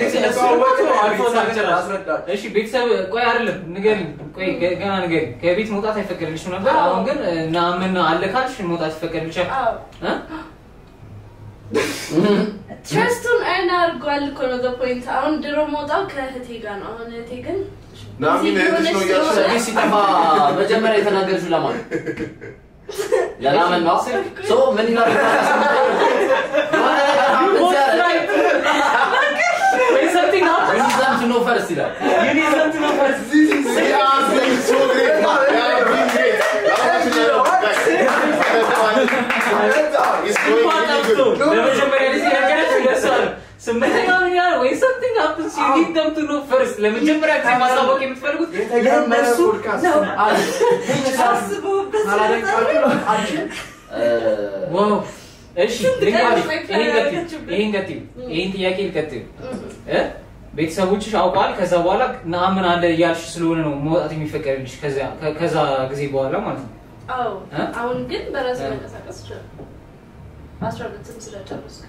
እሺ ቤተሰብ ቆይ አይደለም ንገሪኝ ቆይ ገና ንገሪኝ ከቤት መውጣት አይፈቀድልሽም ነበር አሁን ግን እና ምን አለ ካልሽ መውጣት ይፈቀድልሻል እ ትረስቱን አይናርጓል እኮ ነው the point አሁን ድሮ መውጣው ከህቴ ጋር ነው አሁን ህቴ ግን ናሚ ነሽ ነው ያልሽ ሲተማ መጀመሪያ የተናገርሽው ለማን ለናመን ነው ሶ ምን ይላል something happens you need them to know first ይላል you need them to know first this is so great yeah been great it's going good ለመጀመሪያ ጊዜ ያገረችው ለሷል ስምንተኛ ምን ይላል ወይ something happens you need them to know first ለመጀመሪያ ጊዜ ማሳወቅ የምትፈልጉት ለነሱ ነው አስቡ ዋው እሺ ልንገርሽ ይሄን ገትይ ይሄን ገትይ ይሄን ጥያቄ ልቀጥል እ ቤተሰቦችሽ አውቃል ከዛ በኋላ ናምን አለ ያልሽ ስለሆነ ነው መውጣት የሚፈቀድልሽ ከዛ ከዛ ጊዜ በኋላ ማለት ነው አዎ አሁን ግን በራስ መንቀሳቀስ ይችላል አስራ ሁለት ስለጨረስኩ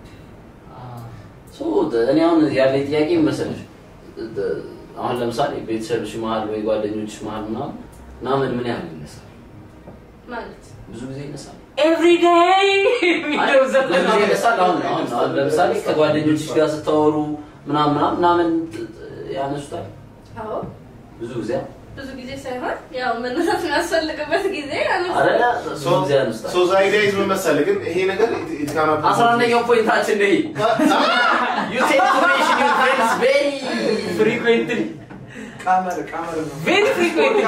ሶ እኔ አሁን ያለ ጥያቄ መሰለሽ አሁን ለምሳሌ ቤተሰብሽ መሃል ወይ ጓደኞችሽ መሃል ምናምን ናምን ምን ያህል ይነሳል ማለት ብዙ ጊዜ ይነሳል every day ቪዲዮ ዘፈን አሁን አሁን ለምሳሌ ከጓደኞችሽ ጋር ስታወሩ ምናምን ምናምን ያነሱታል አዎ ብዙ ጊዜ ብዙ ጊዜ ሳይሆን ያው መነሳት የሚያስፈልግበት ጊዜ አረዳ ሶ ጊዜ ያነሱታል ሶ ዛይዳይዝ ምን መሰለህ ግን ይሄ ነገር ኢትካና አስራ አንደኛው ፖይንታችን ነው you take to mention your friends very frequently ካመር ካመር ነው very frequently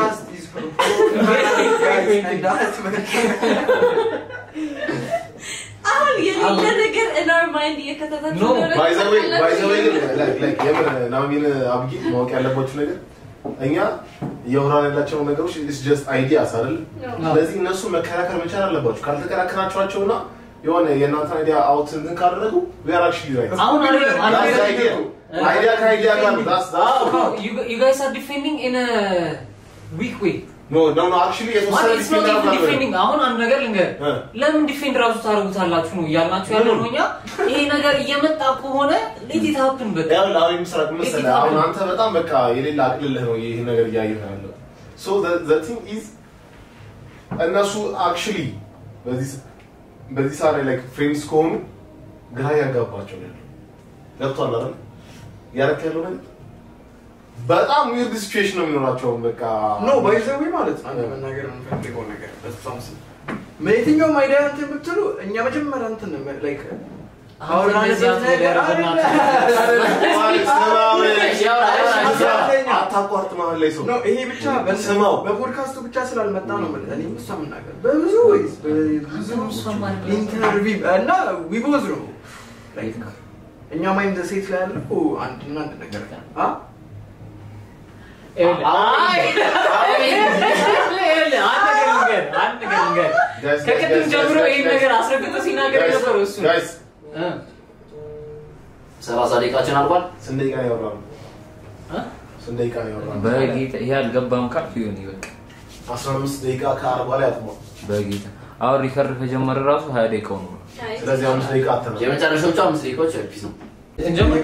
አሁን የሌለ ነገር in our mind እየከተታችሁ ነው by the way by the way like like የምር ናሚን አብጊ ማወቅ ያለባችሁ ነገር እኛ የሆራን ያላቸው ነገሮች is just ideas አይደል ስለዚህ እነሱ መከራከር መቻል አለባችሁ ካልተከራከራችኋቸውና የሆነ የእናንተ አይዲያ አውት እንትን ካደረጉ we are actually right አሁን አይደለም አይዲያ አይዲያ ከአይዲያ ጋር that's that's you you guys are defending in a weak way no no no actually it's not it's not defending አሁን አንድ ነገር ልንገር ለምን ዲፌንድ ራሱ ታረጉታላችሁ ነው ያልናችሁ ያለው ነው እኛ ይሄ ነገር እየመጣ ከሆነ let it happen በቃ ያው አሁን ምስራቅ መሰለህ አሁን አንተ በጣም በቃ የሌላ አቅልልህ ነው ይሄ ነገር እያየህ ያለው so the the thing is እነሱ actually በዚህ በዚህ ሳሪ like friends ከሆኑ ግራ ያጋባቸው ነው ገብቷል አይደል ያረከ ያለው ነገር በጣም weird situation ነው የሚኖራቸው በቃ ኖ ባይዘው ማለት ነው አንተ መናገር የምፈልገው ነገር በጣም ስ መይትኛው ማይዲያ እንትን ብትሉ እኛ መጀመሪያ እንትን ላይክ አሁን አታቋርጥ ማለት ላይ ሰው ኖ ይሄ ብቻ በስማው በፖድካስቱ ብቻ ስላልመጣ ነው ማለት እኔ ምሳ መናገር በብዙ ወይስ በብዙ ኢንተርቪው እና ዊቦዝ ነው ላይክ እኛ ማይንድ ሴት ላይ ያለው አንድ እና አንድ ነገር አ አይ ኤለ አንተ ገንገር አንተ ገንገር ከከተም ጀምሮ ይሄ ነገር አስረግጦ ሲናገር ነበር እሱ ጋይስ እ ሰላሳ ደቂቃችን አልቋል ስንት ደቂቃ ነው ያወራነው እ ስንት ደቂቃ ነው ያወራነው በጌታ ይሄ አልገባም ካልኩ ይሁን ይበቃ አስራ አምስት ደቂቃ ከአርባ ላይ አጥሞ በጌታ አሁን ሪከርድ ከጀመረ ራሱ ሀያ ደቂቃው ነው ስለዚህ አምስት ደቂቃ አጥተናል የመጨረሻዎቹ አምስት ደቂቃዎች ፒስ ነው እንጀምር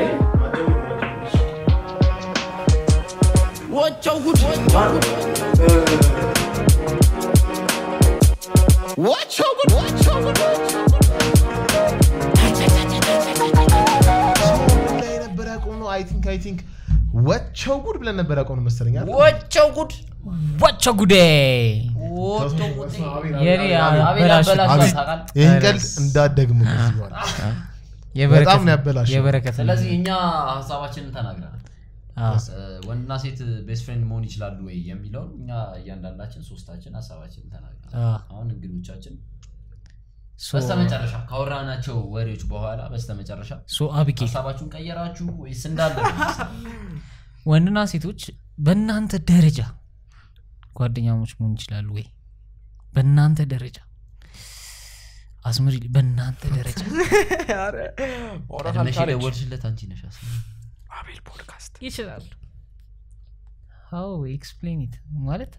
Watch out, watch out, watch out, watch out. ነበር ያቆምነው አይ ቲንክ አይ ቲንክ ወቸው ጉድ ብለን ነበር ያቆምነው መሰለኝ አይደል ወቸው ጉድ ወቸው ጉዴ ወጥቶ የኔ አበላሽ ይሄን ቀልድ እንዳደግሙ ነው የበረከት ነው ያበላሽ የበረከት ስለዚህ እኛ ሐሳባችንን ተናግረናል ወንድና ሴት ቤስት ፍሬንድ መሆን ይችላሉ ወይ የሚለው እኛ እያንዳንዳችን ሶስታችን ሐሳባችንን ተናግረናል አሁን እንግዶቻችን በስተመጨረሻ ካወራናቸው ወሬዎች በኋላ በስተመጨረሻ ሶ አብቂ ሐሳባችሁን ቀየራችሁ ወይስ እንዳለ ወንድና ሴቶች በእናንተ ደረጃ ጓደኛሞች መሆን ይችላሉ ወይ በእናንተ ደረጃ አስመሪ በእናንተ ደረጃ አረ ወራታል ካለወርሽለት አንቺ ነሽ አቤል ፖድካስት ይችላል how explain it ማለት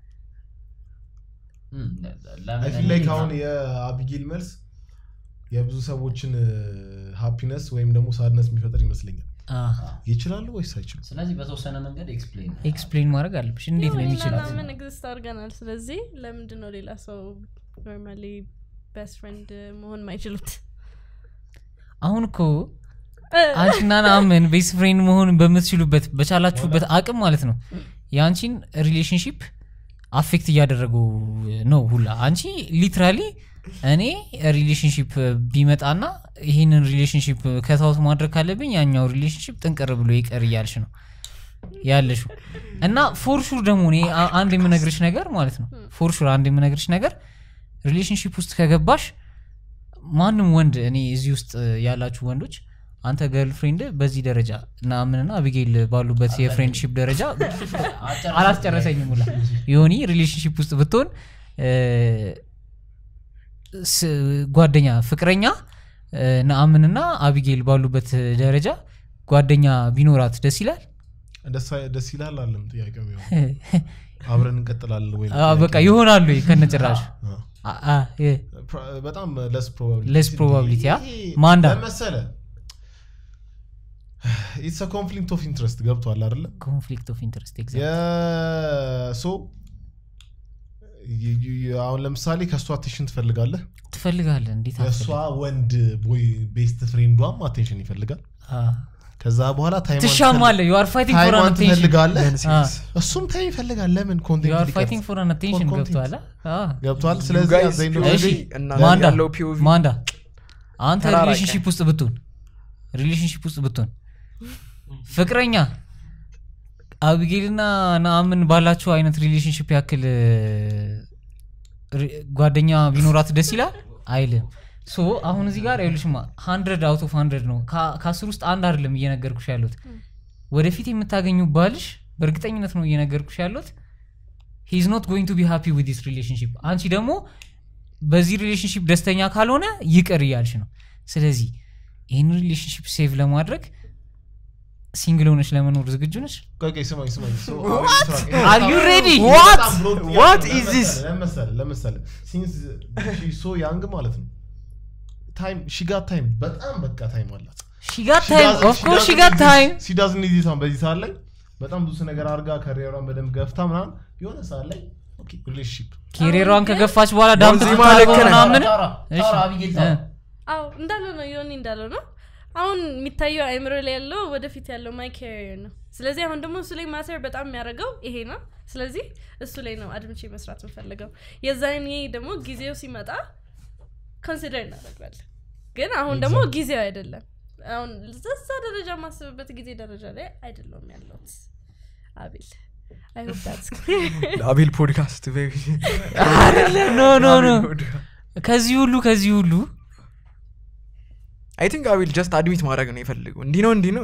I feel like አሁን የአቢጌል መልስ የብዙ ሰዎችን ሃፒነስ ወይም ደግሞ ሳድነስ የሚፈጥር ይመስለኛል ይችላል ወይስ አይችልም ስለዚህ በተወሰነ መንገድ ኤክስፕሌን ኤክስፕሌን ማድረግ አለብሽ እንዴት ነው የሚችለው ምን ኤግዚስት አድርገናል ስለዚህ ለምንድን ነው ሌላ ሰው ኖርማሊ ቤስት ፍሬንድ መሆን ማይችሉት አሁን እኮ አንቺና ናምን ቤስት ፍሬንድ መሆን በምትችሉበት በቻላችሁበት አቅም ማለት ነው ያንቺን ሪሌሽንሺፕ አፌክት ያደረጉ ነው ሁላ አንቺ ሊትራሊ እኔ ሪሌሽንሺፕ ቢመጣና ይሄንን ሪሌሽንሺፕ ከታውት ማድረግ ካለብኝ ያኛው ሪሌሽንሺፕ ጥንቅር ብሎ ይቀር ያልሽ ነው ያለሽ እና ፎር ሹር ደግሞ እኔ አንድ የምነግርሽ ነገር ማለት ነው ፎር ሹር አንድ የምነግርሽ ነገር ሪሌሽንሺፕ ውስጥ ከገባሽ ማንንም ወንድ እኔ እዚህ ውስጥ ያላችሁ ወንዶች አንተ ገርልፍሬንድ በዚህ ደረጃ እና ምንና አቢጌል ባሉበት የፍሬንድሺፕ ደረጃ አላስጨረሰኝም ሙላ ዮኒ ሪሌሽንሺፕ ውስጥ ብትሆን ጓደኛ ፍቅረኛ ናአምንና አቢጌል ባሉበት ደረጃ ጓደኛ ቢኖራት ደስ ይላል ደስ ደስ ይላል አለም ጥያቄው ነው አብረን እንቀጥላለን ወይ አዎ በቃ ይሆናሉ ከነጭራሽ አ በጣም less probability less probability ያ ማንዳ ለምሳሌ it's a conflict of interest ገብቷል አይደል conflict of interest exactly yeah so አሁን ለምሳሌ ከሷ አቴንሽን ትፈልጋለህ ትፈልጋለህ እንዴት አትፈልግ ከሷ ወንድ ቦይ ቤስት ፍሬንዷም አቴንሽን ይፈልጋል አ ከዛ በኋላ ታይም ትሻማለህ you are fighting for an attention ትፈልጋለህ እሱም ታይም ይፈልጋል ለምን ኮንቴንት you are fighting for an attention ገብቷል አ ገብቷል ስለዚህ አዘኝ ነው ማንዳ ያለው ፒኦቪ ማንዳ አንተ ሪሌሽንሺፕ ውስጥ ብትሆን ሪሌሽንሺፕ ውስጥ ብትሆን ፍቅረኛ አቢጌልና ናአምን ባላችሁ አይነት ሪሌሽንሺፕ ያክል ጓደኛ ቢኖራት ደስ ይላል አይልም ሶ አሁን እዚህ ጋር ይልሽማ one hundred out of one hundred ነው ከአስር ውስጥ አንድ አይደለም እየነገርኩሽ ያሉት ወደፊት የምታገኙ ባልሽ በእርግጠኝነት ነው እየነገርኩሽ ያሉት he is not going to be happy with this relationship አንቺ ደግሞ በዚህ ሪሌሽንሺፕ ደስተኛ ካልሆነ ይቅር ያልሽ ነው ስለዚህ ይሄን ሪሌሽንሺፕ ሴቭ ለማድረግ ሲንግል ሆነሽ ለመኖር ዝግጁ ነሽ ቆይ ቆይ ስማኝ ስማኝ are you ready what what is this ለምሳሌ ለምሳሌ since she so young ማለት ነው time she got time በጣም በቃ time አላት she got time of course she got time she doesn't need it በዚህ ሰዓት ላይ በጣም ብዙ ነገር አርጋ ካሪየሯን በደንብ ገፍታ ምናምን የሆነ ሰዓት ላይ ኦኬ ሪሌሽንሺፕ ካሪየሯን ከገፋች በኋላ ዳም ትታረቁና እሺ አቢጌል አው እንዳለ ነው ዮኒ እንዳለ ነው አሁን የሚታየው አይምሮ ላይ ያለው ወደፊት ያለው ማይ ካሪየር ነው ስለዚህ አሁን ደግሞ እሱ ላይ ማተር በጣም የሚያደርገው ይሄ ነው ስለዚህ እሱ ላይ ነው አድምቼ መስራት እንፈልገው የዛኔ ደግሞ ጊዜው ሲመጣ ኮንሲደር እናደርጋለን ግን አሁን ደግሞ ጊዜው አይደለም አሁን ለዛ ደረጃ ማስበበት ጊዜ ደረጃ ላይ አይደለም ያለው አቤል I hope that's clear አቤል ፖድካስት ኖ ኖ ኖ ከዚህ ሁሉ ከዚህ ሁሉ I think I will just admit ማድረግ ነው ይፈልገው እንዲ ነው እንዲ ነው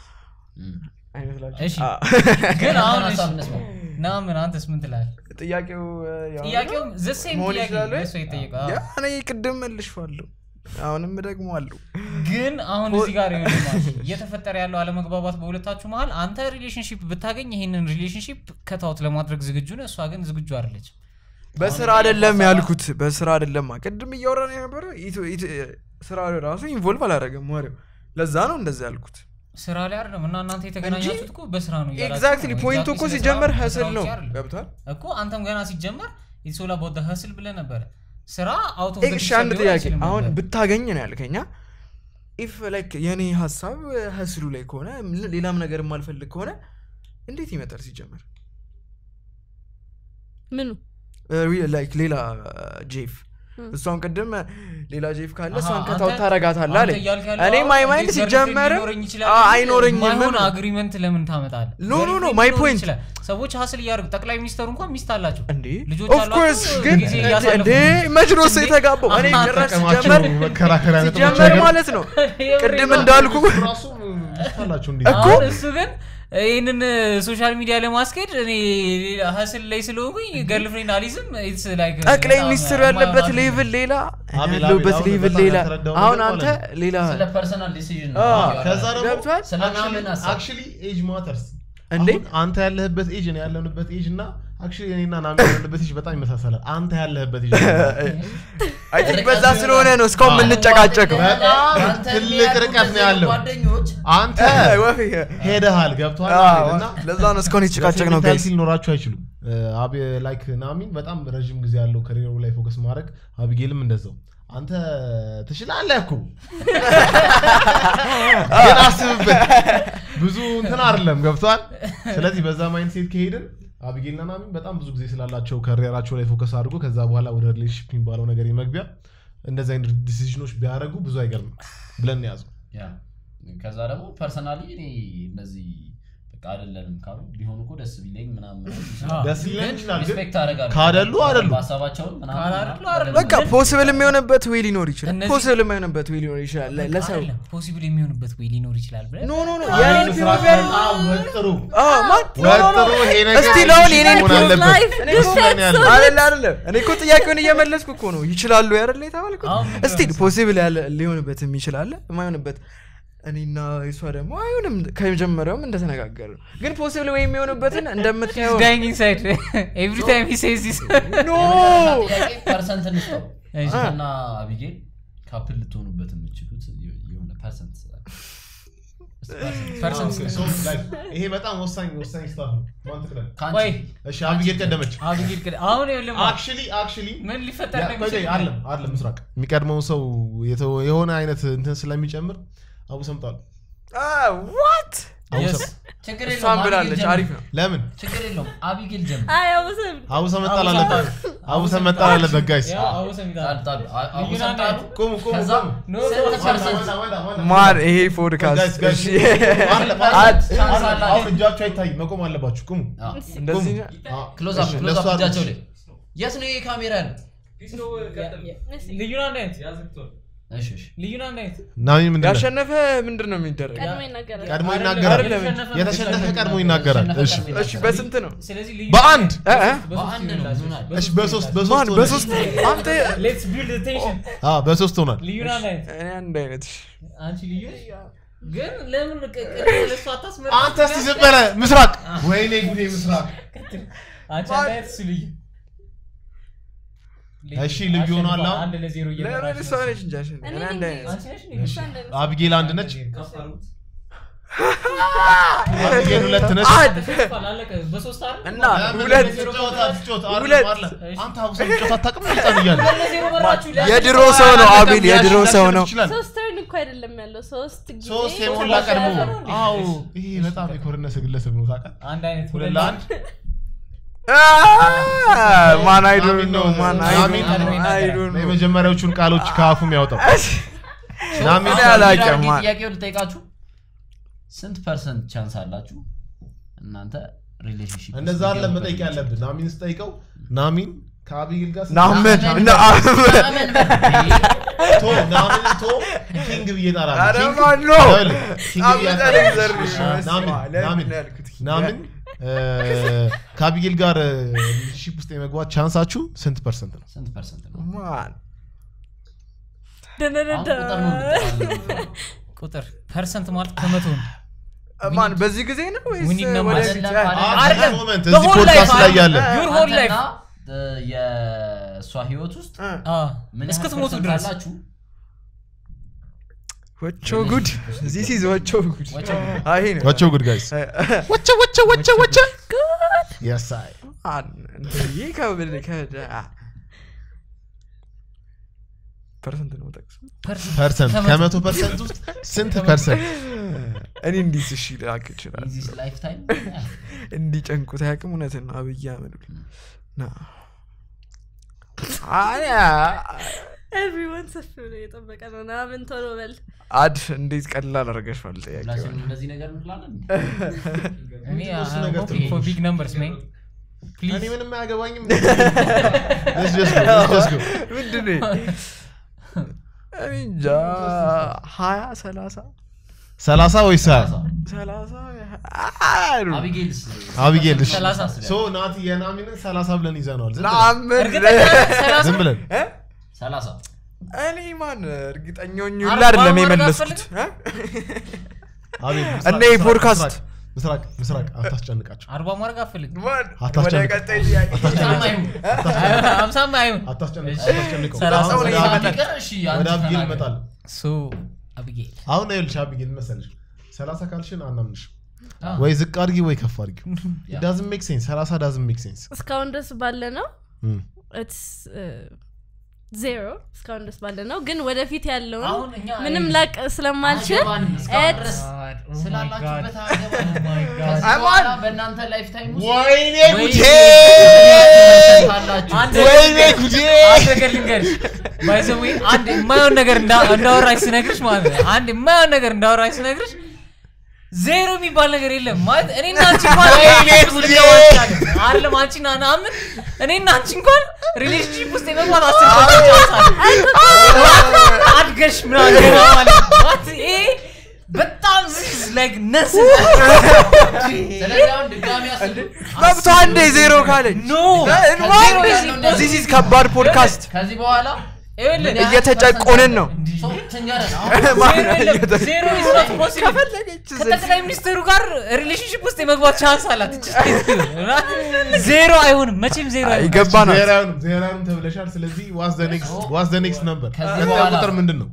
እሺ ግን አሁን ና ምን አንተስ ምን ትላለህ ጥያቄው ጥያቄው the same ጥያቄ ነው እሱ ይጠይቃል ያ እኔ ቅድም መልሼዋለሁ አሁንም ደግሞ አሉ ግን አሁን እዚህ ጋር ይሆናል እየተፈጠረ ያለው አለመግባባት በሁለታችሁ መሃል አንተ ሪሌሽንሺፕ ብታገኝ ይሄንን ሪሌሽንሺፕ ከታውት ለማድረግ ዝግጁ ነህ እሷ ግን ዝግጁ አይደለች በስራ አይደለም ያልኩት በስራ አይደለም ቅድም እያወራን ነበር ስራ ራሱ ኢንቮልቭ አላደረገም ወሬው ለዛ ነው እንደዛ ያልኩት ስራ ላይ አይደለም እና እናንተ የተገናኛችሁት እኮ በስራ ነው ያላችሁ ኤግዛክትሊ ፖይንቱ እኮ ሲጀመር ሀስል ነው ገብቷል እኮ አንተም ገና ሲጀመር it's all about the hustle ብለ ነበር ስራ አውት ኦፍ ዘ ሻንድ ጥያቄ አሁን ብታገኝ ነው ያልከኛ if like የኔ ሐሳብ ሀስሉ ላይ ከሆነ ሌላም ነገር ማልፈልግ ከሆነ እንዴት ይመጣል ሲጀመር ምኑ ላይክ ሌላ ጄፍ እሷን ቀደም ሌላ ጄፍ ካለ እሷን ከታው ታረጋታለህ አለ እኔ ማይ ማይንድ ሲጀመር አይኖርኝም ማይሆን አግሪመንት ለምን ታመጣለህ ኖ ኖ ኖ ማይ ፖይንት ሰዎች ሀስል ያርጉ ጠቅላይ ሚኒስተሩ እንኳን ሚስት አላቸው ልጆች አሏቸው ኦፍ ኮርስ ግን እንዴ መጅሮስ የተጋባው እኔ ጭራሽ ጀመር መከራከሪያ ነው ጀመር ማለት ነው ቅድም እንዳልኩ ራሱ ታላችሁ እንዴ እኮ እሱ ግን ይሄንን ሶሻል ሚዲያ ለማስኬድ እኔ ሀስል ላይ ስለሆንኩኝ ገርልፍሬንድ አሊዝም ኢትስ ላይክ ጠቅላይ ሚኒስትሩ ያለበት ሌቭል ሌላ ያለበት ሌቭል ሌላ አሁን አንተ ሌላ ስለ ፐርሰናል ዲሲዥን ነው ከዛ ደግሞ ስለናምን አሳ actually age matters እንዴ አንተ ያለህበት ኤጅ ነው ያለንበት ኤጅ እና actually እኔና ናሚ ያለንበት ኤጅ በጣም ይመሳሰላል አንተ ያለህበት ኤጅ አይ ቲንክ በዛ ስለሆነ ነው እስካሁን ምን እንጨቃጨቀው ትልቅ ርቀት ነው ያለው አንተ ሄደሃል ገብቷል አይደልና ለዛ ነው እስካሁን ይጨቃጨቅ ነው ጋይስ ሊኖራችሁ አይችሉም አብ ላይክ ናሚን በጣም ረጅም ጊዜ ያለው ካሪየሩ ላይ ፎከስ ማድረግ አብጌልም እንደዛው አንተ ትችላለህ እኮ ግን አስብበት ብዙ እንትን አይደለም ገብቷል ስለዚህ በዛ ማይንድ ሴት ከሄድን አብጌልና ናሚን በጣም ብዙ ጊዜ ስላላቸው ካሪየራቸው ላይ ፎከስ አድርጎ ከዛ በኋላ ወደ ሪሌሽንሺፕ የሚባለው ነገር ይመግቢያ እንደዛ አይነት ዲሲዥኖች ቢያደርጉ ብዙ አይገርም ብለን ያዘው ያ ከዛ ደግሞ ፐርሰናሊ እኔ እንደዚህ በቃ አይደለም ካሉ ቢሆን እኮ ደስ ቢለኝ ምናምን ደስ ይለኝ ይችላል ሪስፔክት አደርጋለሁ ካደሉ አይደሉ ሐሳባቸውን ምናምን በቃ ፖሲብል የሚሆንበት ወይ ሊኖር ይችላል ፖሲብል የማይሆንበት ወይ ሊኖር ይችላል ለሰው ፖሲብል የሚሆንበት ወይ ሊኖር ይችላል ብለ ኖ ኖ ኖ ያኔ ፊቨር ወጥሩ አዎ ማት ወጥሩ ይሄ ነገር እስቲ ለውን የኔን ፕሮብለም አይደል አይደል እኔ እኮ ጥያቄውን እየመለስኩ እኮ ነው ይችላሉ አይደል የተባልኩ እስቲ ፖሲብል ያለ ሊሆንበትም ይችላል የማይሆንበት እኔና እሷ ደግሞ አይሆንም ከመጀመሪያውም እንደተነጋገረ ግን ፖሲብል ወይ የሚሆንበትን እንደምታየው dying inside every time he says this no ፐርሰንት እንስጠው እና አብጌል ካፕል ልትሆኑበት የምትችሉት የሆነ ፐርሰንት ፐርሰንት ሶ ላይክ ይሄ በጣም ወሳኝ ወሳኝ ስታፍ ነው ማን ትክክል ወይ እሺ አብጌል ቀደመች አብጌል ቀደ አሁን ይኸውልህ actually actually ምን ሊፈጠር ነው ቆይ አይደለም አይደለም ምስራቅ የሚቀድመው ሰው የሆነ አይነት እንትን ስለሚጨምር አቡ ሰምጣል ah what yes ችግር የለውም ሳምብላለች አሪፍ ነው ለምን ችግር የለውም አብጌል ጀምር አይ አውሰም አቡ ሰምጣል አለበት አቡ ሰምጣል አለበት ጋይስ ያው አቡ ሰምጣል ታል አቡ ሰምጣሉ ቆም ቆም ከዛ ኖ ማር ይሄ ፖድካስት ጋይስ ጋይስ አድ አሁን እጃችሁ አይታይ መቆም አለባችሁ ቁሙ እንደዚህ ክሎዝ አፕ ክሎዝ አፕ እጃቸው ላይ የት ነው ይሄ ካሜራ ያለው ልዩና እንዴት እሺ እሺ ልዩና እንዴት ናሚ ምንድነው ያሸነፈ ምንድነው የሚደረግ ቀድሞ ይናገራል ቀድሞ ይናገራል የተሸነፈ ቀድሞ ይናገራል እሺ እሺ በስንት ነው ስለዚህ በአንድ በአንድ ነው እሺ በሶስት በሶስት ማን በሶስት አንተ let's build the tension አ በሶስት ሆናል ልዩና እንዴት እኔ አንድ አይነት አንቺ ልዩ ግን ለምን ቀቀለ ለሷ አታስመር አንተ እስቲ ዝም በለ ምስራቅ ወይኔ ጉዴ ምስራቅ አንቺ አንተ ልዩ እሺ ልዩ ሆኗል አንድ ለዜሮ ለምን ሰውነች እንጃሽ እኔ አንድ አይነት አብጌል አንድ ነች አብጌል ሁለት ነች በሶስት አይደል እና ሁለት ጨዋታ ጨዋታ ሁለት አንተ አብሶ ጨዋታ አታውቅም ታንያለ ለዜሮ በራችሁ የድሮ ሰው ነው አቤል የድሮ ሰው ነው ሶስት ተርን እኮ አይደለም ያለው ሶስት ጊዜ ሶስት የሞላ ቀድሞ አዎ ይሄ በጣም የኮርነስ ግለሰብ ነው ታውቃለህ አንድ አይነት ሁለት ለአንድ ማን አይ ዶንት ኖ ማን አይ ዶንት ኖ የመጀመሪያዎቹን ቃሎች ካፉም ያወጣው ናሚ ያላቀም ማን ጥያቄው ልጠይቃችሁ ስንት ፐርሰንት ቻንስ አላችሁ እናንተ ሪሌሽንሺፕ እንደዛ አይደለም መጠየቅ ያለብን ናሚን ስጠይቀው ናሚን ከአብጌል ጋር ናምን እና ቶ ናሚን ቶ ኪንግ ብየጣራ ኪንግ ነው ኪንግ ብየጣራ ናሚን ናሚን ናሚን ከአብጌል ጋር ሪሌሽንሺፕ ውስጥ የመግባት ቻንሳችሁ ስንት ፐርሰንት ነው ስንት ፐርሰንት ነው ማን ደነደደ ቁጥር ፐርሰንት ማለት ከመቶ ነው ማን በዚህ ጊዜ ነው ወይስ ወደፊት አይደለም ሞመንት እዚህ ፖድካስት ላይ ያለ your whole life የሷ ህይወት ውስጥ ምን እስክትሞቱ ድረስ What so good? This is what so good. Ah, here. What so good, guys? What what what what good? Yes, I. Ah, ये क्या बोल रहे हैं? Percent ነው ታክስ percent ከመቶ percent ውስጥ ስንት percent? እኔ እንዲስ እሺ ላክ ይችላል። this lifetime እንዲ ጨንቁት ያቅም እውነት ነው አብይ አመዱ ና አያ everyone ሰፍ ብሎ እየጠበቀ ነው ናምን ቶሎ በል አድ እንዴት ቀላል አድርገሽዋል ጥያቄው ሁላችንም እንደዚህ ነገር እንላለን እኔ for big numbers man please እኔ ምንም አያገባኝም let's just go let's just go ምንድነው እንጃ ሃያ ሰላሳ ሰላሳ ወይስ ሰላሳ አቢጌልስ አቢጌልስ ሰላሳ ሶ ናቲ የናሚንን ሰላሳ ብለን ይዘናል ዝም ብለን ሰላሳ እኔ ማን እርግጠኛው ይውላ አይደለም የመለስኩት አቤት እኔ ፖድካስት ምስራቅ ምስራቅ አታስጨንቃቸው አርባ ማርጋ ፈልግ አታስጨንቃቸው አታስጨንቃቸው ወደ አቢጌል ይመጣል ሶ አቢጌል አሁን አይልሽ አቢጌል መሰለሽ ሰላሳ ካልሽን አናምንሽ ወይ ዝቅ አድርጊ ወይ ከፍ አድርጊ it doesn't make sense ሰላሳ doesn't make sense እስካሁን ድረስ ባለ ነው it's ዜሮ እስካሁን ድረስ ባለ ነው ግን ወደፊት ያለው ምንም ላቅ ስለማልችል እት ስላላችሁበት አገባ አማን በእናንተ ላይፍ ታይም ወይኔ ጉዴ ወይኔ ጉዴ አገር ልንገርሽ by the way አንድ የማይሆን ነገር እንዳወራሽ ስነግርሽ ማለት ነው አንድ የማይሆን ነገር እንዳወራሽ ስነግርሽ ዜሮ የሚባል ነገር የለም ማለት እኔና አንቺ እንኳን አይደለም አንቺና ናምን እኔና አንቺ እንኳን ሪሌሽንሺፕ ውስጥ የመግባት አስቸጋሪ አድገሽ ምናምን ማለት what ኤ በጣም like ነስ ስለዚህ አሁን ድጋሚ አስብ መብቷ እንደ ዜሮ ካለች ኖ this is ከባድ ፖድካስት ከዚህ በኋላ እየተጨቆንን ነው ዜሮ is not possible ከጠቅላይ ሚኒስትሩ ጋር ሪሌሽንሺፕ ውስጥ የመግባት ቻንስ አላት ዜሮ አይሆንም መቼም ዜሮ አይሆንም ይገባናል ዜሮ አይሆንም ዜሮ አይሆንም ተብለሻል ስለዚህ what's the next what's the next number ከዚህ ቁጥር ምንድነው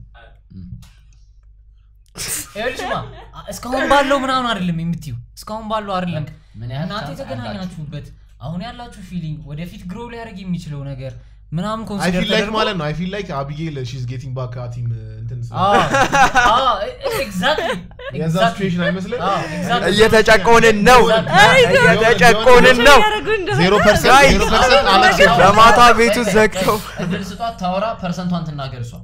እልሽማ እስካሁን ባለው ምናምን አይደለም የምትዩ እስካሁን ባለው አይደለም እናንተ የተገናኛችሁበት አሁን ያላችሁ ፊሊንግ ወደፊት ግሮው ሊያደርግ የሚችለው ነገር ምናምን ኮንሲደር I feel like ማለት ነው I feel like Abigail she's getting back at him እንትን አዎ አዎ exactly የዛ ሲቹዌሽን አይመስልም እየተጨቆንን ነው እየተጨቆንን ነው ዜሮ ፐርሰንት ዜሮ ፐርሰንት አላሽ በማታ ቤቱ ዘግተው እድል ስጧት ታወራ ፐርሰንቷን ትናገር እሷ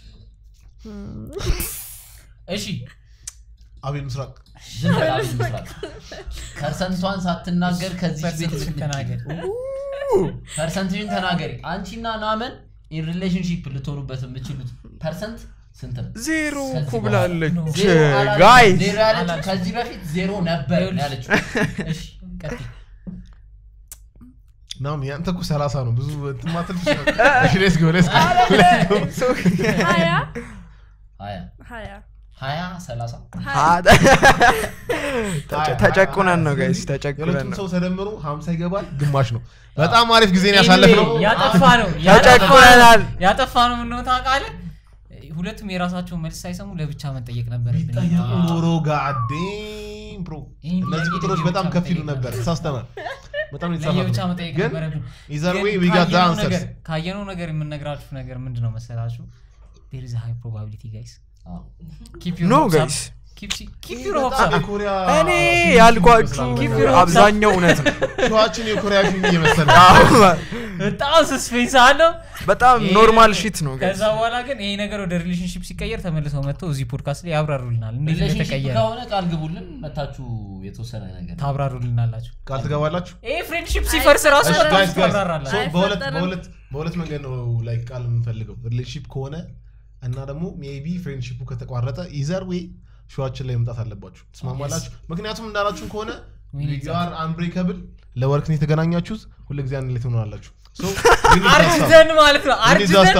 እሺ አቤል ምስራቅ ዝም ብላ አቤል ምስራቅ ፐርሰንቷን ሳትናገር ከዚህ ቤት ተናገር ፐርሰንትሽን ተናገሪ አንቺና ናመን in relationship ልትሆኑበት የምትችሉት ፐርሰንት ስንት ነው ዜሮ ኩብላለች ጋይ ዜሮ ያለች ከዚህ በፊት ዜሮ ነበር ያለችው እሺ ቀጥይ ናም ያንተ እኮ ሰላሳ ነው ብዙ እንትማትል እሺ let's go let's go ሃያ ሃያ ሃያ ሃያ ሰላሳ ተጨቁነን ነው ጋይስ ተጨቁነን ነው ሰው ተደምሩ ሃምሳ ይገባል ግማሽ ነው በጣም አሪፍ ጊዜ ነው ያሳለፍነው ያጠፋ ነው ተጨቁነናል ያጠፋ ነው ምን ነው ታውቃለህ ሁለቱም የራሳቸው መልስ ሳይሰሙ ለብቻ መጠየቅ ነበር ኖሮ ጋዴም ብሮ እነዚህ ቁጥሮች በጣም ከፊሉ ነበር ተሳስተናል በጣም ይጻፋል ለብቻ መጠየቅ ነበር either way we got the answers ካየነው ነገር የምንነግራችሁ ነገር ምንድነው መሰላችሁ there is a high probability guys keep your no hopes guys up. keep keep your hopes up እኔ ያልኳችሁ አብዛኛው እውነት ነው ሸዋችን የኮሪያ ፊልም እየመሰለ በጣም ሰስፔንስ አለው በጣም ኖርማል ሺት ነው ጋይስ ከዛ በኋላ ግን ይሄ ነገር ወደ ሪሌሽንሺፕ ሲቀየር ተመልሰው መጥተው እዚህ ፖድካስት ላይ ያብራሩልናል እንዴት ተቀየረ ከሆነ ቃል ግቡልን መታችሁ የተወሰነ ነገር ታብራሩልናላችሁ ቃል ትገባላችሁ ይሄ ፍሬንድሺፕ ሲፈርስ ራሱ ታብራራላችሁ ሶ በሁለት በሁለት በሁለት መንገድ ነው ላይክ ቃል የምንፈልገው ሪሌሽንሺፕ ከሆነ እና ደግሞ ሜቢ ፍሬንድሺፑ ከተቋረጠ either way ሾዋችን ላይ መምጣት አለባችሁ ተስማማላችሁ ምክንያቱም እንዳላችሁ ከሆነ you are unbreakable ለወርክ ነው የተገናኛችሁት ሁሉ ጊዜ አንድ ላይ ትሆናላችሁ ሶ አርጅተን ማለት ነው አርጅተን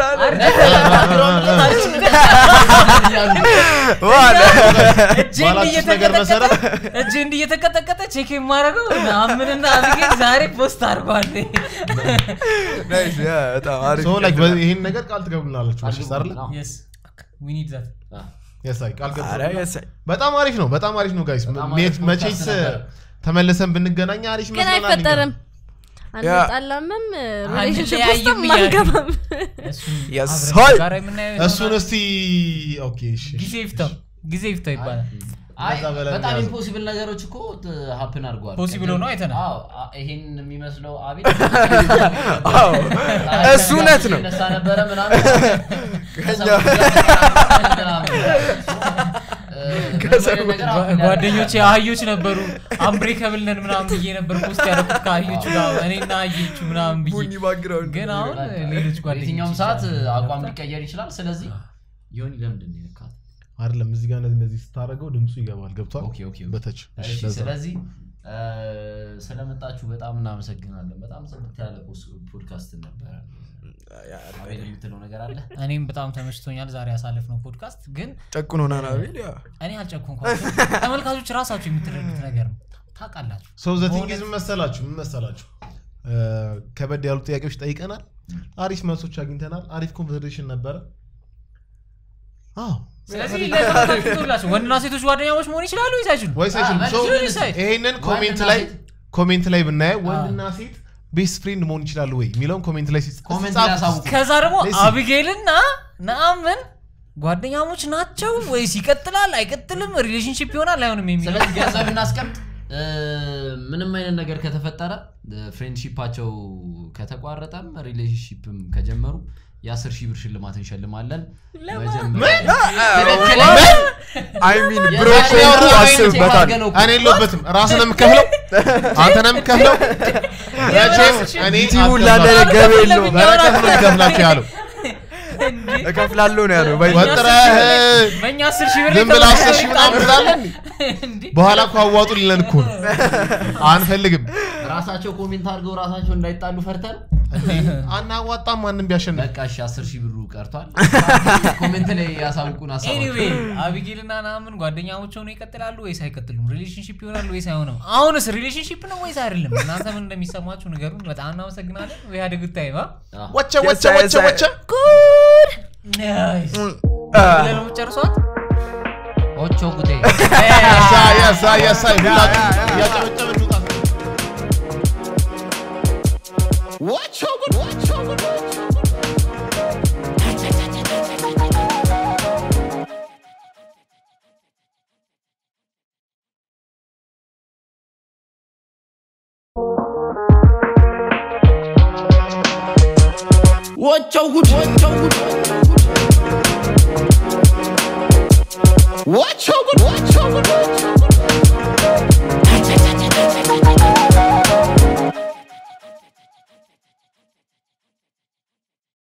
እጄ እየተቀጠቀጠ ቼክ የማደርገው አምንና አብጌል ዛሬ ፖስት አድርጓል ናይስ ያ በጣም አሪፍ ሶ ላይክ ይሄን ነገር ቃል ትገቡልናላችሁ እሺ አይደል yes we need that yes አይ ቃል ገቡ አረ yes በጣም አሪፍ ነው በጣም አሪፍ ነው ጋይስ መቼስ ተመለሰን ብንገናኝ አሪፍ ግን አይፈጠርም አንጣላምም ሪሌሽንሺፕ ውስጥ ማንገባም yes ሆይ እሱን እስቲ ኦኬ እሺ ጊዜ ይፍታው ጊዜ ይፍታ ይባላል አይ በጣም ኢምፖሲብል ነገሮች እኮ ሃፕን አድርጓል ፖሲብል ሆኖ አይተና አዎ ይሄን የሚመስለው አቤት አዎ እሱ ነት ነው ነሳ ነበር ምናምን ጓደኞቼ አህዮች ነበሩ አምብሬከብል ነን ምናምን ብዬ ነበር ፖስት ያደረኩት ከአህዮቹ ጋር እኔና አህዮቹ ምናምን ብዬ ቡኒ ባክግራውንድ ግን አሁን ሌሎች ጓደኞች የትኛውም ሰዓት አቋም ሊቀየር ይችላል ስለዚህ ይሁን ለምንድን ነው የነካት አይደለም እዚህ ጋር እንደዚህ ስታረገው ድምጹ ይገባል ገብቷል ኦኬ ኦኬ በተች ስለዚህ ስለመጣችሁ በጣም እናመሰግናለን በጣም ጽድት ያለ ፖድካስት ነበር አቤል የምትለው ነገር አለ እኔም በጣም ተመችቶኛል ዛሬ ያሳለፍነው ፖድካስት ግን ጨቁኖናል አቤል ያ እኔ አልጨቁንኳችሁ ተመልካቾች ራሳችሁ የምትረዱት ነገር ነው ታውቃላችሁ ሶ ዘ ቲንግ ኢዝ መሰላችሁ ምን መሰላችሁ ከበድ ያሉ ጥያቄዎች ጠይቀናል አሪፍ መልሶች አግኝተናል አሪፍ ኮንቨርሴሽን ነበር አዎ ስለዚህ ለታውቁላችሁ ወንድና ሴቶች ጓደኛሞች መሆን ይችላሉ ይሳይችሉ ወይስ አይችሉም ሶ ይሄንን ኮሜንት ላይ ኮሜንት ላይ ብናይ ወንድና ሴት ቤስት ፍሬንድ መሆን ይችላሉ ወይ ሚለውን ኮሜንት ላይ ኮሜንት ላይ አሳውቁ ከዛ ደግሞ አቢጌልና ናአምን ጓደኛሞች ናቸው ወይስ ይቀጥላል አይቀጥልም ሪሌሽንሺፕ ይሆናል አይሆንም የሚለው ስለዚህ ገንዘብ እናስቀምጥ ምንም አይነት ነገር ከተፈጠረ ፍሬንድሺፓቸው ከተቋረጠም ሪሌሽንሺፕም ከጀመሩ የ10 ሺህ ብር ሽልማት እንሸልማለን መጀመሪያ አይ ሚን ብሮኮ አስበታል እኔ የለበትም ራስ ነው የምከፍለው አንተ ነው የምከፍለው ያቺም እኔ ቲሙ ላደረገበ ነው በረከት ነው የምከፍላችሁ ያለው እከፍላለሁ ነው ያለው ወጥረህ በእኛ አስር ሺህ ብር ዝም ብለህ አስር ሺህ ምናምን ብላለህ በኋላ እኮ አዋጡ ሊለን እኮ አንፈልግም ራሳቸው ኮሜንት አድርገው ራሳቸው እንዳይጣሉ ፈርተን አናዋጣም ማንንም ቢያሸንፍ በቃ እሺ አስር ሺህ ብሩ ቀርቷል ኮሜንት ላይ ያሳውቁን አሳውቁ ኤኒዌይ አቢጌልና ናምን ጓደኛሞች ሆነው ይቀጥላሉ ወይስ አይቀጥሉም ሪሌሽንሺፕ ይሆናሉ ወይስ አይሆንም አሁንስ ሪሌሽንሺፕ ነው ወይስ አይደለም እናንተ ምን እንደሚሰማችሁ ንገሩን በጣም እናመሰግናለን ወይ አደ ጉድ ታይም ወቸ ወቸ ወቸ ወቸ ጉድ ናይስ ለለው ጨርሷት ኦቾ ጉዴ ያሳ ያሳ ያሳ ሁላችሁ ያጨበጨበ እንውጣ Watch over, watch over, watch over. Watch over, watch over. Watch over, watch over, watch over.